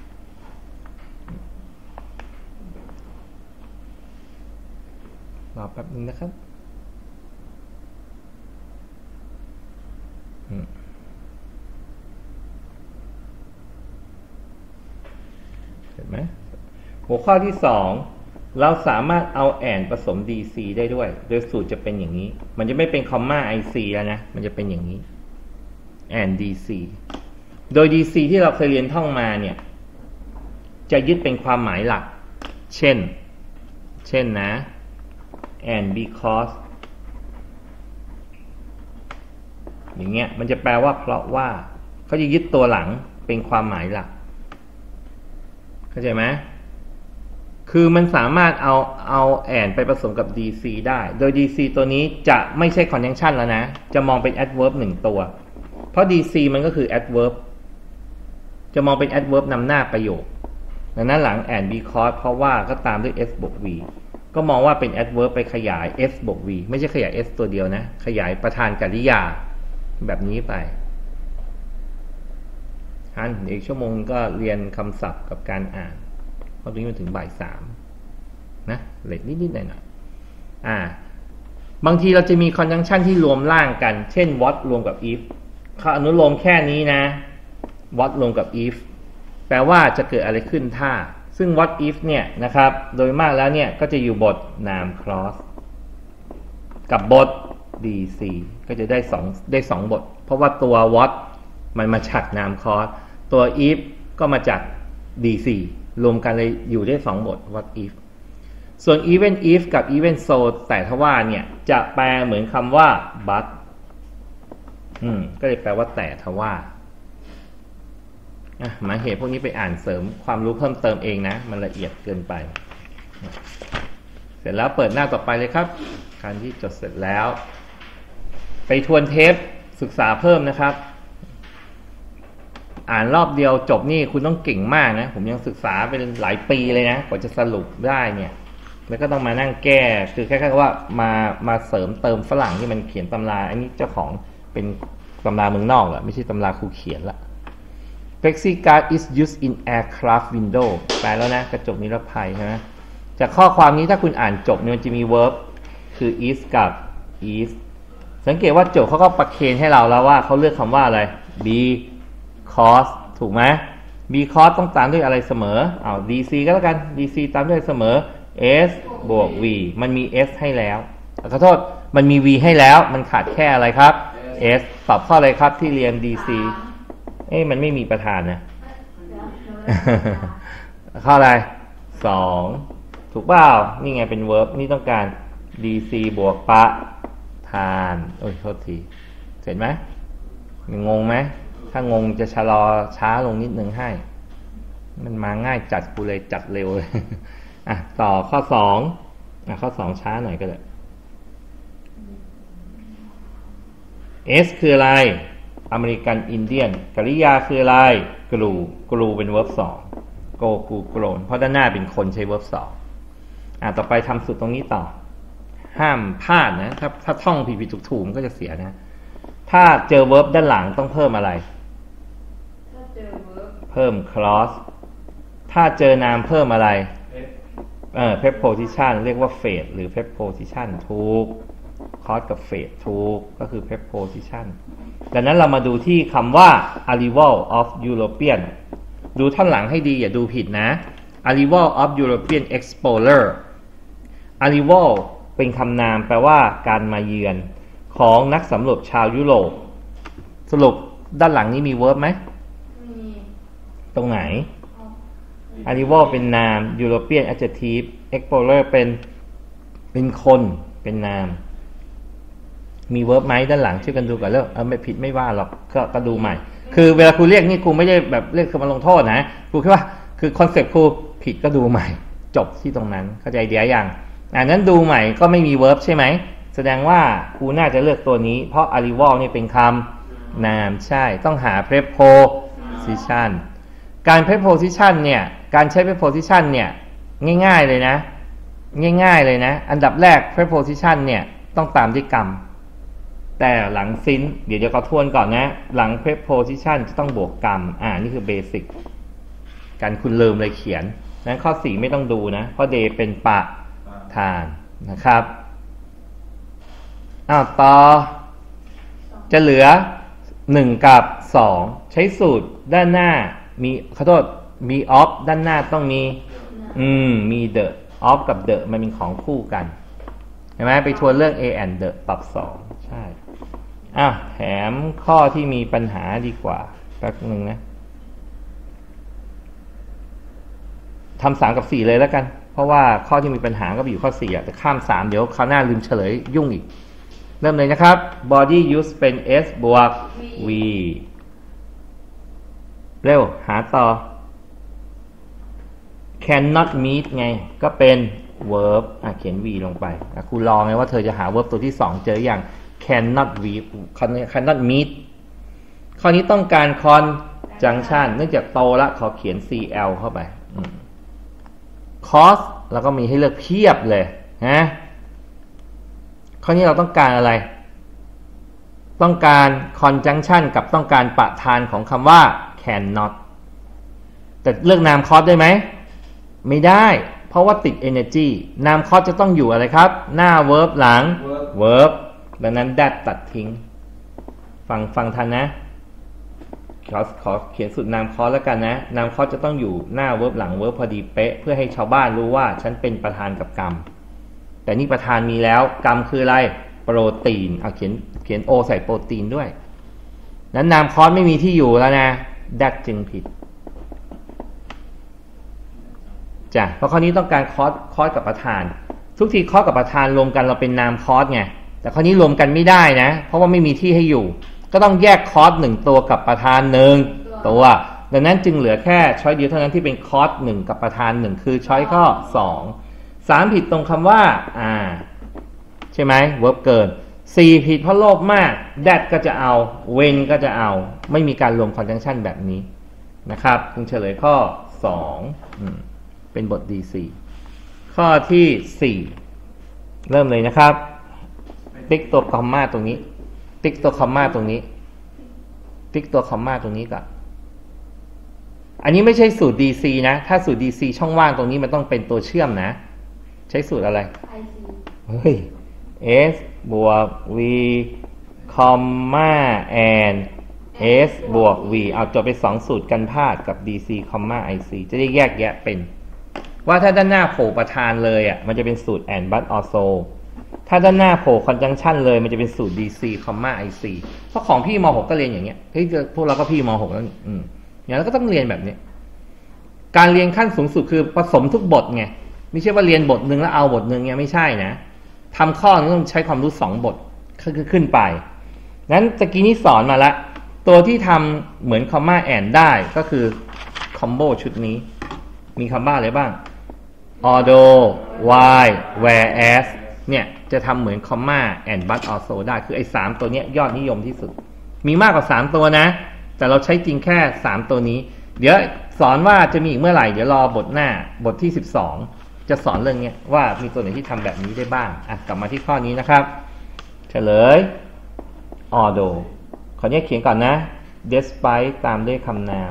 รอแป๊บนึงนะครับเห็นไหมหัวข้อที่สองเราสามารถเอา and ผสม ดี ซี ได้ด้วยโดยสูตรจะเป็นอย่างนี้มันจะไม่เป็น comma ไอ ซี แล้วนะมันจะเป็นอย่างนี้ and ดี ซี โดย ดี ซี ที่เราเคยเรียนท่องมาเนี่ยจะยึดเป็นความหมายหลักเช่นเช่นนะ and because อย่างเงี้ยมันจะแปลว่าเพราะว่าเขาจะยึดตัวหลังเป็นความหมายหลักเข้าใจไหมคือมันสามารถเอาเอา and ไปผสมกับ ดี ซี ได้โดย ดี ซี ตัวนี้จะไม่ใช่ conjunction แล้วนะจะมองเป็น adverb หนึ่งตัวเพราะ ดี ซี มันก็คือ adverb จะมองเป็น adverb นำหน้าประโยคดังนั้นหลัง and because เพราะว่าก็ตามด้วย s บวก v ก็มองว่าเป็น adverb ไปขยาย s บวก v ไม่ใช่ขยาย s ตัวเดียวนะขยายประธานกริยาแบบนี้ไปท่านอีกชั่วโมงก็เรียนคำศัพท์กับการอ่านเพราะตรงนี้มันถึงบ่ายสามนะเลทนิดๆหน่อยๆอ่าบางทีเราจะมี conjunction ที่รวมร่างกันเช่น what รวมกับ if เขาอนุโลมแค่นี้นะ what รวมกับ if แปลว่าจะเกิดอะไรขึ้นถ้าซึ่ง what if เนี่ยนะครับโดยมากแล้วเนี่ยก็จะอยู่บทนาม clause กับบท ดี ซี ก็จะได้สองได้สองบทเพราะว่าตัว what มันมาจากนาม clause ตัว if ก็มาจาก ดี ซี รวมกันเลยอยู่ได้สองบท what if ส่วน even if กับ even so แต่ถ้าว่าเนี่ยจะแปลเหมือนคำว่า but อืมก็เลยแปลว่าแต่ถ้าว่าอ่ะหมายเหตุพวกนี้ไปอ่านเสริมความรู้เพิ่มเติมเองนะมันละเอียดเกินไปเสร็จแล้วเปิดหน้าต่อไปเลยครับการที่จดเสร็จแล้วไปทวนเทปศึกษาเพิ่มนะครับอ่านรอบเดียวจบนี่คุณต้องเก่งมากนะผมยังศึกษาเป็นหลายปีเลยนะกว่าจะสรุปได้เนี่ยแล้วก็ต้องมานั่งแก้คือแค่ๆว่ามามาเสริมเติมฝรั่งที่มันเขียนตำราอันนี้เจ้าของเป็นตำราเมืองนอกแหละไม่ใช่ตำราครูเขียนละPlexi guard is used in aircraft window แปลแล้วนะกระจกนิรภัยใช่ไหมจากข้อความนี้ถ้าคุณอ่านจบเนี่ยมันจะมี verb คือ is กับ is สังเกตว่าโจทย์เขาก็ประเคนให้เราแล้วว่าเขาเลือกคำว่าอะไร because ถูกไหม because ต้องตามด้วยอะไรเสมอเอา ดี ซี ก็แล้วกัน ดี ซี ตามด้วยเสมอ s บวก v มันมี s ให้แล้วขอโทษมันมี v ให้แล้วมันขาดแค่อะไรครับ s ตอบข้ออะไรครับที่เรียน ดี ซี เอ้มันไม่มีประธานนะข้ออะไรสองถูกเปล่านี่ไงเป็น verb นี่ต้องการ ดี ซี บวกประธานโอ้ยโทษทีเสร็จไหมงงไหมถ้างงจะชะลอช้าลงนิดนึงให้มันมาง่ายจัดกูเลยจัดเร็วเลยอ่ะต่อข้อสองอ่ะข้อสองช้าหน่อยก็ได้ S คืออะไรอเมริกันอินเดียนกริยาคืออะไรกรูกรูเป็น verb สองโกกูโกรนเพราะด้านหน้าเป็นคนใช้ verb สองอ่ะต่อไปทำสูตรตรงนี้ต่อห้ามพลาดนะถ้าถ้าท่องผิดผิดถูกถูกมันก็จะเสียนะถ้าเจอ verb ด้านหลังต้องเพิ่มอะไรถ้าเจอ verb เพิ่ม clause ถ้าเจอนามเพิ่มอะไรเออ preposition เรียกว่า phrase หรือ preposition ถูก clause กับ phrase ถูกก็คือ prepositionดังนั้นเรามาดูที่คำว่า arrival of European ดูท่อนหลังให้ดีอย่าดูผิดนะ arrival of European explorer arrival เป็นคำนามแปลว่าการมาเยือนของนักสำรวจชาวยุโรปสรุปด้านหลังนี้มี verb ไหมมีตรงไหน arrival เป็นนาม European adjective explorer เป็นเป็นคนเป็นนามมีเวิร์บไหมด้านหลังช่วยกันดูก่อนแล้วเออไม่ผิดไม่ว่าหรอกก็ก็ดูใหม่คือเวลาครูเรียกนี่ครูไม่ได้แบบเรียกคือมาลงโทษนะครูแค่ว่าคือคอนเซ็ปต์ครูผิดก็ดูใหม่จบที่ตรงนั้นเข้าใจเดียวยังอ่านั้นดูใหม่ก็ไม่มีเวิร์บใช่ไหมแสดงว่าครูน่าจะเลือกตัวนี้เพราะ arrival นี่เป็นคำนามใช่ต้องหา preposition การ preposition เนี่ยการใช้ preposition เนี่ยง่ายๆเลยนะง่ายๆเลยนะอันดับแรก preposition เนี่ยต้องตามด้วยกรรมแต่หลังซินเดี๋ยวจะเขาทวนก่อนนะหลัง preposition จะต้องบวกกรรมอ่านี่คือเบสิกการคุณลืมเลยเขียนนั้นข้อสี่ไม่ต้องดูนะเพราะ day เป็นประธานนะครับอ้าวต่อจะเหลือหนึ่งกับสองใช้สูตรด้านหน้ามีขอโทษมี of ด้านหน้าต้องมีอืมมี the of กับ the มันเป็นของคู่กันเห็นไหมไปทวนเรื่อง a and the ปรับสองใช่อ่ะแถมข้อที่มีปัญหาดีกว่าแป๊บนึงนะทำสามกับสี่เลยแล้วกันเพราะว่าข้อที่มีปัญหาก็ไปอยู่ข้อสี่อ่ะแต่ข้ามสามเดี๋ยวคราวหน้าลืมเฉลยยุ่งอีกเริ่มเลยนะครับ body use เป็น s บวก v เร็วหาต่อ cannot meet ไงก็เป็น verb อ่ะเขียน v ลงไปอ่ะครูลองไงว่าเธอจะหา verb ตัวที่สองเจออย่าง cannot v cannot meet ข้อนี้ต้องการ conjunction เนื่องจากโตแล้วขอเขียน cl เข้าไป cause แล้วก็มีให้เลือกเพียบเลยนะข้อนี้เราต้องการอะไรต้องการ conjunction กับต้องการประธานของคำว่า cannot แต่เลือกนาม cause ได้ไหมไม่ได้เพราะว่าติด energy นาม cause จะต้องอยู่อะไรครับหน้า verb หลัง verb ดังนั้น that ตัดทิ้งฟังฟังทันนะขอขอเขียนสูตรนาม cause แล้วกันนะนาม cause จะต้องอยู่หน้า verb หลัง verb พอดีเป๊ะเพื่อให้ชาวบ้านรู้ว่าฉันเป็นประธานกับกรรมแต่นี่ประธานมีแล้วกรรมคืออะไรโปรตีนเอาเขียนเขียน o ใส่โปรตีนด้วยนั้นนาม cause ไม่มีที่อยู่แล้วนะ that จึงผิดจ้ะเพราะข้อนี้ต้องการ cause cause กับประธานทุกที cause กับประธานรวมกันเราเป็นนาม cause ไงแต่ข้อนี้รวมกันไม่ได้นะเพราะว่าไม่มีที่ให้อยู่ก็ต้องแยก cause หนึ่งตัวกับประธานหนึ่งตัวดังนั้นจึงเหลือแค่ช้อยเดียวเท่านั้นที่เป็น cause หนึ่งกับประธานหนึ่งคือช้อยข้อสองสามผิดตรงคำว่าอ่าใช่ไหม verb เกินสี่ผิดเพราะโลภมาก that ก็จะเอา when ก็จะเอาไม่มีการรวม conjunction แบบนี้นะครับจึงเฉลยข้อสองอืมเป็นบท ดี สี่ ข้อที่สี่เริ่มเลยนะครับติ๊กตัวคอมมาตรงนี้ติ๊กตัวคอมมาตรงนี้ติ๊กตัวคอมมาตรงนี้ก่อนอันนี้ไม่ใช่สูตร ดี ซี นะถ้าสูตร ดี ซี ช่องว่างตรงนี้มันต้องเป็นตัวเชื่อมนะใช้สูตรอะไรไอ ซีเฮ้ย s บวก v คอมมา and s บวก v เอาจบไปสองสูตรกันพลาดกับ ดี ซี คอมมา ไอ ซี จะได้แยกแยะเป็นว่าถ้าด้านหน้าโผล่ประธานเลยอ่ะมันจะเป็นสูตร and but also ถ้าด้านหน้าโผล่ conjunction เลยมันจะเป็นสูตร ดี ซี คอมมา ไอ ซี เพราะของพี่ม หกก็เรียนอย่างเงี้ยเฮ้ยพวกเราก็พี่ม หกแล้วอืมอย่างนั้นก็ต้องเรียนแบบนี้การเรียนขั้นสูงสุดคือผสมทุกบทไงไม่ใช่ว่าเรียนบทหนึ่งแล้วเอาบทหนึ่งเนี่ยไม่ใช่นะทำข้อต้องใช้ความรู้สองบทคือขึ้นไปนั้นตะกี้นี้สอนมาแล้วตัวที่ทำเหมือนคอมมาแอนได้ก็คือคอมโบชุดนี้มีคำว่าอะไรบ้าง although while whereas เนี่ยจะทำเหมือนคอมมา and but also ได้คือไอ้สามตัวเนี้ยยอดนิยมที่สุดมีมากกว่าสามตัวนะแต่เราใช้จริงแค่สามตัวนี้เดี๋ยวสอนว่าจะมีอีกเมื่อไหร่เดี๋ยวรอบทหน้าบทที่สิบสองจะสอนเรื่องนี้ว่ามีตัวไหนที่ทำแบบนี้ได้บ้างอ่ะกลับมาที่ข้อนี้นะครับเฉลย although ขออนุญาตเขียนก่อนนะ despite ตามด้วยคำนาม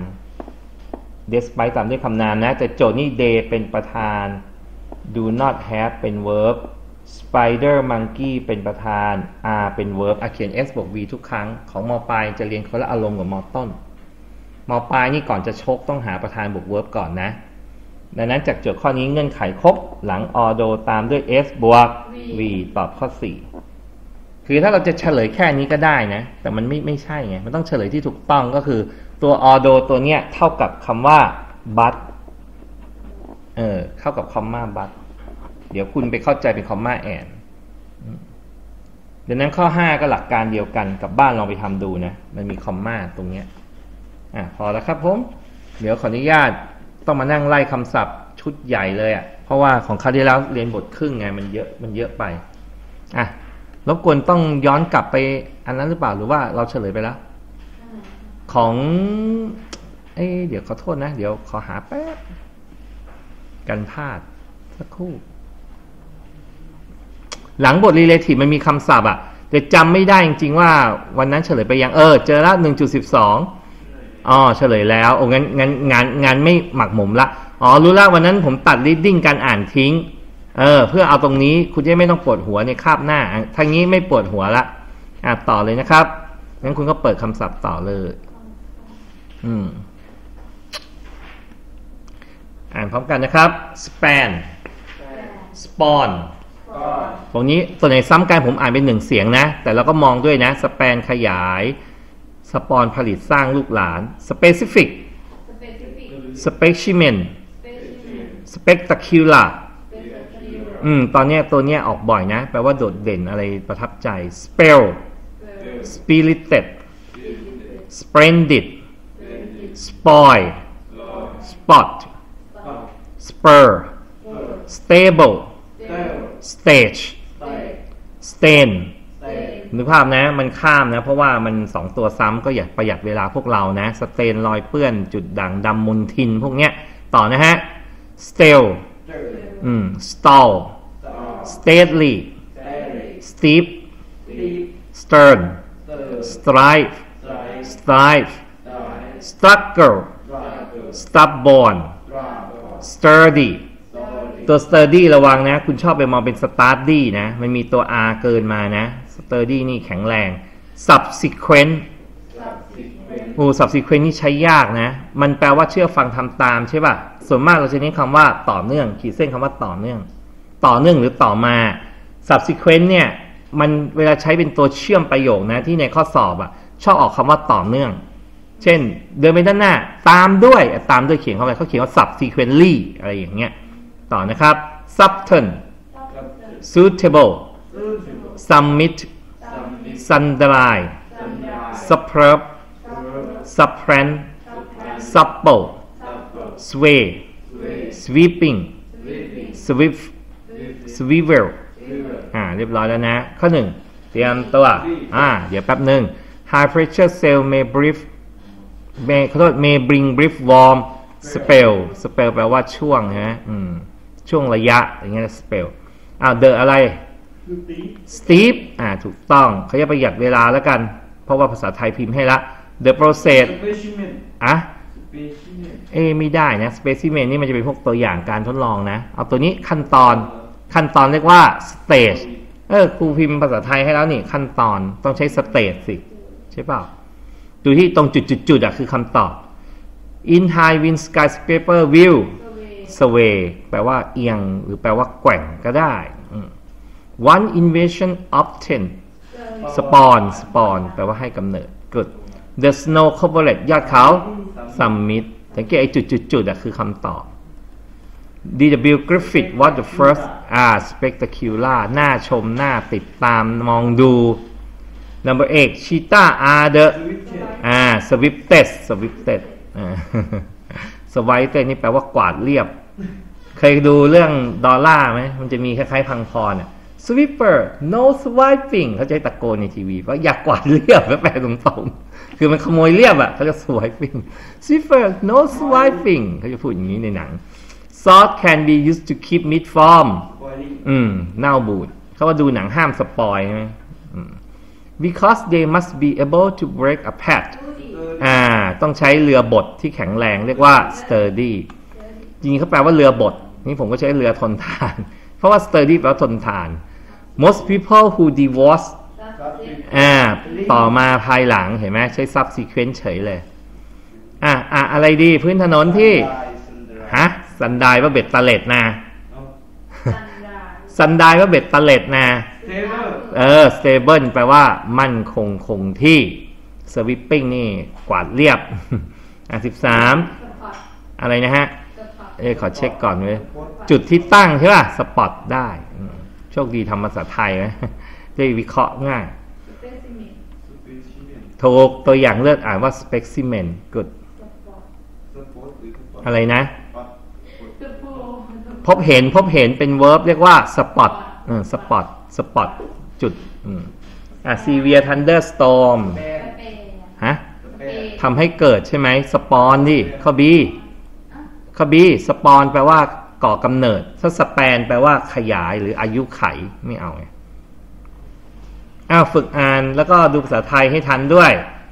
despite ตามด้วยคำนามนะแต่โจทย์นี่ they เป็นประธาน do not have เป็น verb spider monkey เป็นประธาน are เป็น verb อ่ะเขียน s บวก v ทุกครั้งของม.ปลายจะเรียนคนละอารมณ์กับม.ต้นม.ปลายนี่ก่อนจะชกต้องหาประธานบวก verb ก่อนนะดังนั้นจากโจทย์ข้อนี้เงื่อนไขครบหลัง although ตามด้วย s บวก v ตอบข้อสี่คือถ้าเราจะเฉลยแค่นี้ก็ได้นะแต่มันไม่ไม่ใช่ไงมันต้องเฉลยที่ถูกต้องก็คือตัว although ตัวเนี้ยเท่ากับคำว่า but เออเท่ากับ comma but เดี๋ยวคุณไปเข้าใจเป็น comma and ดังนั้นข้อห้าก็หลักการเดียวกันกับบ้านลองไปทำดูนะมันมี comma ตรงเนี้ยอ่ะพอแล้วครับผมเดี๋ยวขออนุญาตต้องมานั่งไล่คำศัพท์ชุดใหญ่เลยอ่ะเพราะว่าของคราวที่แล้วเรียนบทครึ่งไงมันเยอะมันเยอะไปอ่ะรบกวนต้องย้อนกลับไปอันนั้นหรือเปล่าหรือว่าเราเฉลยไปแล้วของเอ้เดี๋ยวขอโทษนะเดี๋ยวขอหาแป๊บกันพลาดสักครู่หลังบท relative มันมีคำศัพท์อ่ะแต่จำไม่ได้จริงๆว่าวันนั้นเฉลยไปยังเออเจอละ หนึ่งจุดสิบสอง อ๋อเฉลยแล้วโอ้งั้นงั้นงานงานไม่หมักหมมละอ๋อรู้ละวันนั้นผมตัด reading การอ่านทิ้งเออเพื่อเอาตรงนี้คุณจะไม่ต้องปวดหัวในคาบหน้าทางนี้ไม่ปวดหัวละอ่ะต่อเลยนะครับงั้นคุณก็เปิดคำศัพท์ต่อเลยอืมอ่านพร้อมกันนะครับ span spawn ตรงนี้ตัวไหนซ้ำกันผมอ่านเป็นหนึ่งเสียงนะแต่เราก็มองด้วยนะ span ขยายสปอนผลิตสร้างลูกหลาน specific specimen spectacular อืมตอนนี้ตัวเนี้ยออกบ่อยนะแปลว่าโดดเด่นอะไรประทับใจ spell spirited splendid spoil spot spur stable stage stain นึกภาพนะมันข้ามนะเพราะว่ามันสองตัวซ้ำก็อยากประหยัดเวลาพวกเรานะสเตนรอยเปื้อนจุดด่างดำมลทินพวกเนี้ยต่อนะฮะ stale อืม stall stately steep stern strive strive struggle stubborn sturdy ตัว sturdy ระวังนะคุณชอบไปมองเป็น sturdy นะมันมีตัว r เกินมานะ sturdy นี่แข็งแรง subsequent โอ้ subsequent นี่ใช้ยากนะมันแปลว่าเชื่อฟังทำตามใช่ป่ะส่วนมากเราจะเน้นคำว่าต่อเนื่องขีดเส้นคำว่าต่อเนื่องต่อเนื่องหรือต่อมา subsequent เนี่ยมันเวลาใช้เป็นตัวเชื่อมประโยคนะที่ในข้อสอบอ่ะชอบออกคำว่าต่อเนื่องเช่นเดินไปด้านหน้าตามด้วยตามด้วยเขียนเข้าไปเขาเขียนว่า subsequently อะไรอย่างเงี้ยต่อนะครับ subtend suitable summit sundry superb supplant supple sway sweeping swift swivel อ่าเรียบร้อยแล้วนะข้อหนึ่งเตรียมตัวอ่าเดี๋ยวแป๊บหนึ่ง high pressure cell may brief may ขอโทษ may bring brief warm spell spell แปลว่าช่วงนะอืมช่วงระยะอย่างเงี้ย spell อ้าว the อะไร steep อ่าถูกต้องเขาจะประหยัดเวลาแล้วกันเพราะว่าภาษาไทยพิมพ์ให้ละ the process อ่ะเอ้ไม่ได้นะ specimen นี่มันจะเป็นพวกตัวอย่างการทดลองนะเอาตัวนี้ขั้นตอนขั้นตอนเรียกว่า stage เออครูพิมพ์ภาษาไทยให้แล้วนี่ขั้นตอนต้องใช้ stage สิใช่เปล่าดูที่ตรงจุดๆๆอ่ะคือคำตอบ in high wind skyscraper view sway แปลว่าเอียงหรือแปลว่าแกว่งก็ได้ one invasion obtain spawn spawn แปลว่าให้กำเนิด good the snow covered ยอดเขา summit สังเกตไอ้จุดๆๆอ่ะคือคำตอบ ดี ดับเบิลยู Griffith was the first อ่า spectacular น่าชมน่าติดตามมองดู number eight cheetah are the อ่า swiftest swiftest อ่า swiftest นี่แปลว่ากวาดเรียบเคยดูเรื่องดอลล่าไหมมันจะมีคล้ายๆพังพรอ่ะ sweeper no swiping เขาจะตะโกนในทีวีว่าอยากกวาดเรียบแปลตรงๆคือมันขโมยเรียบอ่ะเขาจะ swiping sweeper no swiping เขาจะพูดอย่างนี้ในหนังSalt can be used to keep meat from อืมเน่าบูดเขาว่าดูหนังห้ามสปอยใช่ไหม because they must be able to break a pad อ่าต้องใช้เรือบดที่แข็งแรงเรียกว่า sturdy จริงๆเขาแปลว่าเรือบดนี่ผมก็ใช้เรือทนทานเพราะว่า sturdy แปลว่าทนทาน most people who divorce อ่าต่อมาภายหลังเห็นไหมใช้ subsequent เฉยเลยอ่ะอ่ะอะไรดีพื้นถนนที่ฮะสันดายว่าเบ็ดตะเล็ดนะสันดายว่าเบ็ดตะเล็ดนะเออ stable แปลว่ามั่นคงคงที่ sweeping นี่กวาดเรียบอ่ะสิบสามอะไรนะฮะเออขอเช็คก่อนเลยจุดที่ตั้งใช่ป่ะสปอตได้โชคดีทำภาษาไทยไหมได้วิเคราะห์ง่ายถูกตัวอย่างเลือกอ่านว่า specimen good อะไรนะพบเห็นพบเห็นเป็น verb เรียกว่า spot อืม spot spot จุดอืมอ่ะ severe thunderstorm ฮะทำให้เกิดใช่ไหม spawn ดิข้อ B ข้อ B spawn แปลว่าก่อกำเนิดถ้า span แปลว่าขยายหรืออายุไขไม่เอาไงอ้าวฝึกอ่านแล้วก็ดูภาษาไทยให้ทันด้วย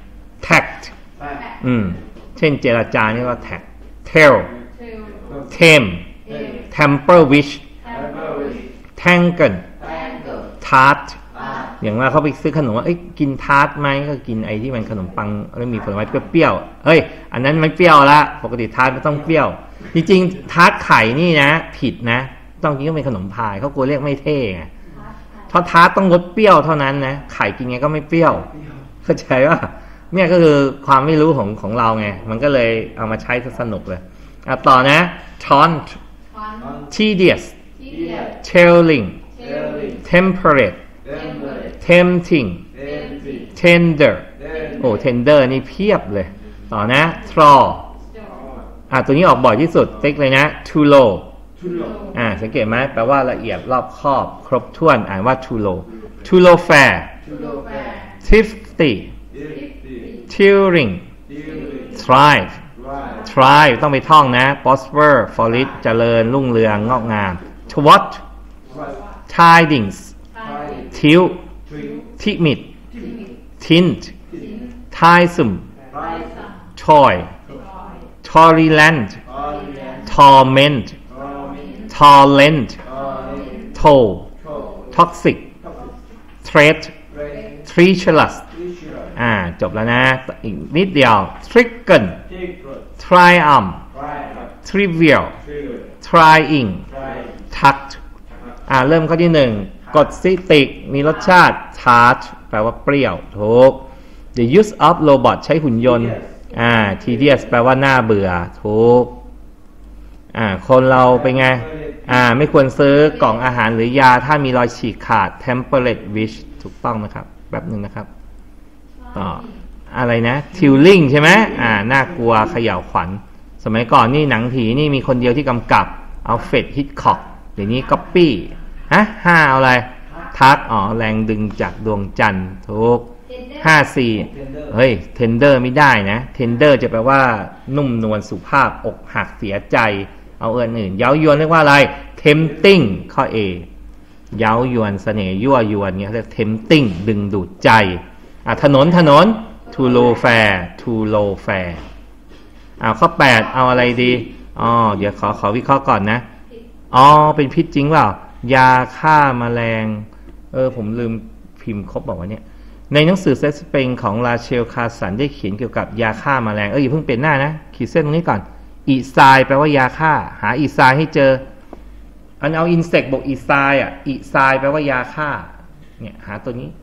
tact แปดอืมเช่นเจรจานี่ก็ tact tell เทล tame เทล temper wish แทมเปอร์วิช tangle แทงเกิล tart ตาอย่างว่าเขาไปซื้อขนมว่าเอ้ยกินทาร์ตไหมก็กินไอ้ที่มันขนมปังแล้วมีผลไม้เปรี้ยวๆเฮ้ยอันนั้นไม่เปรี้ยวละปกติทาร์ตไม่ต้องเปรี้ยวจริงๆทาร์ตไข่นี่นะผิดนะต้องกินก็เป็นขนมพายเขากลัวเรียกไม่เท่ไงเพราะทาร์ตต้องรสเปรี้ยวเท่านั้นนะไข่กินไงก็ไม่เปรี้ยวเข้าใจว่าเนี่ยก็คือความไม่รู้ของของเราไงมันก็เลยเอามาใช้สนุกเลยอ่ะต่อนะ taunt ควัน tedious ที่เดีย telling เทลลิ temperate เทมเปอร์ tempting เทมซี tender โอ้ tender นี่เพียบเลย ต่อนะ thaw จออ่ะตัวนี้ออกบ่อยที่สุดติ๊กเลยนะ too low ทุโลอ่าสังเกตไหมแปลว่าละเอียดรอบคอบ ครบถ้วนอ่านว่า too low too low fair ทุโลแปด thrifty ดิฟตี tearing ดิวลิ thrive ไร thrive ต้องไปท่องนะ prosper flourish เจริญรุ่งเรืองงอกงาม twat วัด tidings ไทย tilt ทริ timid ที่มี tint สิน tiresome ไรสัม toy ทอย tolerant ออริแอน torment ออมิน torrent ออริน toll โช toxic ท็อป threat เรน treacherous ทิชเชอร์อ่าจบแล้วนะอีกนิดเดียว tricken ทิกร triumph ไรครับ trivial ทริล trying ไร tucked อ่าเริ่มข้อที่หนึ่งกดซิติกมีรสชาติ tart แปลว่าเปรี้ยวถูก the use of robot ใช้หุ่นยนต์อ่า tedious แปลว่าน่าเบื่อถูกอ่าคนเราเป็นไงอ่าไม่ควรซื้อกล่องอาหารหรือยาถ้ามีรอยฉีกขาด temperate wish ถูกต้องนะครับแป๊บหนึ่งนะครับต่ออะไรนะ tilling ใช่ไหมอ่าน่ากลัวเขย่าวขวัญสมัยก่อนนี่หนังผีนี่มีคนเดียวที่กำกับเอาเฟดฮิตคอกเดี๋ยวนี้ก๊อปปี้ฮะห้าเอาอะไรทักอ๋อแรงดึงจากดวงจันทร์ถูกห้าสี่เฮ้ยเทนเดอร์ไม่ได้นะเทนเดอร์จะแปลว่านุ่มนวลสุภาพอกหักเสียใจเอาเอื่นอื่นเย้ายวนเรียกว่าอะไร tempting ข้อ A เย้ายวนเสน่ห์ยั่วยวนเนี่ยเรียก tempting ดึงดูดใจอ่ะถนนถนน too low fair too low fair อ่าข้อแปดเอาอะไรดีอ๋อเดี๋ยวขอขอวิเคราะห์ก่อนนะอ๋อเป็นพิษจริงเปล่ายาฆ่าแมลงเออผมลืมพิมพ์ครบบอกว่าเนี่ยในหนังสือเซสเปงของราเชลคาสันได้เขียนเกี่ยวกับยาฆ่าแมลงเอออย่าเพิ่งเปลี่ยนหน้านะขีดเส้นตรงนี้ก่อนอีไซแปลว่ายาฆ่าหาอีไซให้เจออันเอาอินเสกบอกอีไซอ่ะอีไซแปลว่ายาฆ่าเนี่ยหาตัวนี้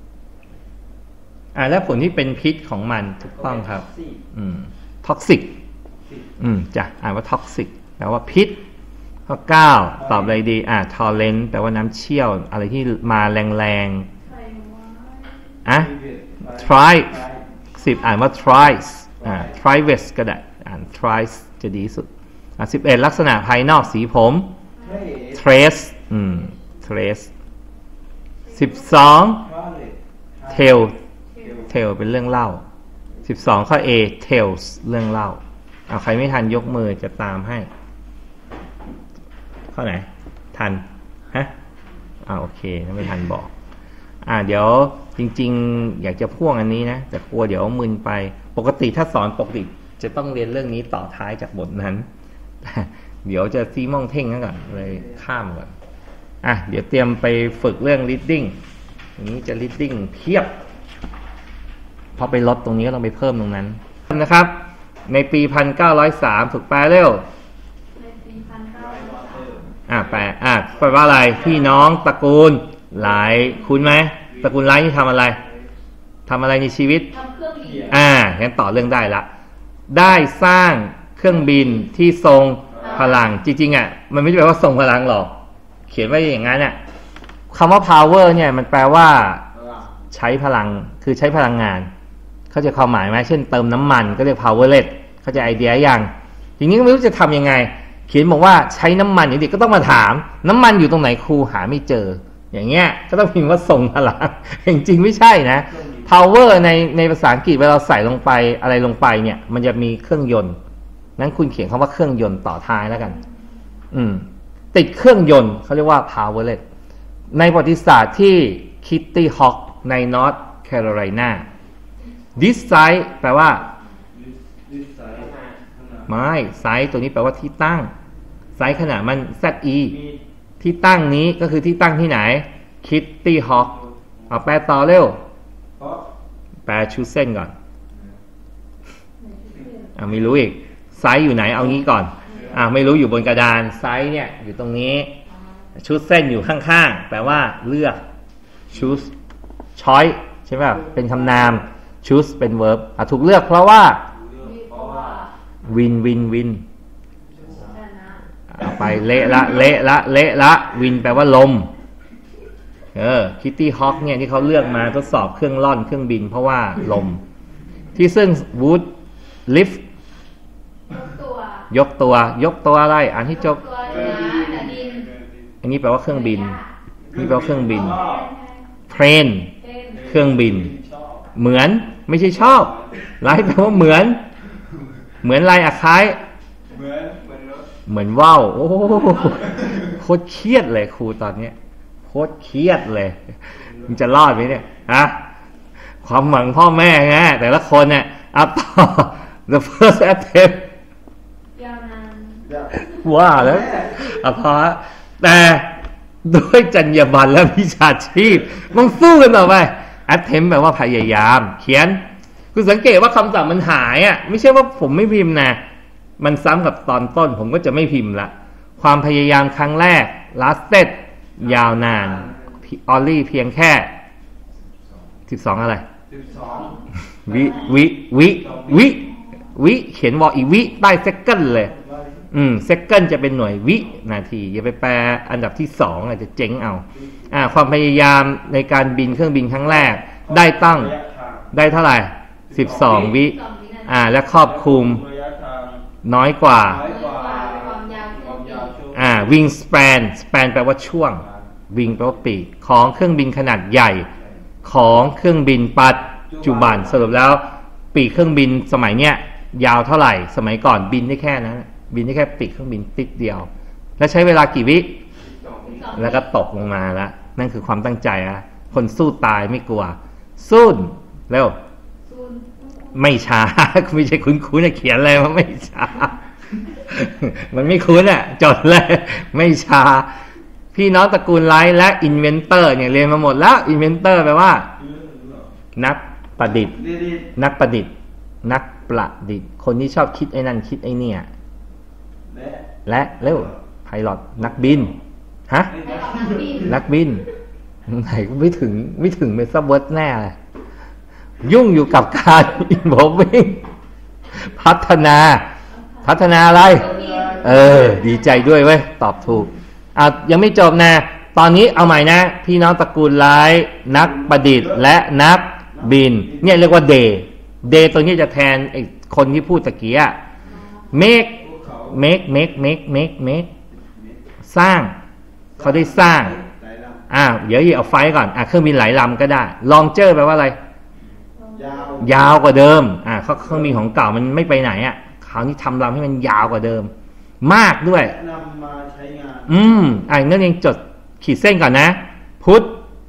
อ่าและผลที่เป็นพิษของมันถูกต้องครับอืมท็อกซิกอืมจ้ะอ่านว่าท็อกซิกแปลว่าพิษข้อเก้าตอบอะไรดีอ่าทอร์เรนต์แปลว่าน้ำเชี่ยวอะไรที่มาแรงๆใครวะอ่ะ try สิบอ่านว่า tries อ่า tries ก็ได้อ่าน tries จะดีสุดอ่ะสิบเอ็ดลักษณะภายนอกสีผม trace อืม trace สิบสอง tell tell เป็นเรื่องเล่าสิบสองข้อ A tells เรื่องเล่าเอาใครไม่ทันยกมือจะตามให้ข้อไหนทันฮะอ่าโอเคถ้าไม่ทันบอกอ่าเดี๋ยวจริงๆอยากจะพ่วงอันนี้นะแต่กลัวเดี๋ยวมึนไปปกติถ้าสอนปกติจะต้องเรียนเรื่องนี้ต่อท้ายจากบทนั้น เดี๋ยวจะซีม่องเท่งกันก่อนเลยข้ามก่อนอ่ะเดี๋ยวเตรียมไปฝึกเรื่อง reading นี้จะ reading เพียบพอไปลดตรงนี้ก็ต้องไปเพิ่มตรงนั้นนะครับในปีหนึ่งพันเก้าร้อยสามฝึกแปลเร็วในปีพันเก้าร้อยสามอ่ะแปลอ่ะแปลว่าอะไรพี่น้องตระกูลหลายคุ้นไหมตระกูลไลท์นี่ทำอะไรทำอะไรในชีวิตทำเครื่องบินอ่างั้นต่อเรื่องได้ละได้สร้างเครื่องบินที่ทรงพลังจริงๆอ่ะมันไม่ได้แปลว่าทรงพลังหรอกเขียนไว้อย่างนั้นอ่ะคำว่า power เนี่ยมันแปลว่าใช้พลังคือใช้พลังงานเขาจะความหมายไหมเช่นเติมน้ำมันก็เรียก powerless เขาจะไอเดียอย่างทีนี้ก็ไม่รู้จะทำยังไงเขียนบอกว่าใช้น้ำมันอย่างเด็กก็ต้องมาถามน้ำมันอยู่ตรงไหนครูหาไม่เจออย่างเงี้ยก็ต้องพิมพ์ว่าทรงพลังจริงๆไม่ใช่นะ power ในในภาษาอังกฤษเวลาเราใส่ลงไปอะไรลงไปเนี่ยมันจะมีเครื่องยนต์นั้นคุณเขียนคำว่าเครื่องยนต์ต่อท้ายแล้วกันอืมติดเครื่องยนต์เขาเรียกว่า powerless ในประวัติศาสตร์ที่คิตตี้ฮอคใน North Carolina this site แปลว่า This this side ข้างหน้าไม่ site ตัวนี้แปลว่าที่ตั้ง site ขนาดมัน ze มีที่ตั้งนี้ก็คือที่ตั้งที่ไหน Kitty Hawk เอาแปลต่อเร็วเพราะแปลชุดเส้นก่อนอ่าไม่รู้อีกไซส์อยู่ไหนเอางี้ก่อนอ่าไม่รู้อยู่บนกระดานไซส์เนี่ยอยู่ตรงนี้ชุดเส้นอยู่ข้างๆแปลว่าเลือก choose choice ใช่ไหมเป็นคำนาม choose เป็น verb อ่ะถูกเลือกเพราะว่าเพราะว่า win win win ชนะเอาไปเละละเละละเละละ win แปลว่าลมเออ Kitty Hawk เนี่ยที่เขาเลือกมาทดสอบเครื่องล่อนเครื่องบินเพราะว่าลมที่ซึ่ง would lift ตัวยกตัวยกตัวอะไรอ่านให้จบตัวเนื้อแต่ดินอันนี้แปลว่าเครื่องบินนี่แปลว่าเครื่องบินชอบ plane เป็นเครื่องบินชอบเหมือนไม่ใช่ชอบไลแปลว่าเหมือน เหมือนลายอะคล้ายเหมือนเหมือนรถเหมือนว่าวโอ้โหโคตรเครียดเลยครูตอนเนี้ยโคตรเครียดเลยมันจะรอดไหมเนี่ยฮะความหวังพ่อแม่ไงแต่ละคนเนี่ยอัพต่อ the first attempt ยาวนานอยากว่าแล้วอะพอแต่ด้วยจรรยาบรรณและวิชาชีพต้องสู้กันต่อไป attempt แปลว่าพยายามเขียนคุณสังเกตว่าคำศัพท์มันหายอ่ะไม่ใช่ว่าผมไม่พิมพ์นะมันซ้ำกับตอนต้นผมก็จะไม่พิมพ์ละความพยายามครั้งแรก lasted ยาวนาน only เพียงแค่สิบสองอะไรสิบสองวิวิวิวิวิเขียนวออีวิใต้ second เลยอืม second จะเป็นหน่วยวินาทีอย่าไปแปลอันดับที่สองอาจจะเจ๊งเอาอ่าความพยายามในการบินเครื่องบินครั้งแรกได้ตั้งระยะทางได้เท่าไหร่สิบสองวิสองวินาทีอ่าและครอบคลุมระยะทางน้อยกว่าน้อยกว่าความยาวความยาวช่วงอ่า wing span span แปลว่าช่วง wing แปลว่าปีกของเครื่องบินขนาดใหญ่ของเครื่องบินปัจจุบันสรุปแล้วปีกเครื่องบินสมัยเนี้ยยาวเท่าไหร่สมัยก่อนบินได้แค่นั้นบินได้แค่ปีกเครื่องบินติดเดียวแล้วใช้เวลากี่วิแล้วก็ตกลงมาแล้วนั่นคือความตั้งใจอะคนสู้ตายไม่กลัวสู้เร็วศูนย์ไม่ช้า ไม่ใช่คุ้นๆเขียนอะไรว่าไม่ช้า มันไม่คุ้นอ่ะจดเลย ไม่ช้าพี่น้องตระกูลไลท์และอินเวนเตอร์เนี่ยเรียนมาหมดแล้วอินเวนเตอร์แปลว่า นักประดิษฐ์ดีดีนักประดิษฐ์ นักประดิษฐ์คนที่ชอบคิดไอ้นั่นคิดไอ้เนี่ยและและเร็วไพลอตนักบินฮะให้ออกนักบินนักบินไหนก็ไม่ถึงไม่ถึงเมซับเวิร์ดแน่เลยยุ่งอยู่กับการ involving พัฒนาพัฒนาอะไร เออ ดีใจด้วยเว้ย ตอบถูกอ่ะยังไม่จบนะ ตอนนี้เอาใหม่นะ พี่น้องตระกูลไลท์นักประดิษฐ์และนักบิน เนี่ยเรียกว่า day day ตัวนี้จะแทนไอ้คนที่พูดตะกี้อะ make ภูเขา make make make make make สร้าง เขาได้สร้างไหลลอ่าเดี๋ยวเอาไฟก่อนอ่ะเครื่องบินหลายลำก็ได้ longer แปลว่าอะไรำยาวยาวกว่าเดิม อ่าเขาเครื่องบินของเก่ามันไม่ไปไหนอ่ะคราวนี้ทำลำให้มันยาวกว่าเดิม มากด้วยและนำมาใช้งานอืมอ่านั่นเองจดขีดเส้นก่อนนะ put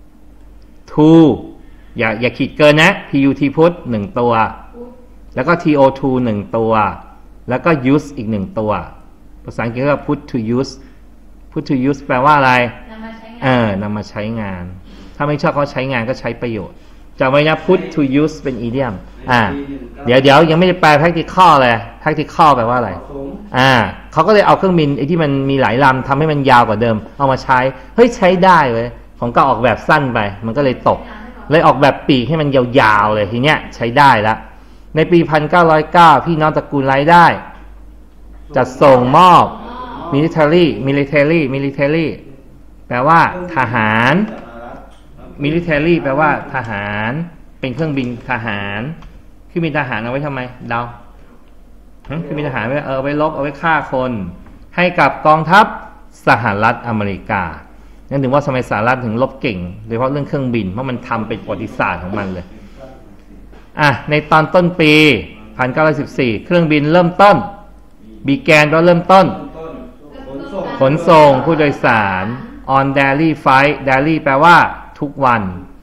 to อย่าอย่าขีดเกินนะ put put หนึ่งตัว แล้วก็ to หนึ่งตัว แล้วก็ use อีกหนึ่งตัว ภาษาอังกฤษเรียกว่า put to use put to use แปลว่าอะไรนำมาใช้งานเออนำมาใช้งาน ถ้าไม่ชอบเขาใช้งานก็ใช้ประโยชน์จำไว้นะ put to use เป็น idiom อ่า เดี๋ยวเดี๋ยวยังไม่ได้แปล practical เลย practical แปลว่าอะไรสมอ่าเขาก็เลยเอาเครื่องบินไอ้ที่มันมีหลายลำทำให้มันยาวกว่าเดิม เอามาใช้ เฮ้ยใช้ได้เว้ยของก็ออกแบบสั้นไป มันก็เลยตก เลยออกแบบปีกให้มันยาวๆเลยทีเนี้ยใช้ได้ละ ในปี หนึ่งพันเก้าร้อยเก้า พี่น้องตระกูลไลท์ได้ จัดส่งมอบ military military military แปลว่าทหารสหรัฐ military แปลว่าทหาร เป็นเครื่องบินทหารเครื่องบินทหารเอาไว้ทำไมเดาหึเครื่องบินทหารไว้เออเอาไว้ลบเอาไว้ฆ่าคน ให้กับกองทัพสหรัฐอเมริกานั่นถึงว่าสมัยสหรัฐถึงลบเก่งโดยเฉพาะเรื่องเครื่องบินเพราะมันทำเป็นประวัติศาสตร์ของมันเลยอ่ะในตอนต้นปี หนึ่งพันเก้าร้อยสิบสี่ เครื่องบินเริ่มต้น began แปลว่าเริ่มต้นต้นขนส่งขนส่งผู้โดยสาร on daily flight daily แปลว่าทุกวันทุกวัน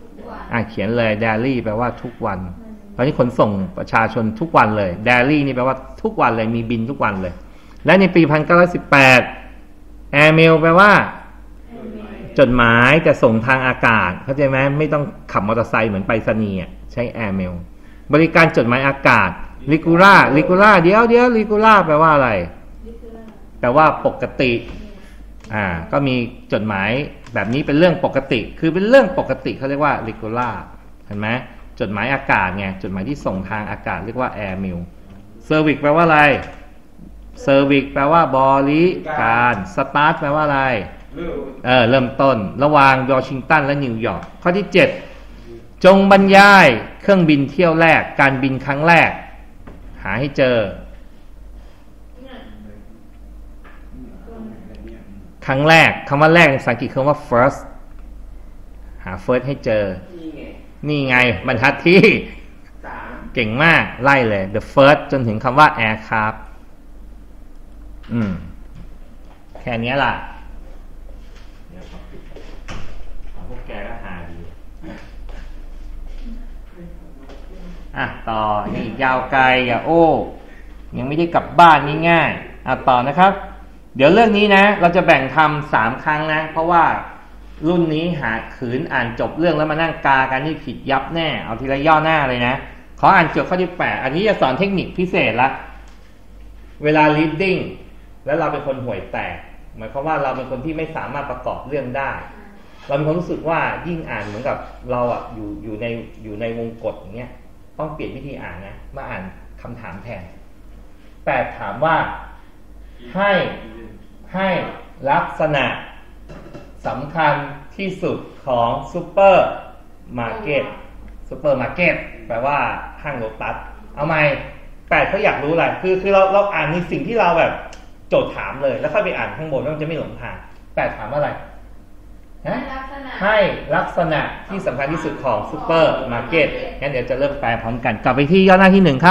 อ่ะเขียนเลย daily แปลว่าทุกวันตอนนี้ขนส่งประชาชนทุกวันเลย daily นี่แปลว่าทุกวันเลยมีบินทุกวันเลยและในปีหนึ่งพันเก้าร้อยสิบแปด airmail แปลว่าจดหมายแต่ส่งทางอากาศเข้าใจไหมไม่ต้องขับมอเตอร์ไซค์เหมือนไปรษณีย์ใช้ airmail บริการจดหมายอากาศ regular regular เดี๋ยวเดี๋ยว regular แปลว่าอะไรแปลว่าปกติอ่าก็มีจดหมายแบบนี้เป็นเรื่องปกติคือเป็นเรื่องปกติเขาเรียกว่า regular เห็นไหมจดหมายอากาศไงจดหมายที่ส่งทางอากาศเรียกว่า airmail service แปลว่าอะไร service แปลว่าบริการ start แปลว่าอะไรเออเริ่มต้นระหว่างวอชิงตันและนิวยอร์กข้อที่เจ็ดจงบรรยายเครื่องบินเที่ยวแรกการบินครั้งแรกหาให้เจอครั้งแรกคำว่าแรกในภาษาอังกฤษคำว่า first หา first ให้เจอนี่ไงบรรทัดที่เก่งมากไล่เลย the first จนถึงคำว่า aircraft อืมแค่นี้ล่ะพวกแกก็หาดีอ่ะต่อนี่ยาวไกลอย่าโอ้ยังไม่ได้กลับบ้านง่ายๆอ่ะต่อนะครับเดี๋ยวเรื่องนี้นะเราจะแบ่งทำสามครั้งนะเพราะว่ารุ่นนี้หาขืนอ่านจบเรื่องแล้วมานั่งกากันนี่ผิดยับแน่เอาทีละย่อหน้าเลยนะขออ่านจบข้อที่แปดอันนี้จะสอนเทคนิคพิเศษละเวลา reading แล้วเราเป็นคนห่วยแตกหมายความว่าเราเป็นคนที่ไม่สามารถประกอบเรื่องได้เรามีความรู้สึกว่ายิ่งอ่านเหมือนกับเราอ่ะอยู่อยู่ในอยู่ในวงกฏอย่างเงี้ยต้องเปลี่ยนวิธีอ่านนะมาอ่านคำถามแทนแปดถามว่าให้ให้ลักษณะสำคัญที่สุดของซูเปอร์มาร์เก็ตซูเปอร์มาร์เก็ตแปลว่าห้างโลตัสเอาไหมแปดเขาอยากรู้อะไรคือคือเราเราอ่านในสิ่งที่เราแบบโจทย์ถามเลยแล้วค่อยไปอ่านข้างบนแล้วมันจะไม่หลงทางแปดถามว่าอะไรให้ลักษณะที่สำคัญที่สุดของซูเปอร์มาร์เก็ตงั้นเดี๋ยวจะเริ่มแปลพร้อมกันกลับไปที่ย่อหน้าที่หนึ่งครับ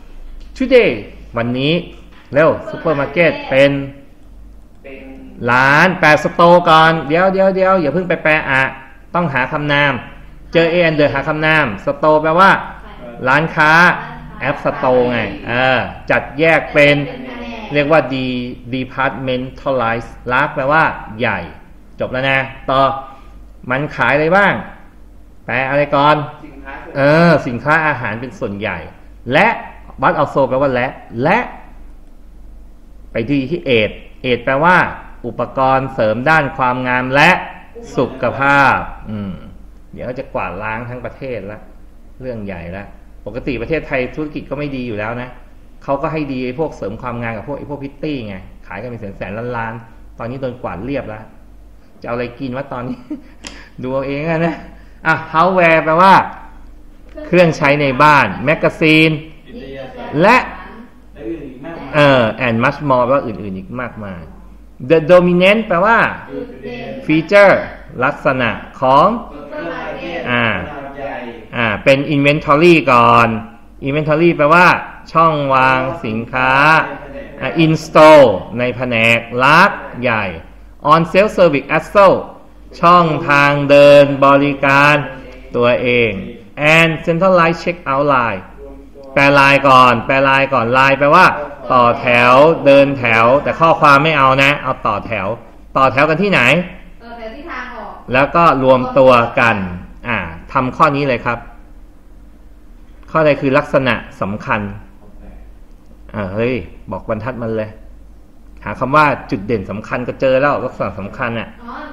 today วันนี้เร็วซูเปอร์มาร์เก็ตเป็นร้านแปลสโตร์ก่อนเดี๋ยวเดี๋ยวเดี๋ยวอย่าเพิ่งไปแปลอะต้องหาคำนามเจอ a and the หาคำนามสโตร์แปลว่าร้านค้าแอปสโตร์ไงเออจัดแยกเป็นเรียกว่า departmentalize ลักแปลว่าใหญ่จบแล้วนะต่อมันขายอะไรบ้างแปลอะไรก่อนเออสินค้าอาหารเป็นส่วนใหญ่และบัตเอาโซแปลว่าและและไปที่ที่เอดเอดแปลว่าอุปกรณ์เสริมด้านความงามและสุขภาพอืมเดี๋ยวจะกวาดล้างทั้งประเทศละเรื่องใหญ่ละปกติประเทศไทยธุรกิจก็ไม่ดีอยู่แล้วนะเขาก็ให้ดีไอ้พวกเสริมความงามกับพวกไอ้พวกพิตตี้ไงขายกันเป็นแสนแสนล้านล้านตอนนี้โดนกวาดเรียบแล้วจะเอาอะไรกินวะตอนนี้ ดูเอาเองนะอ่ะ hardware แปลว่าเครื่องใช้ในบ้านแมกกาซีนและเอ่อ and much more แปลว่าอื่นๆอีกมากมาย the dominant แปลว่า feature ลักษณะของอ่าอ่าเป็น inventory ก่อน inventory แปลว่าช่องวางสินค้าอ่า install ในแผนกลักใหญ่on self service access ช่องทางเดินบริการตัวเอง and centralized check out line แปลลายก่อนแปลลายก่อนลายแปลว่าต่อแถวเดินแถวแต่ข้อความไม่เอานะเอาต่อแถวต่อแถวกันที่ไหนต่อแถวที่ทางออกแล้วก็รวมตัวกันอ่าทำข้อนี้เลยครับข้อใดคือลักษณะสำคัญอ่าเฮ้ยบอกบรรทัดมันเลยหาคำว่าจุดเด่นสำคัญก็เจอแล้วลักษณะสำคัญอ่ะ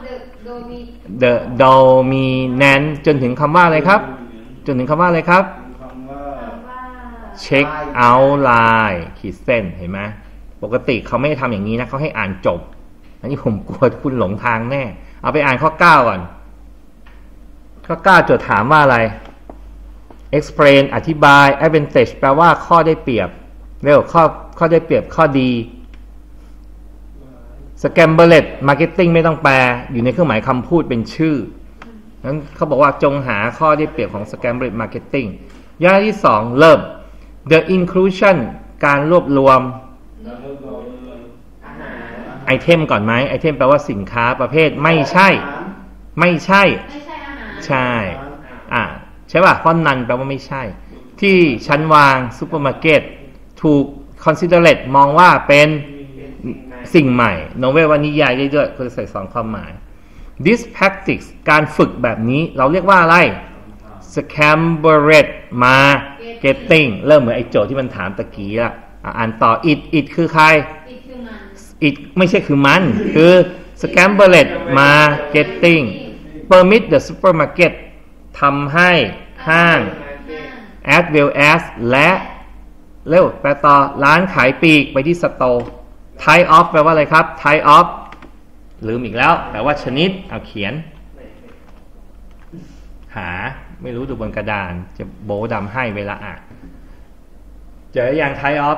the dominant จนถึงคำว่าอะไรครับจนถึงคำว่าอะไรครับ check out line ขีดเส้นเห็นไหมปกติเขาไม่ทำอย่างนี้นะเขาให้อ่านจบอันนี้ผมกลัวคุณหลงทางแน่เอาไปอ่านข้อเก้าก่อนข้อเก้าโจทย์ถามว่าอะไร explain อธิบาย advantage แปลว่าข้อได้เปรียบเร็วข้อข้อได้เปรียบข้อดี scrambled marketing ไม่ต้องแปลอยู่ในเครื่องหมายคำพูดเป็นชื่อนั้นเขาบอกว่าจงหาข้อได้เปรียบของ scrambled marketing ย่อที่สองเริ่ม the inclusion การรวบรวมไอเทมก่อนไหมไอเทมแปลว่าสินค้าประเภทไม่ใช่ไม่ใช่ใช่อ่าใช่ป่ะเพราะนันแปลว่าไม่ใช่ที่ชั้นวางซูเปอร์มาร์เก็ตถูก considerate มองว่าเป็นสิ่งใหม่โนเวลว่านิยายได้ด้วยคือใส่สองความหมาย this practice การฝึกแบบนี้เราเรียกว่าอะไร scrambled marketing เริ่มเหมือนไอ้โจทย์ที่มันถามตะกี้ละอ่านต่อ it it คือใครอีกคือมัน it ไม่ใช่คือมันคือ scrambled marketing permit the supermarket ทำให้ห้าง as well as และเร็วแปลต่อร้านขายปลีกไปที่สโตร์ type of แปลว่าอะไรครับ type of ลืมอีกแล้วแปลว่าชนิดเอาเขียนหาไม่รู้ดูบนกระดานจะโบดำให้เวลาอ่านเจออย่าง type of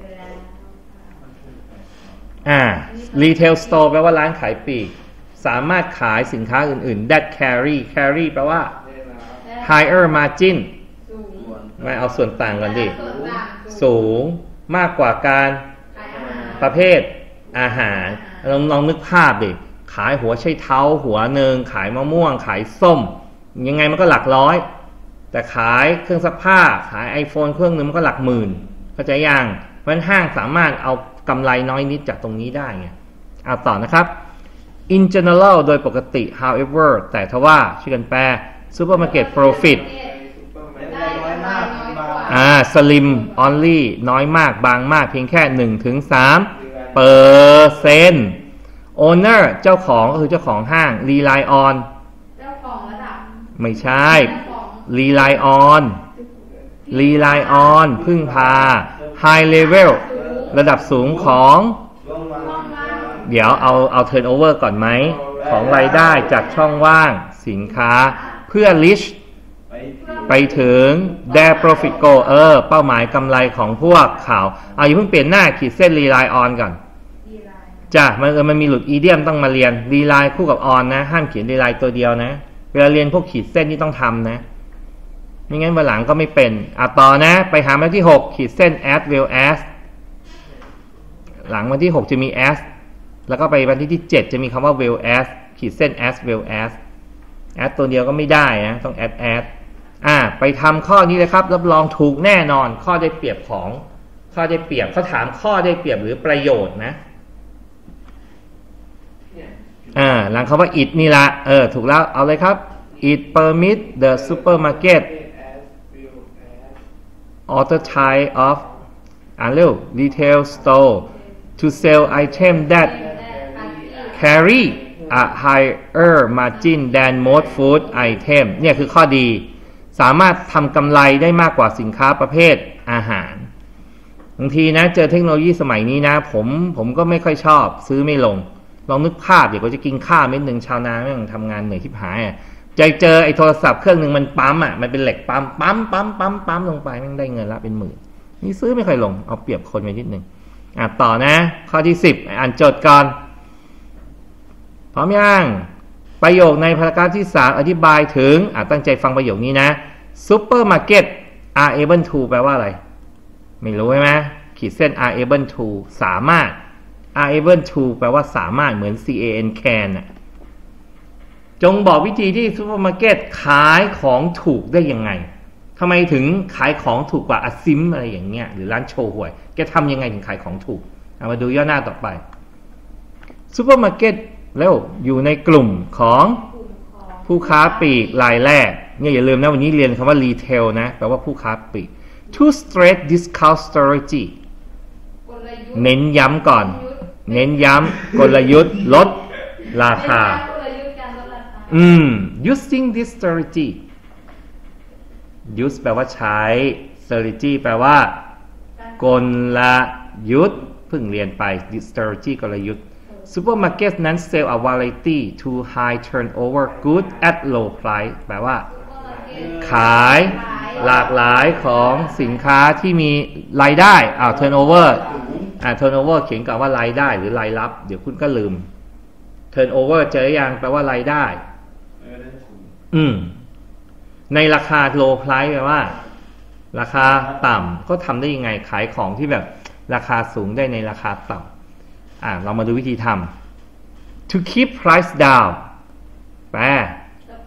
อ่า retail store แปลว่าร้านขายปลีกสามารถขายสินค้าอื่นๆ that carry carry แปลว่า higher margin สูงไม่เอาส่วนต่างก่อนดิส่วนต่างสูงมากกว่าการขายอาหารประเภทอาหารลองลองนึกภาพดิขายหัวไชเท้าหัวหนึ่งขายมะม่วงขายส้มยังไงมันก็หลักร้อยแต่ขายเครื่องซักผ้าขาย iPhone เครื่องนึงมันก็หลักหมื่นเข้าใจยังเพราะฉะนั้นห้างสามารถเอากำไรน้อยนิดจากตรงนี้ได้ไงเอาต่อนะครับ in general โดยปกติ however แต่ทว่าช่วยกันแปล supermarket profit ได้น้อยมากอ่า slim only น้อยมากบางมากเพียงแค่ หนึ่งถึงสาม เปอร์เซ็นต์ owner เจ้าของก็คือเจ้าของห้าง rely on เจ้าของระดับไม่ใช่ rely on rely on พึ่งพา high level ระดับสูงของลงมาเดี๋ยวเอาเอา turnover ก่อนไหมของรายได้จากช่องว่างสินค้าเพื่อ reach ไปไปถึง their profit goal เออเป้าหมายกำไรของพวกเขาเอาอย่าเพิ่งเปลี่ยนหน้าขีดเส้น rely on ก่อนดีไลน์จ้ะมันเออมันมีหลุด idiom ต้องมาเรียน rely คู่กับ on นะห้ามเขียน rely ตัวเดียวนะเวลาเรียนพวกขีดเส้นนี่ต้องทำนะไม่งั้นวันหลังก็ไม่เป็นอ่ะต่อนะไปหามาที่หกขีดเส้น as well as หลังวันที่หกจะมี as แล้วก็ไปวันที่ที่เจ็ดจะมีคำว่า well as ขีดเส้น as well as as ตัวเดียวก็ไม่ได้นะต้อง as as อ่าไปทำข้อนี้เลยครับรับรองถูกแน่นอนข้อได้เปรียบของข้อได้เปรียบเขาถามข้อได้เปรียบหรือประโยชน์นะอ่าหลังคำว่า it นี่ละเออถูกแล้วเอาเลยครับ it permit the supermarket other type of อ่านเร็ว retail store to sell item that carry a higher margin than most food item เนี่ยคือข้อดีสามารถทำกำไรได้มากกว่าสินค้าประเภทอาหารบางทีนะเจอเทคโนโลยีสมัยนี้นะผมผมก็ไม่ค่อยชอบซื้อไม่ลงลองนึกภาพเดี๋ยวก็จะกินข้าวเม็ดหนึ่งชาวนาแม่งทำงานเหนื่อยทิพหายจะเจอไอ้โทรศัพท์เครื่องหนึ่งมันปั๊มอ่ะมันเป็นเหล็กปั๊มปั๊มปั๊มปั๊มปั๊มลงไปแม่งได้เงินละเป็นหมื่นนี่ซื้อไม่ค่อยลงเอาเปรียบคนไปนิดนึงอ่ะต่อนะข้อที่สิบอ่านโจทย์ก่อนพร้อมยังประโยคในพารากราฟที่สามอธิบายถึงอ่ะตั้งใจฟังประโยคนี้นะ Supermarket are able to แปลว่าอะไรไม่รู้ใช่ไหมขีดเส้น are able to สามารถ are able to แปลว่าสามารถเหมือน can can น่ะจงบอกวิธีที่ซูเปอร์มาร์เก็ตขายของถูกได้ยังไงทำไมถึงขายของถูกกว่าอาซิมอะไรอย่างเงี้ยหรือร้านโชห่วยแกทำยังไงถึงขายของถูกเอามาดูย่อหน้าต่อไปซูเปอร์มาร์เก็ตแล้วอยู่ในกลุ่มของผู้ค้าปลีกรายแรกเนี่ยอย่าลืมนะวันนี้เรียนคำว่า retail นะแปลว่าผู้ค้าปลีก to straight discount strategy เน้นย้ำก่อนเน้นย้ำกลยุทธ์ลดราคาอืม using this strategy use แปลว่าใช้ strategy แปลว่ากลยุทธ์เพิ่งเรียนไป strategy กลยุทธ์ supermarket นั้น sell a variety to high turnover goods at low price แปลว่าขายหลากหลายของสินค้าที่มีรายได้อ้าว turnover อ่า turnover เขียนกับว่ารายได้หรือรายรับเดี๋ยวคุณก็ลืม turnover เจอยังแปลว่ารายได้อืมในราคา low price แปลว่าราคาต่ำก็ทำได้ยังไงขายของที่แบบราคาสูงได้ในราคาต่ำอ่าเรามาดูวิธีทำ to keep price down แปล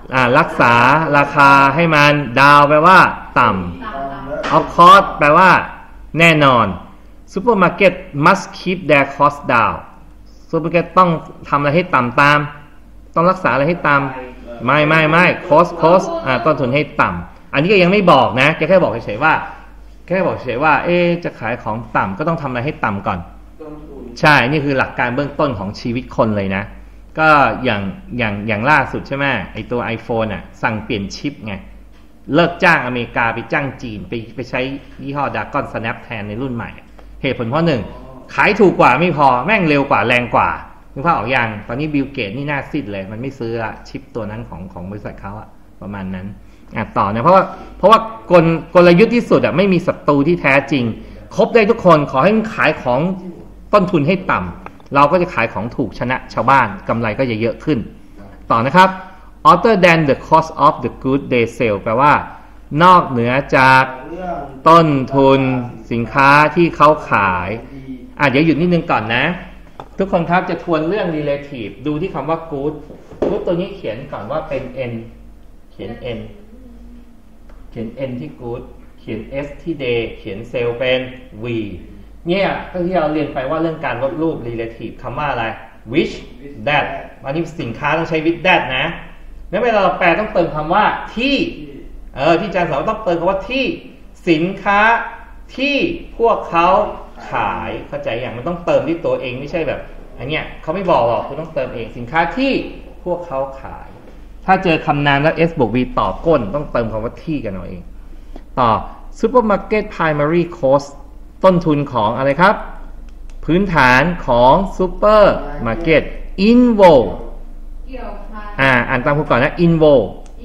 อ่ารักษาราคาให้มันดาวแปลว่าต่ำ of course แปลว่าแน่นอน supermarket must keep their cost down supermarket ต้องทำอะไรให้ต่ำตามต้องรักษาอะไรให้ต่ำไม่ไม่ไม่ cost cost อ่าต้นทุนให้ต่ำอันนี้ก็ยังไม่บอกนะแกแค่บอกเฉยๆว่าแค่บอกเฉยๆว่าเอ๊ะจะขายของต่ำก็ต้องทำอะไรให้ต่ำก่อนใช่นี่คือหลักการเบื้องต้นของชีวิตคนเลยนะก็อย่างอย่างอย่างล่าสุดใช่ไหมไอตัว iPhone อ่ะสั่งเปลี่ยนชิปไงเลิกจ้างอเมริกาไปจ้างจีนไปไปใช้ยี่ห้อ Dragon Snap แทนในรุ่นใหม่เหตุผลเพราะหนึ่งขายถูกกว่าไม่พอแม่งเร็วกว่าแรงกว่านึกภาพออกยังตอนนี้บิลเกตนี่น่าซิดเลยมันไม่ซื้อชิปตัวนั้นของของบริษัทเขาอะประมาณนั้นอ่ะต่อนะเพราะว่าเพราะว่ากลกลยุทธ์ที่สุดอะไม่มีศัตรูที่แท้จริงครบได้ทุกคนขอให้ขายของต้นทุนให้ต่ำเราก็จะขายของถูกชนะชาวบ้านกำไรก็จะเยอะขึ้นต่อนะครับ other than the cost of the good they sell แปลว่านอกเหนือจากต้นทุนสินค้าที่เขาขายอ่ะเดี๋ยวหยุดนิดนึงก่อนนะทุกคนครับจะทวนเรื่อง relative ดูที่คำว่า good good ตัวนี้เขียนก่อนว่าเป็น n เขียน n เขียน n ที่ good เขียน s ที่ day เขียน sell เป็น v เนี่ยก็ที่เราเรียนไปว่าเรื่องการลดรูป relative คำว่าอะไร which that อันนี้สินค้าต้องใช้ with that นะแล้วเวลาเราแปลต้องเติมคำว่าที่เออที่อาจารย์สอนต้องเติมคำว่าที่สินค้าที่พวกเขาขายเข้าใจอย่างมันต้องเติมที่ตัวเองไม่ใช่แบบอันเนี้ยเขาไม่บอกหรอกคุณต้องเติมเองสินค้าที่พวกเขาขายถ้าเจอคำนามแล้ว s บวก v ต่อก้นต้องเติมคำว่าที่กันเอาเองต่อ supermarket primary cost ต้นทุนของอะไรครับพื้นฐานของซูเปอร์มาร์เก็ต involve อ่าอ่านตามครูก่อนนะ involve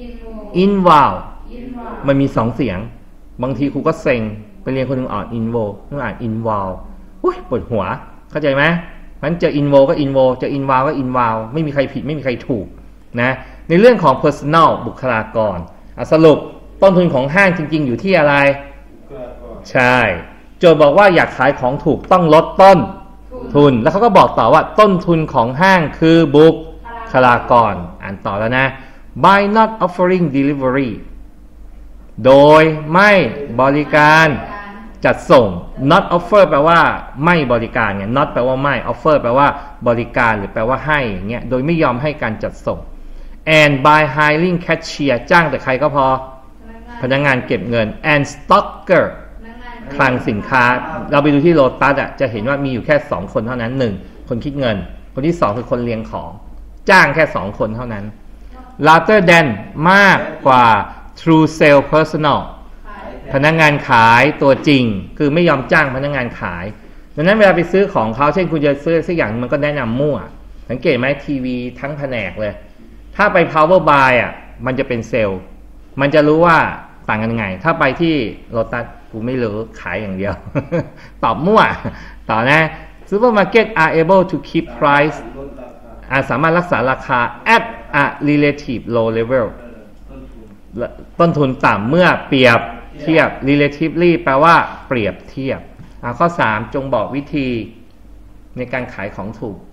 involve มันมีสองเสียงบางทีครูก็เซ็งไปเรียนคนหนึ่งอ่าน involve นึกอ่าน involve อุ้ยปวดหัวเข้าใจไหมงั้นเจอ involve ก็ involve เจอ involve ก็ involve ไม่มีใครผิดไม่มีใครถูกนะในเรื่องของ personal บุคลากรสรุปต้นทุนของห้างจริงๆอยู่ที่อะไรใช่โจทย์บอกว่าอยากขายของถูกต้องลดต้นทุนแล้วเขาก็บอกต่อว่าต้นทุนของห้างคือบุคลากรอ่านต่อแล้วนะ by not offering delivery โดยไม่บริการจัดส่ง not offer แปลว่าไม่บริการไง not แปลว่าไม่ offer แปลว่าบริการหรือแปลว่าให้อย่างเงี้ยโดยไม่ยอมให้การจัดส่ง and by hiring cashier จ้างแต่ใครก็พอพนักงานเก็บเงิน and stocker คลังสินค้าเราไปดูที่โลตัสอ่ะจะเห็นว่ามีอยู่แค่สองคนเท่านั้นหนึ่งคนคิดเงินคนที่สองคือคนเลี้ยงของจ้างแค่สองคนเท่านั้น rather than มากกว่า true sale personal พนักงานขายตัวจริงคือไม่ยอมจ้างพนักงานขายดังนั้นเวลาไปซื้อของเขาเช่นคุณจะซื้อสักอย่างมันก็แนะนำมั่วสังเกตไหมทีวีทั้งแผนกเลยถ้าไป power buy อ่ะมันจะเป็นเซลล์มันจะรู้ว่าต่างกันยังไงถ้าไปที่โลตัสกูไม่รู้ขายอย่างเดียว ตอบมั่วต่อนะ supermarket are able to keep price อาจสามารถรักษาราคา at a relative low level ต้นทุนต่ำเมื่อเปรียบเทียบ relatively แปลว่าเปรียบเทียบข้อสามจงบอกวิธีในการขายของถูก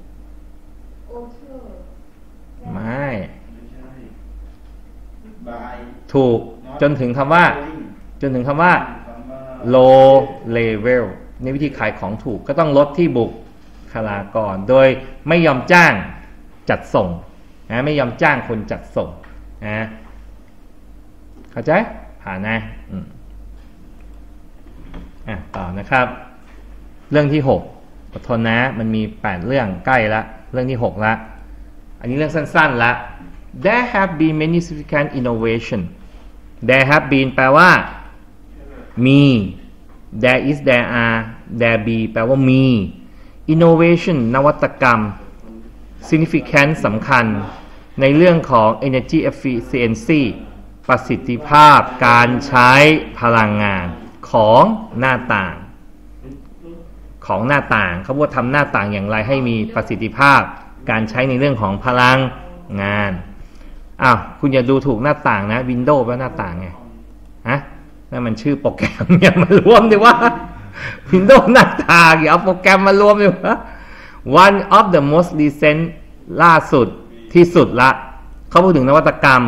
ไม่ถูกจนถึงคำว่าจนถึงคำว่า low level ในวิธีขายของถูกก็ต้องลดที่บุคลากรโดยไม่ยอมจ้างจัดส่งนะไม่ยอมจ้างคนจัดส่งนะเข้าใจผ่านนะอืมอ่ะต่อนะครับเรื่องที่หกอดทนนะมันมีแปดเรื่องใกล้ละเรื่องที่หกละอันนี้เรื่องสั้นๆละ There have been many significant innovation There have been แปลว่ามี There is there are There be แปลว่ามี Innovation นวัตกรรม Significant สำคัญในเรื่องของ Energy efficiency ประสิทธิภาพการใช้พลังงานของหน้าต่างของหน้าต่างเขาว่าทำหน้าต่างอย่างไรให้มีประสิทธิภาพการใช้ในเรื่องของพลังงานอ้าวคุณอย่าดูถูกหน้าต่างนะ Windows ว่าหน้าต่างไงฮะนั่นมันชื่อโปรแกรมอย่ามารวมดิว่า Windows หน้าต่างอย่าเอาโปรแกรมมารวมดิวะ One of the most recent ล่าสุดที่สุดละเขาพูดถึงนวัตกรรม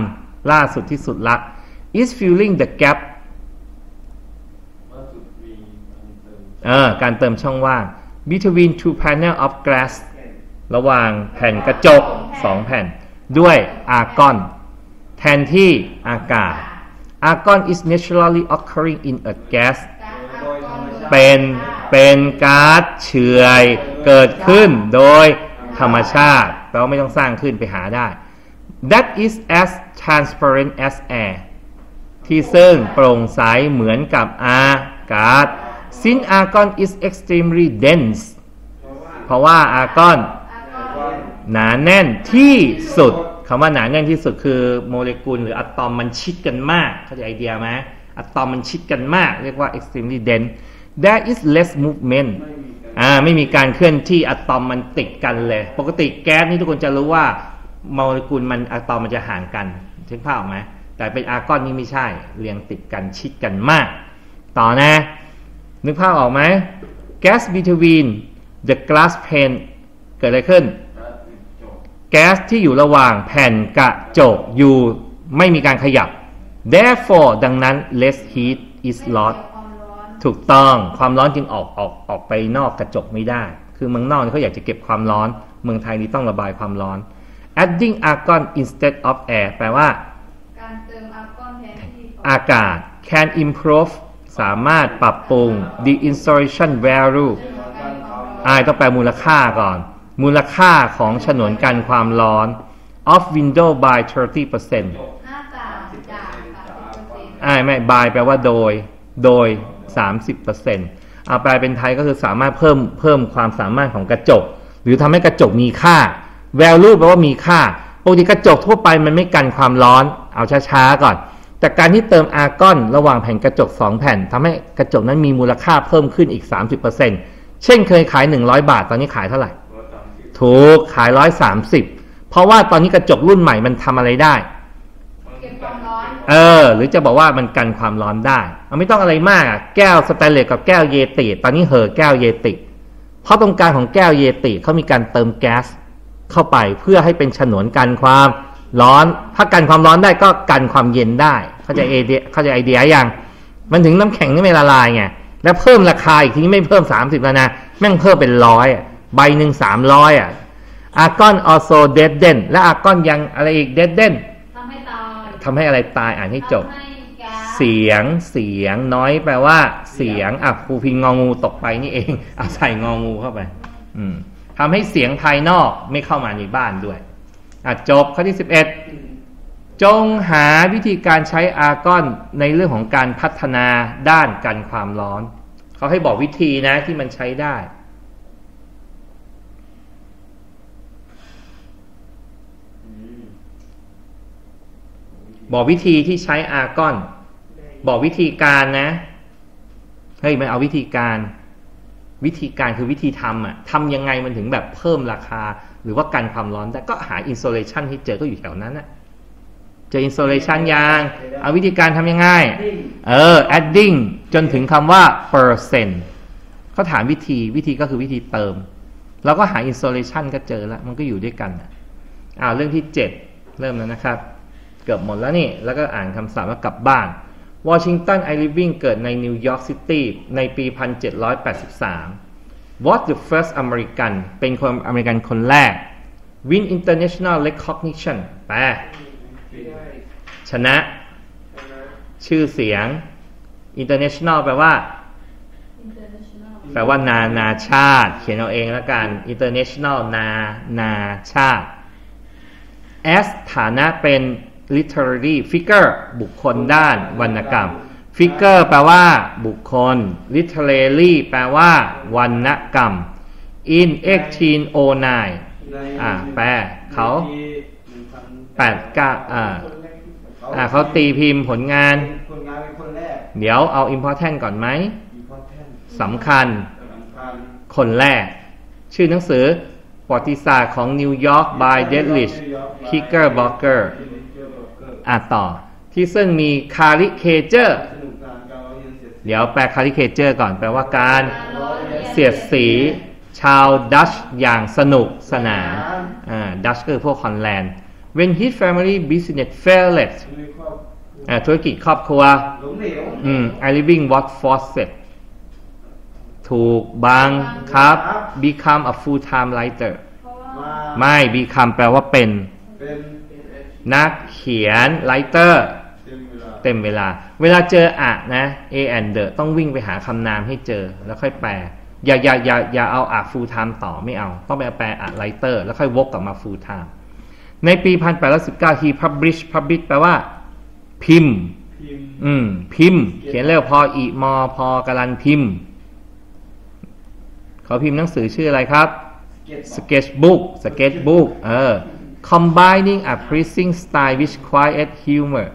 ล่าสุดที่สุดละ is filling the gap ล่าสุดมีการเติมเออการเติมช่องว่าง between two panel of glass ระหว่างแผ่นกระจกสองแผ่นด้วยอาร์กอนแทนที่อากาศ argon is naturally occurring in a gas เป็นเป็นก๊าซเฉื่อยเกิดขึ้นโดยธรรมชาติแปลว่าไม่ต้องสร้างขึ้นไปหาได้ that is as transparent as air ที่ซึ่งโปร่งใสเหมือนกับอากาศ since argon is extremely dense เพราะว่าอาร์กอนหนาแน่นที่สุดคำว่าหนาแน่นที่สุดคือโมเลกุลหรืออะตอมมันชิดกันมากเข้าใจไอเดียไหมอะตอมมันชิดกันมากเรียกว่า extremely dense there is less movement อ่าไม่มีการเคลื่อนที่อะตอมมันติดกันเลยปกติแก๊สนี่ทุกคนจะรู้ว่าโมเลกุลมันอะตอมมันจะห่างกันถึงภาพออกไหมแต่เป็นอาร์กอนนี่ไม่ใช่เรียงติดกันชิดกันมากต่อนะนึกภาพออกไหม gas between the glass pane เกิดอะไรขึ้นแก๊สที่อยู่ระหว่างแผ่นกระจกอยู่ไม่มีการขยับ therefore ดังนั้น less heat is lost ถูกต้องความร้อนจึงออกออกออกไปนอกกระจกไม่ได้คือเมืองนอกเขาอยากจะเก็บความร้อนเมืองไทยนี่ต้องระบายความร้อน adding argon instead of air แปลว่าการเติมอาร์กอนแทนที่อากาศ can improve สามารถปรับปรุง the insulation value อ่าต้องแปลมูลค่าก่อนมูลค่าของฉนวนกันความร้อน of window by สามสิบเปอร์เซ็นต์หน้าต่างจากสามสิบเปอร์เซ็นต์อ่าไม่ by แปลว่าโดยโดย สามสิบเปอร์เซ็นต์ เอาแปลเป็นไทยก็คือสามารถเพิ่มเพิ่มความสามารถของกระจกหรือทำให้กระจกมีค่า value แปลว่ามีค่าปกติกระจกทั่วไปมันไม่กันความร้อนเอาช้าๆก่อนแต่การที่เติมอาร์กอนระหว่างแผ่นกระจกสองแผ่นทำให้กระจกนั้นมีมูลค่าเพิ่มขึ้นอีก สามสิบเปอร์เซ็นต์ เช่นเคยขายหนึ่งร้อยบาทตอนนี้ขายเท่าไหร่ถูกขายหนึ่งร้อยสามสิบเพราะว่าตอนนี้กระจกรุ่นใหม่มันทำอะไรได้เก็บความร้อนเออหรือจะบอกว่ามันกันความร้อนได้เอาไม่ต้องอะไรมากอ่ะแก้วสแตนเลสกับแก้วเยติตอนนี้เหอะแก้วเยติเพราะตรงกลางของแก้วเยติเขามีการเติมแก๊สเข้าไปเพื่อให้เป็นฉนวนกันความร้อนถ้ากันความร้อนได้ก็กันความเย็นได้เข้าใจไอเดียเข้าใจไอเดียยังมันถึงน้ำแข็งนี่ไม่ละลายไงแล้วเพิ่มราคาอีกทีไม่เพิ่มสามสิบแล้วนะแม่งเพิ่มเป็นร้อยใบหนึ่งสามร้อยอ่ะอาร์กอน also deaden และอาร์กอนยังอะไรอีก deaden ทำให้ตายทำให้อะไรตายอ่านให้จบเสียงเสียงน้อยแปลว่าเสียงอ่ะครูพิงงองูตกไปนี่เองเอาใส่งองูเข้าไปอืมทำให้เสียงภายนอกไม่เข้ามาในบ้านด้วยอ่ะจบข้อที่สิบเอ็ดจงหาวิธีการใช้อาร์กอนในเรื่องของการพัฒนาด้านกันความร้อนเขาให้บอกวิธีนะที่มันใช้ได้บอกวิธีที่ใช้อาร์กอนบอกวิธีการนะเฮ้ยมันเอาวิธีการวิธีการคือวิธีทำอ่ะทำยังไงมันถึงแบบเพิ่มราคาหรือว่ากันความร้อนแต่ก็หาอินโซเลชันให้เจอก็อยู่แถวนั้นน่ะเจออินโซเลชันยังเอาวิธีการทำยังไงเออ adding จนถึงคำว่า percent เขาถามวิธีวิธีก็คือวิธีเติมเราก็หาอินโซเลชันก็เจอแล้วมันก็อยู่ด้วยกันอ่าเรื่องที่เจ็ดเริ่มแล้วนะครับเกือบหมดแล้วนี่แล้วก็อ่านคำศัพท์แล้วกลับบ้านวอชิงตันไอริวิงเกิดในนิวยอร์กซิตี้ในปี หนึ่งพันเจ็ดร้อยแปดสิบสาม was the first American เป็นคนอเมริกันคนแรก win international recognition แปลชนะชื่อเสียง international แปลว่าแปลว่านานาชาติเขียนเอาเองแล้วกัน international นานาชาติ as ฐานะเป็น literary figure บุคคลด้านวรรณกรรม figure แปลว่าบุคคล literary แปลว่าวรรณกรรม in หนึ่งพันแปดร้อยเก้าอ่าแปลเขาแปดเก้าอ่าอ่าเขาตีพิมพ์ผลงานเดี๋ยวเอา important ก่อนไหมสำคัญคนแรกชื่อหนังสือประวัติศาสตร์ของนิวยอร์ก by Dietrich Knickerbocker อ่ะต่อที่ซึ่งมี caricature เดี๋ยวแปล caricature ก่อนแปลว่าการเสียดสีชาวดัชอย่างสนุกสนานอ่าดัชก็คือพวกฮอลแลนด์ when his family business failed มีครอบอ่าธุรกิจครอบครัวล้มเหลวอืม I living what forced ถูกบังคับ become a full time writer เพราะว่ามาไม่ become แปลว่าเป็นเป็นนักเขียน writer เต็มเวลาเต็มเวลา เวลาเจออะนะ a and the ต้องวิ่งไปหาคำนามให้เจอแล้วค่อยแปล อย่าอย่าอย่าอย่าเอาอะ full time ต่อไม่เอา ต้องไปแปลอะ writer แล้วค่อยวกกลับมา full time ในปีหนึ่งพันแปดร้อยสิบเก้า he publish publish แปลว่าพิมพ์พิมพ์อืม พิมพ์ เขียนเร็วพออีมอพอกรันพิมพ์ เขาพิมพ์หนังสือชื่ออะไรครับ sketchbook sketchbook เออ combining a pleasing style with quiet humor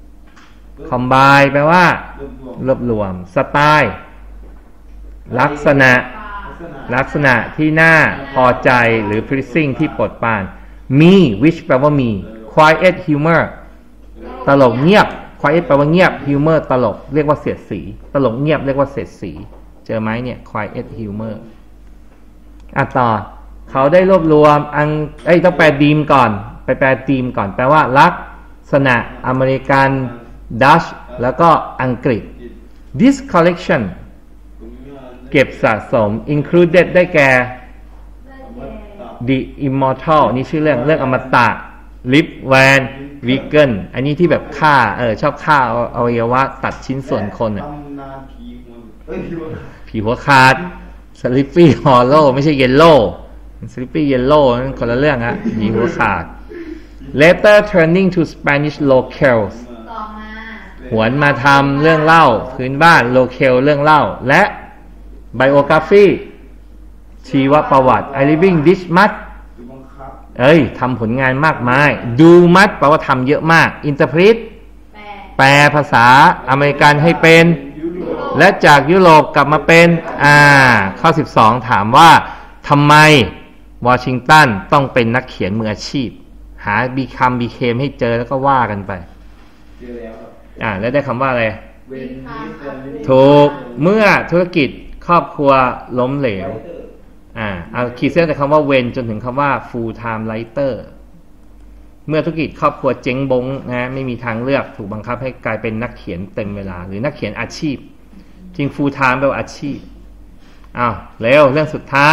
combine แปลว่ารวบรวมรวบรวมสไตล์ลักษณะลักษณะลักษณะที่น่าพอใจหรือ pleasing ที่โปรดปรานมี which แปลว่ามี quiet humor ตลกเงียบ quiet แปลว่าเงียบ humor ตลกเรียกว่าเสียดสี ตลกเงียบเรียกว่าเสียดสี เจอไหมเนี่ย quiet humor อ่ะต่อ เขาได้รวบรวมอังเอ้ยต้องแปลดีมก่อน ไปแปลดีมก่อน แปลว่าลักษณะอเมริกัน Dutch แล้วก็อังกฤษ this collection เก็บสะสม included ได้แก่ได้แก่ The Immortal นี่ชื่อเรื่องเรื่องอมตะ Rip Van Winkle อันนี้ที่แบบฆ่าเออชอบฆ่าอวัยวะตัดชิ้นส่วนคนอ่ะตำนานผีหัวเอ้ยผีหัวผีหัวขาด Sleepy Hollow ไม่ใช่ Yellow Sleepy Yellow นั่นคนละเรื่องฮะผีหัวขาด Later turning to Spanish locales ต่อมาหวนมาทำเรื่องเล่าพื้นบ้าน local เรื่องเล่าและ biography ชีวประวัติ I living this much คือบังคับเอ้ยทำผลงานมากมาย do much แปลว่าทำเยอะมาก interpret แปลแปลภาษาอเมริกันให้เป็นยุโรปและจากยุโรปกลับมาเป็นอ่าข้อสิบสองถามว่าทำไมวอชิงตันต้องเป็นนักเขียนมืออาชีพ หา become became ให้เจอแล้วก็ว่ากันไปเจอแล้วครับอ่าแล้วได้คำว่าอะไรเวนนิสแอนด์ถูกเมื่อธุรกิจครอบครัวล้มเหลวอ่าเอาขีดเส้นจากคำว่าเวนจนถึงคำว่า full time writer เมื่อธุรกิจครอบครัวเจ๊งบงนะไม่มีทางเลือกถูกบังคับให้กลายเป็นนักเขียนเต็มเวลาหรือนักเขียนอาชีพ จริง full time แปลว่าอาชีพอ้าวเร็วเรื่องสุดท้าย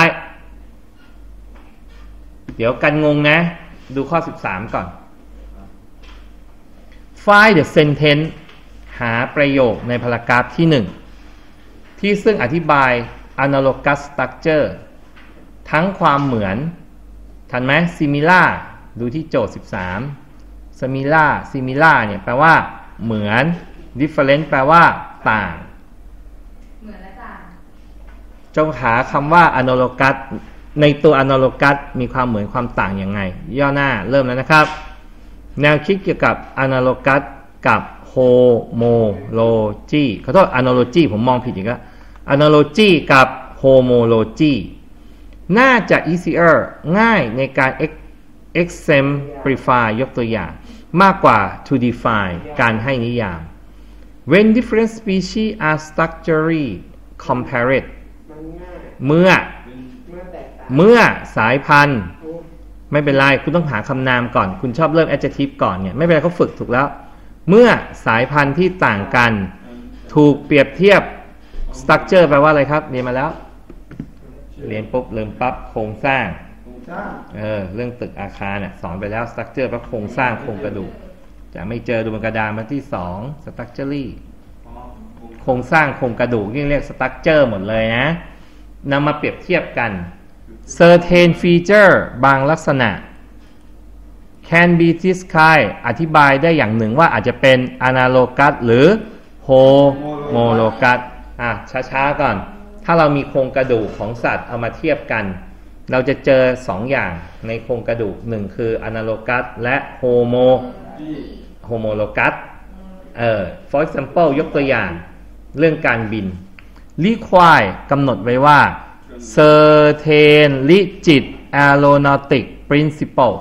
เดี๋ยวกันงงนะ ดูข้อสิบสามก่อน find the sentence หาประโยคในพารากราฟที่หนึ่งที่ซึ่งอธิบาย analogous structure ทั้งความเหมือนทันไหม similar ดูที่โจทย์สิบสาม similar similar เนี่ยแปลว่าเหมือน different แปลว่าต่างเหมือนและต่างจงหาคำว่า analogous ในตัว analogous มีความเหมือนความต่างยังไง ย่อหน้าเริ่มแล้วนะครับ แนวคิดเกี่ยวกับ analogous กับ homology ขอโทษ analogy ผมมองผิดอีกแล้ว analogy กับ homology น่าจะ easier ง่ายในการ exemplify ยกตัวอย่างมากกว่า to define การให้นิยาม when different species are structurally compared เมื่อเมื่อสายพันธุ์ไม่เป็นไรคุณต้องหาคำนามก่อนคุณชอบเริ่ม adjective ก่อนเนี่ยไม่เป็นไรเขาฝึกถูกแล้วเมื่อสายพันธุ์ที่ต่างกันถูกเปรียบเทียบ structure แปลว่าอะไรครับเรียนมาแล้วเรียนปุ๊บเริ่มปั๊บโครงสร้างโครงสร้างเออเรื่องตึกอาคารเนี่ยสอนไปแล้ว structure แปลว่าโครงสร้างโครงกระดูกจะไม่เจอดูบนกระดานมาที่สอง structurally อ๋อโครงสร้างโครงกระดูกนี่เรียก structure หมดเลยนะนำมาเปรียบเทียบกัน certain feature บางลักษณะ can be described อธิบายได้อย่างหนึ่งว่าอาจจะเป็น analogous หรือ homologous อ่ะช้าๆก่อนถ้าเรามีโครงกระดูกของสัตว์เอามาเทียบกันเราจะเจอสองอย่างในโครงกระดูกหนึ่งคือ analogous และ homo homologous เออ for example ยกตัวอย่างเรื่องการบิน require กำหนดไว้ว่า certain rigid aeronautic principle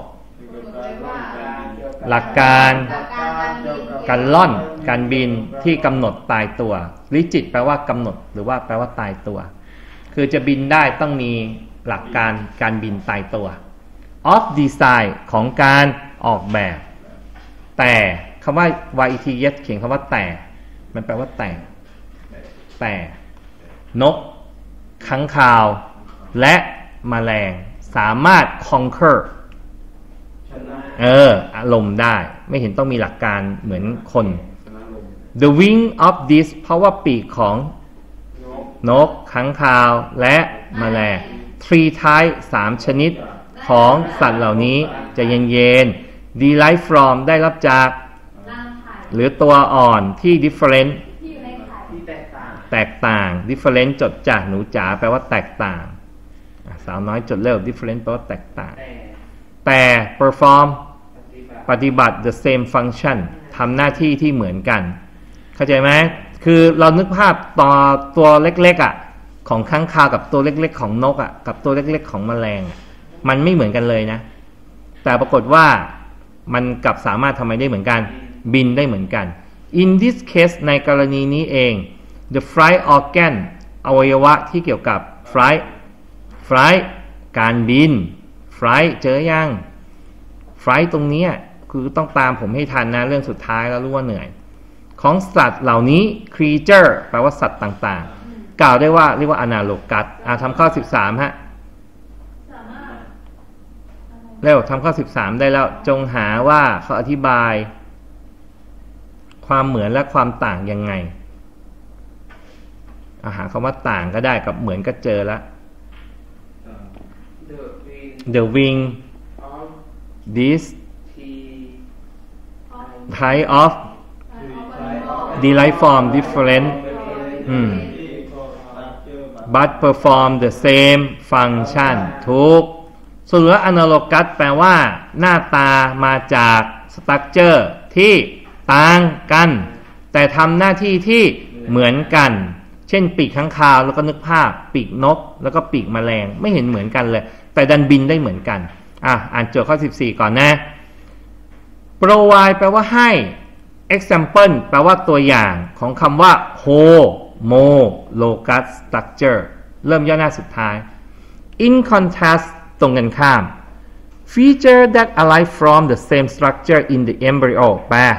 หลักการการล่อนการบินที่กำหนดตายตัว rigid แปลว่ากำหนดหรือว่าแปลว่าตายตัวคือจะบินได้ต้องมีหลักการการบินตายตัว of design ของการออกแบบ แต่คำว่า yet เขียนคำว่าแต่มันแปลว่าแต่แต่นกค้างคาวและแมลงสามารถ conquer ชนะเอออารมณ์ได้ไม่เห็นต้องมีหลักการเหมือนคนชนะลม the wing of this เพราะว่าปีกของนกนกค้างคาวและแมลง three type สามชนิดของสัตว์เหล่านี้จะเย็นๆ derive from ได้รับจากร่างไข่หรือตัวอ่อนที่ different ที่อยู่ในไข่ที่แตกต่างแตกต่าง different จดจากหนูจ๋าแปลว่าแตกต่างอ่ะสาวน้อยจดเร็ว different แปลว่าแตกต่างแต่แต่ perform ปฏิบัติปฏิบัติ the same function ทำหน้าที่ที่เหมือนกัน เข้าใจไหมคือเรานึกภาพต่อตัวเล็กๆอ่ะของค้างคาวกับตัวเล็กๆของนกอ่ะกับตัวเล็กๆของแมลงอะมันไม่เหมือนกันเลยนะ แต่ปรากฏว่ามันกลับสามารถทำอะไรได้เหมือนกัน บินได้เหมือนกัน in this case ในกรณีนี้เอง the flight organ อวัยวะที่เกี่ยวกับ flight flight การบิน flight เจอยัง flight ตรงนี้คือต้องตามผมให้ทันนะเรื่องสุดท้ายแล้วรู้ว่าเหนื่อย ของสัตว์เหล่านี้ creature แปลว่าสัตว์ต่างๆ กล่าวได้ว่าเรียกว่า analogus อ่ะทำข้อสิบสามฮะสามารถอะไรเร็วทำข้อสิบสามได้แล้วจงหาว่าเขาอธิบาย ความเหมือนและความต่างยังไงอาหาคำว่าต่างก็ได้กับเหมือนก็เจอแล้ว The wing the wing of this T type of derive from different อืม but perform the same function ถูกส่วนเหลือ analogous แปลว่า หน้าตามาจาก structure ที่ต่างกัน แต่ทำหน้าที่ที่เหมือนกัน เช่นปีกค้างคาวแล้วก็นึกภาพปีกนกแล้วก็ปีกแมลงไม่เห็นเหมือนกันเลย แต่ดันบินได้เหมือนกันอ่ะอ่านโจทย์ข้อสิบสี่ก่อนนะ provide แปลว่าให้ example แปลว่าตัวอย่างของคำว่า homologous structure เริ่มย่อหน้าสุดท้าย in contrast ตรงกันข้าม feature that arise from the same structure in the embryo แปล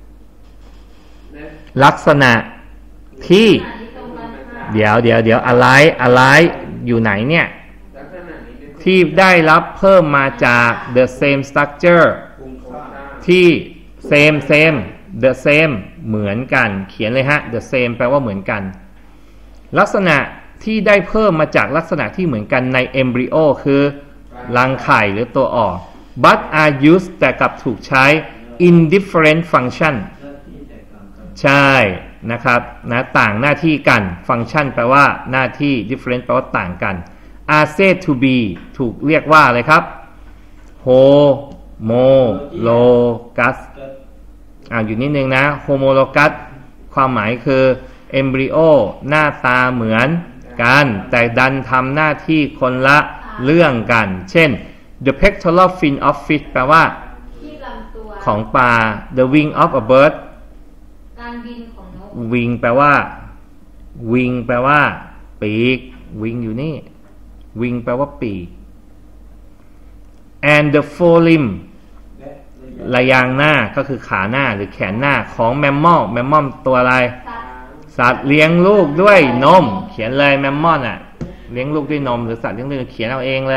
ลักษณะที่ขณะนี้ตรงกันค่ะเดี๋ยวเดี๋ยวเดี๋ยวอะไรอะไรอยู่ไหนเนี่ยลักษณะนี้เป็นที่ได้รับเพิ่มมาจาก the same structure โครงสร้างที่ same same the same เหมือนกันเขียนเลยฮะ the same แปลว่าเหมือนกัน ลักษณะที่ได้เพิ่มมาจากลักษณะที่เหมือนกันใน embryo คือรังไข่หรือตัวอ่อน but are used แต่กลับถูกใช้ in different function ใช่นะครับนะต่างหน้าที่กัน function แปลว่าหน้าที่ different แปลว่าต่างกัน are said to be ถูกเรียกว่าอะไรครับ homologous อ่าอยู่นิดนึงนะ homologous ความหมายคือ embryo หน้าตาเหมือนกันแต่ดันทำหน้าที่คนละเรื่องกัน เช่น the pectoral fin of fish แปลว่าที่ลำตัวของปลา the wing of a bird การบินของนก wing แปลว่า wing แปลว่าปีก wing อยู่นี่ wing แปลว่าปีก and the forelimb ระยางหน้าก็คือขาหน้าหรือแขนหน้าของ mammal mammal ตัวอะไรสัตว์สัตว์เลี้ยงลูกด้วยนม เขียนเลย mammal อ่ะเลี้ยงลูกด้วยนมหรือสัตว์เลี้ยงลูกเขียนเอาเองเลย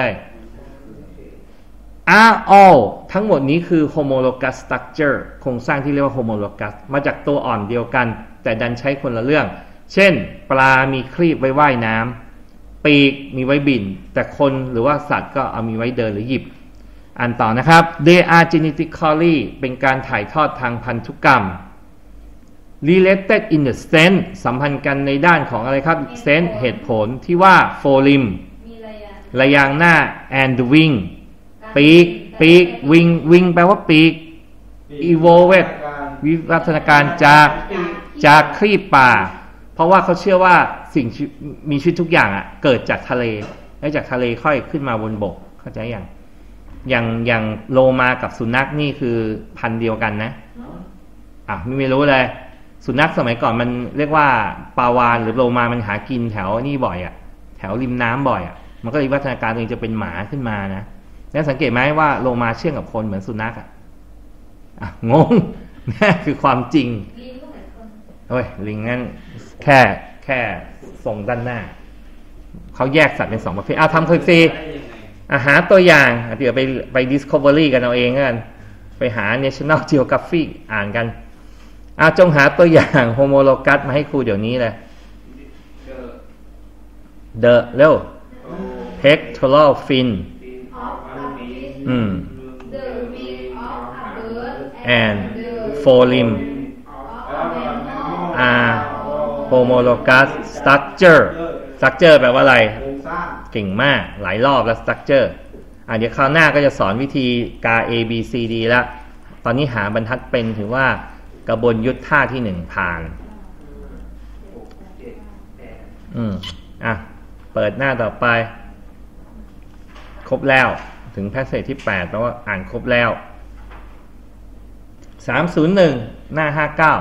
are all ทั้งหมดนี้คือ homologous structure โครงสร้างที่เรียกว่า homologous มาจากตัวอ่อนเดียวกันแต่ดันใช้คนละเรื่อง เช่นปลามีครีบไว้ว่ายน้ำปีกมีไว้บิน แต่คนหรือว่าสัตว์ก็เอามีไว้เดินหรือหยิบอ่านต่อนะครับ they are genetically เป็นการถ่ายทอดทางพันธุกรรม related in the sense สัมพันธ์กันในด้านของอะไรครับ sense เหตุผลที่ว่า forelimb มีระยะระยางหน้า and the wing ปีกปีก wing wing แปลว่าปีก evolved วิวัฒนาการจากจากครีบป่าเพราะว่าเขาเชื่อว่าสิ่งมีชีวิตทุกอย่างอ่ะเกิดจากทะเลแล้วจากทะเลค่อยขึ้นมาบนบกเข้าใจยังอย่างอย่างโลมากับสุนัขนี่คือพันธุ์เดียวกันนะอ่ะไม่ไม่รู้เลยสุนัขสมัยก่อนมันเรียกว่าปลาวาฬหรือโลมามันหากินแถวนี่บ่อยอ่ะแถวริมน้ำบ่อยอ่ะมันก็วิวัฒนาการตัวเองจะเป็นหมาขึ้นมานะแล้วสังเกตไหมว่าโลมาเชื่องกับคนเหมือนสุนัขอ่ะอ่ะงงนั่นคือความจริงลิงก็เหมือนคนโอ้ยลิงงั้นแค่แค่ทรงด้านหน้าเขาแยกสัตว์เป็นสองประเภทเอาทำคือซีอาหาตัวอย่างเดี๋ยวไปไป Discovery กันเอาเองกันไปหา National Geographic อ่านกันอาจงหาตัวอย่างโฮโมโลกัสมาให้ครูเดี๋ยวนี้เลย The เร็ว pectoral fin ออฟอะฟิชอืมเดอะวิงออฟอะเบิร์ด and forelimb ออฟอะแมมมอล are homologous structure structure แปลว่าอะไรโครงสร้างเก่งมากหลายรอบแล้ว structure อ่ะเดี๋ยวคราวหน้าก็จะสอนวิธีกา A B C D แล้วตอนนี้หาบรรทัดเป็นถือว่ากระบวนยุทธท่าที่หนึ่งผ่านหกเจ็ดแปดอืมอ่ะเปิดหน้าต่อไป ครบแล้วถึงแพสเซจที่แปดแปลว่าอ่านครบแล้วสามศูนย์หนึ่งหน้าห้าเก้า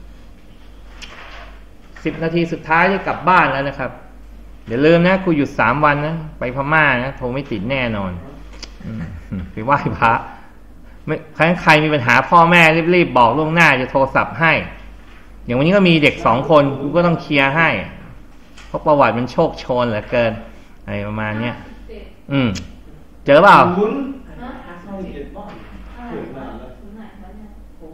สิบนาทีสุดท้ายจะกลับบ้านแล้วนะครับอย่าลืมนะครูหยุดสามวันนะไปพม่านะโทรไม่ติดแน่นอนอืมไปไหว้พระไม่ใครใครมีปัญหาพ่อแม่รีบๆบอกล่วงหน้าจะโทรศัพท์ให้อย่างวันนี้ก็มีเด็กสองคนครูก็ต้องเคลียร์ให้เพราะประวัติมันโชคโชนเหลือเกินอะไรประมาณเนี้ยเจ็ดอืมเจอเปล่าศูนย์ฮะเข้าเจ็ดบ้านอะไรวะศูนย์ไหนวะเนี่ย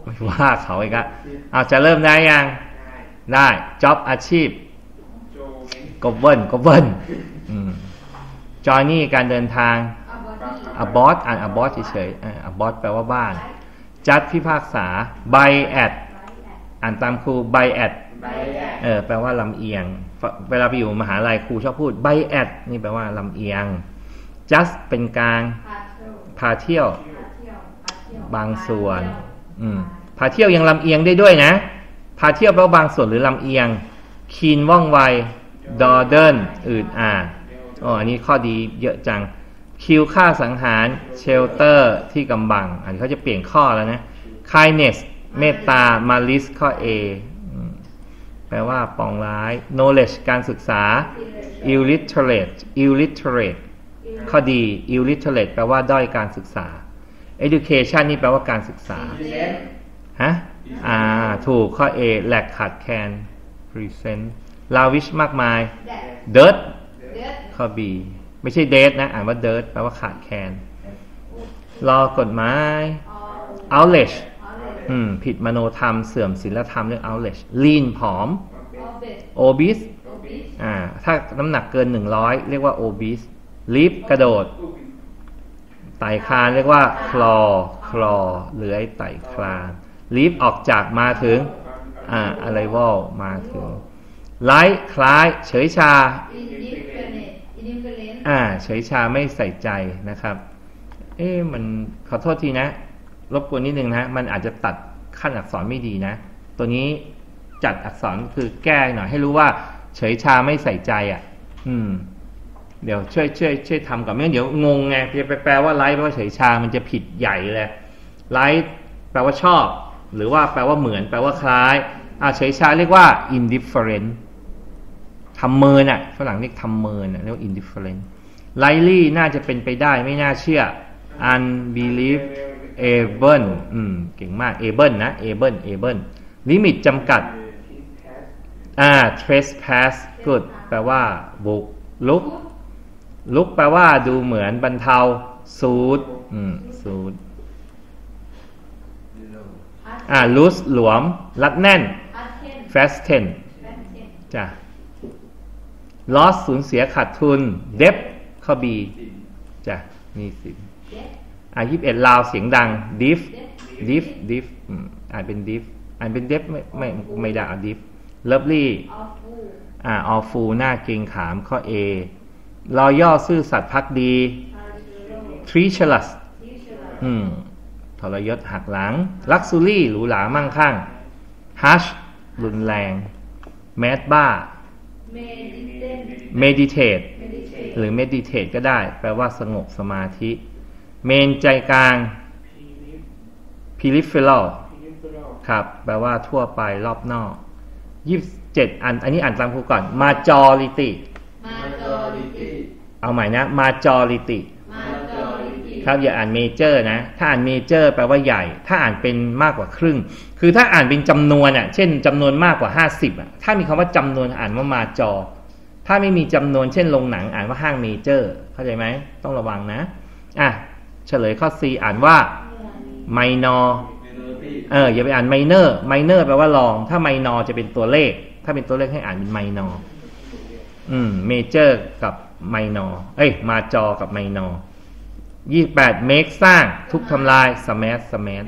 ไม่ว่าเขาอีกอะเอาจะเริ่มได้ยังได้ job อาชีพโจเมนกบเบิ้ลกบเบิ้ลจอยนี่การเดินทางอะบอดี้ abort อ่าน abort เฉยๆอ่า abort แปลว่าบ้าน จัดพิพากษา by at อ่านตามครู by at ไบแอดเออแปลว่าลำเอียง เวลาไปอยู่มหาลัยครูชอบพูด by at นี่แปลว่าลำเอียง just เป็นกลางพาเที่ยวพาเที่ยวพาเที่ยวพาเที่ยวบางส่วน อืมพาเที่ยวยังลำเอียงได้ด้วยนะ พาเที่ยวแปลว่าบางส่วนหรือลำเอียง คีนว่องไว ดอเดินอืดอาดอ๋ออันนี้ข้อดีเยอะจัง คิวฆ่าสังหาร เชลเตอร์ที่กำบัง อันนี้เขาจะเปลี่ยนข้อแล้วนะ kindness เมตตา malice ข้อ A อืมแปลว่าปองร้าย knowledge การศึกษา illiterate illiterate ข้อดี illiterate แปลว่าด้อยการศึกษา education นี่แปลว่าการศึกษาพรีเซนต์ฮะ อ่า ถูกข้อ A แหลกขาดแคลน present lavish มากมายแดด dirt เด็ดข้อ B ไม่ใช่ dead นะ อ่านว่า dirt แปลว่าขาดแคลน รอกฎหมายออ outrage ออเลอืม ผิดมโนธรรม เสื่อมศีลธรรมเรียก outrage lean ผอมออเบด obese โอบิสอ่า ถ้าน้ำหนักเกินหนึ่งร้อยเรียกว่า obese leap กระโดด ไต่คลานเรียกว่า claw claw เลื้อยไต่คลาน leap ออกจากมาถึง อ่า arrival มาถึง like คล้าย เฉยชาอินดิฟเฟเนตอินดิฟเฟเรนต์อ่า เฉยชาไม่ใส่ใจนะครับ เอ๊ะมันขอโทษทีนะ รบกวนนิดนึงนะ มันอาจจะตัดขั้นอักษรไม่ดีนะ ตัวนี้จัดอักษรคือแก้หน่อยให้รู้ว่า เฉยชาไม่ใส่ใจอ่ะ อืม เดี๋ยวช่วยช่วยช่วยทำก่อนไม่งั้นเดี๋ยวงงไงจะไปแปลว่าไลค์แปลว่าเฉยชามันจะผิดใหญ่เลยไลค์แปลว่าชอบ หรือว่าแปลว่าเหมือนแปลว่าคล้ายอ่าเฉยชาเรียกว่า indifferent ทำเมินอ่ะฝรั่งเรียกทำเมินอ่ะเรียกว่า indifferent likely น่าจะเป็นไปได้ไม่น่าเชื่อ unbelievable อืมเก่งมาก able นะ able able limit จำกัดอ่า trespass good แปลว่าบุกลุกลุกแปลว่าดูเหมือนบรรเทาสูดอืมสูดอ่า loose หลวม รัดแน่นอัดเทน fasten แบนเทนจ้ะ loss สูญเสียขาดทุน debt ข้อ B จ้ะนี่สินเด็ดอ่ายี่สิบเอ็ดลาวเสียงดัง diff เด็ด diff diff อืมอ่านเป็น diff อ่านเป็น deaf ไม่ไม่ไม่ได้อ่าน diff lovely ออฟูอ่า awful หน้าเกรงขามข้อ A รอย่อซื่อสัตย์พักดีพาริโร treacherous ทิชลาอืมทรยศหักหลัง luxury หรูหรามั่งคั่ง harsh รุนแรง mad บ้าเมดิเตน meditate เมดิเทตหรือ meditate ก็ได้ แปลว่าสงบสมาธิ main ใจกลาง peripheral ครับ แปลว่าทั่วไปรอบนอกยี่สิบเจ็ดอัน อันนี้อ่านตามครูก่อน majority มาจอริตี้เอาใหม่นะ majority มาจอริตี้ครับอย่าอ่านเมเจอร์นะถ้าอ่านเมเจอร์แปลว่าใหญ่ถ้าอ่านเป็นมากกว่าครึ่งคือถ้าอ่านเป็นจำนวนอ่ะเช่นจำนวนมากกว่าห้าสิบอ่ะถ้ามีคำว่าจำนวนอ่านว่ามาจอถ้าไม่มีจำนวนเช่นโรงหนังอ่านว่าห้างเมเจอร์เข้าใจไหมต้องระวังนะอ่ะเฉลยข้อ C อ่านว่า minor เอออย่าไปอ่าน minor minor แปลว่ารองถ้า minor จะเป็นตัวเลขถ้าเป็นตัวเลขให้อ่านเป็น minor อืม major กับ minor เอ้ยมาจอกับ minor ยี่สิบแปด make สร้างทุบทำลาย smash smash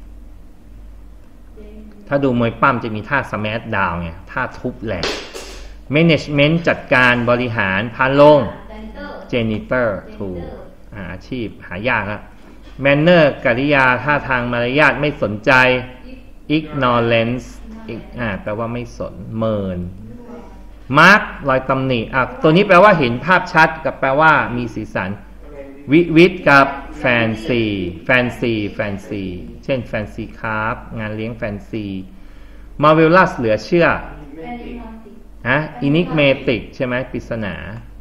ถ้าดูมวยปั้มจะมีท่า smash down ไงท่าทุบแหลก management จัดการบริหารพานลง janitor ถูกอาชีพหายากครับ manner กริยาท่าทางมารยาทไม่สนใจ ignorance อ่าแปลว่าไม่สนเมิน mark รอยตำหนิอ่ะตัวนี้แปลว่าเห็นภาพชัดกับแปลว่ามีสีสันวิวิทกับ fancy fancy fancy เช่น fancy ครับงานเลี้ยง fancy marvelous เหลือเชื่อฮะ enigmatic ใช่ไหมปริศนา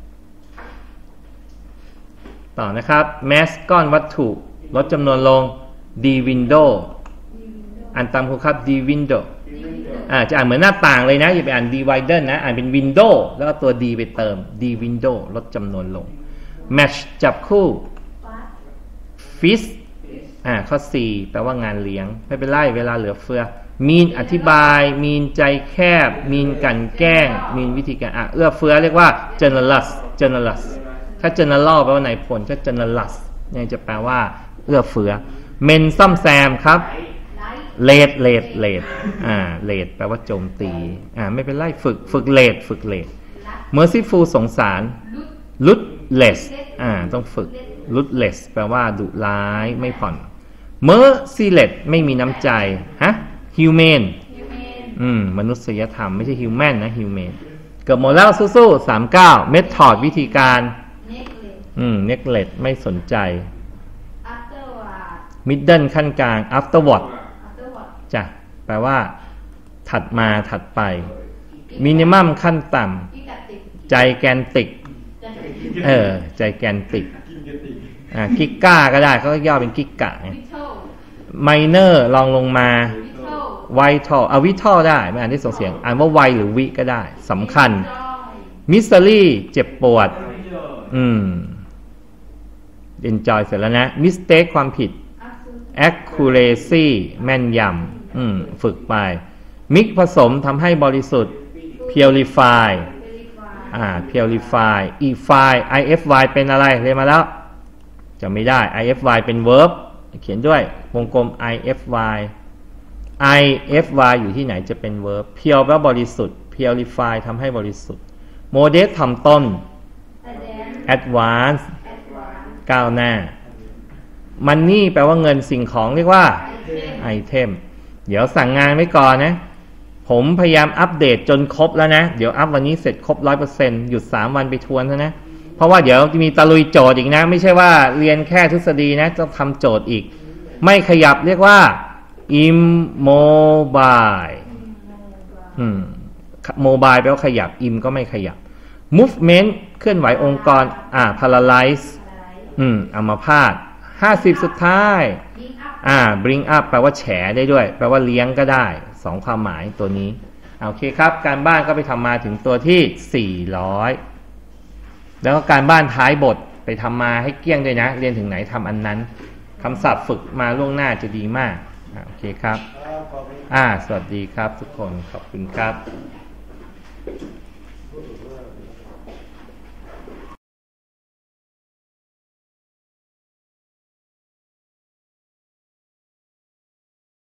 ต่อนะครับ mass ก้อนวัตถุลดจำนวนลง d window อ่านตามครูครับ d window อ่าจะอ่านเหมือนหน้าต่างเลยนะอย่าไปอ่าน divider นะอ่านเป็น window แล้วก็ตัว d ไปเติม d window ลดจำนวนลง match จับคู่ fish อ่าข้อ C แปลว่างานเลี้ยงไม่เป็นไรเวลาเหลือเฟือ mean อธิบาย mean ใจแคบ mean กันแกล้ง mean วิธีการอ่ะเอื้อเฟื้อเรียกว่า generous generous ถ้า general แปลว่านายพลถ้า generous เนี่ยจะแปลว่าเอื้อเฟื้อ men ซ่อมแซมครับ late late late อ่า late แปลว่าโจมตีอ่าไม่เป็นไรฝึกฝึก late ฝึก late merciful สงสาร ruthless อ่าต้องฝึก ruthless แปลว่าดุร้ายไม่ผ่อน merciless ไม่มีน้ำใจฮะ humane อืมมนุษยธรรมไม่ใช่ human นะ humane เกือบหมดแล้วสู้ๆสามสิบเก้า method วิธีการอืม neglect ไม่สนใจ middle ขั้นกลาง afterward จ้ะแปลว่าถัดมาถัดไป minimum ขั้นต่ำใจแกนติกเออใจแกนติกอ่ากิกก้าก็ได้เขาก็ย่อเป็นกิกกะไง minor ลองลงมา vital เอา vital ได้ไม่อ่านได้ส่งเสียงอ่านว่า vi หรือวิก็ได้สำคัญ misery เจ็บปวดอืม enjoy เสร็จแล้วนะ mistake ความผิด accuracy แม่นยำอืมฝึกไป mix ผสมทำให้บริสุทธิ์ purify อ่า purify efy ify เป็นอะไรเรียนมาแล้วจะไม่ได้ ify เป็น verb เขียนด้วยวงกลม ify ify อยู่ที่ไหนจะเป็น verb pure แปลว่าบริสุทธิ์ purify ทำให้บริสุทธิ์ modest ทำต้น advance ก้าวหน้า money แปลว่าเงินสิ่งของเรียกว่า item เดี๋ยวสั่งงานไว้ก่อนนะผมพยายามอัปเดตจนครบแล้วนะเดี๋ยวอัพวันนี้เสร็จครบ ร้อยเปอร์เซ็นต์ หยุดสามวันไปทวนซะนะเพราะว่าเดี๋ยวจะมีตะลุยโจทย์อีกนะไม่ใช่ว่าเรียนแค่ทฤษฎีนะจะทำโจทย์อีกไม่ขยับเรียกว่า immobile อืม mobile แปลว่าขยับ im ก็ไม่ขยับ movement เคลื่อนไหวองค์กรอ่า paralyze อืมอัมพาตห้าสิบสุดท้ายอ่า bring up แปลว่าแฉได้ด้วยแปลว่าเลี้ยงก็ได้สองความหมายตัวนี้โอเคครับการบ้านก็ไปทำมาถึงตัวที่สี่ร้อยแล้วก็การบ้านท้ายบทไปทำมาให้เกลี้ยงด้วยนะเรียนถึงไหนทำอันนั้นคำศัพท์ฝึกมาล่วงหน้าจะดีมากโอเคครับอ่าสวัสดีครับทุกคนขอบคุณครับ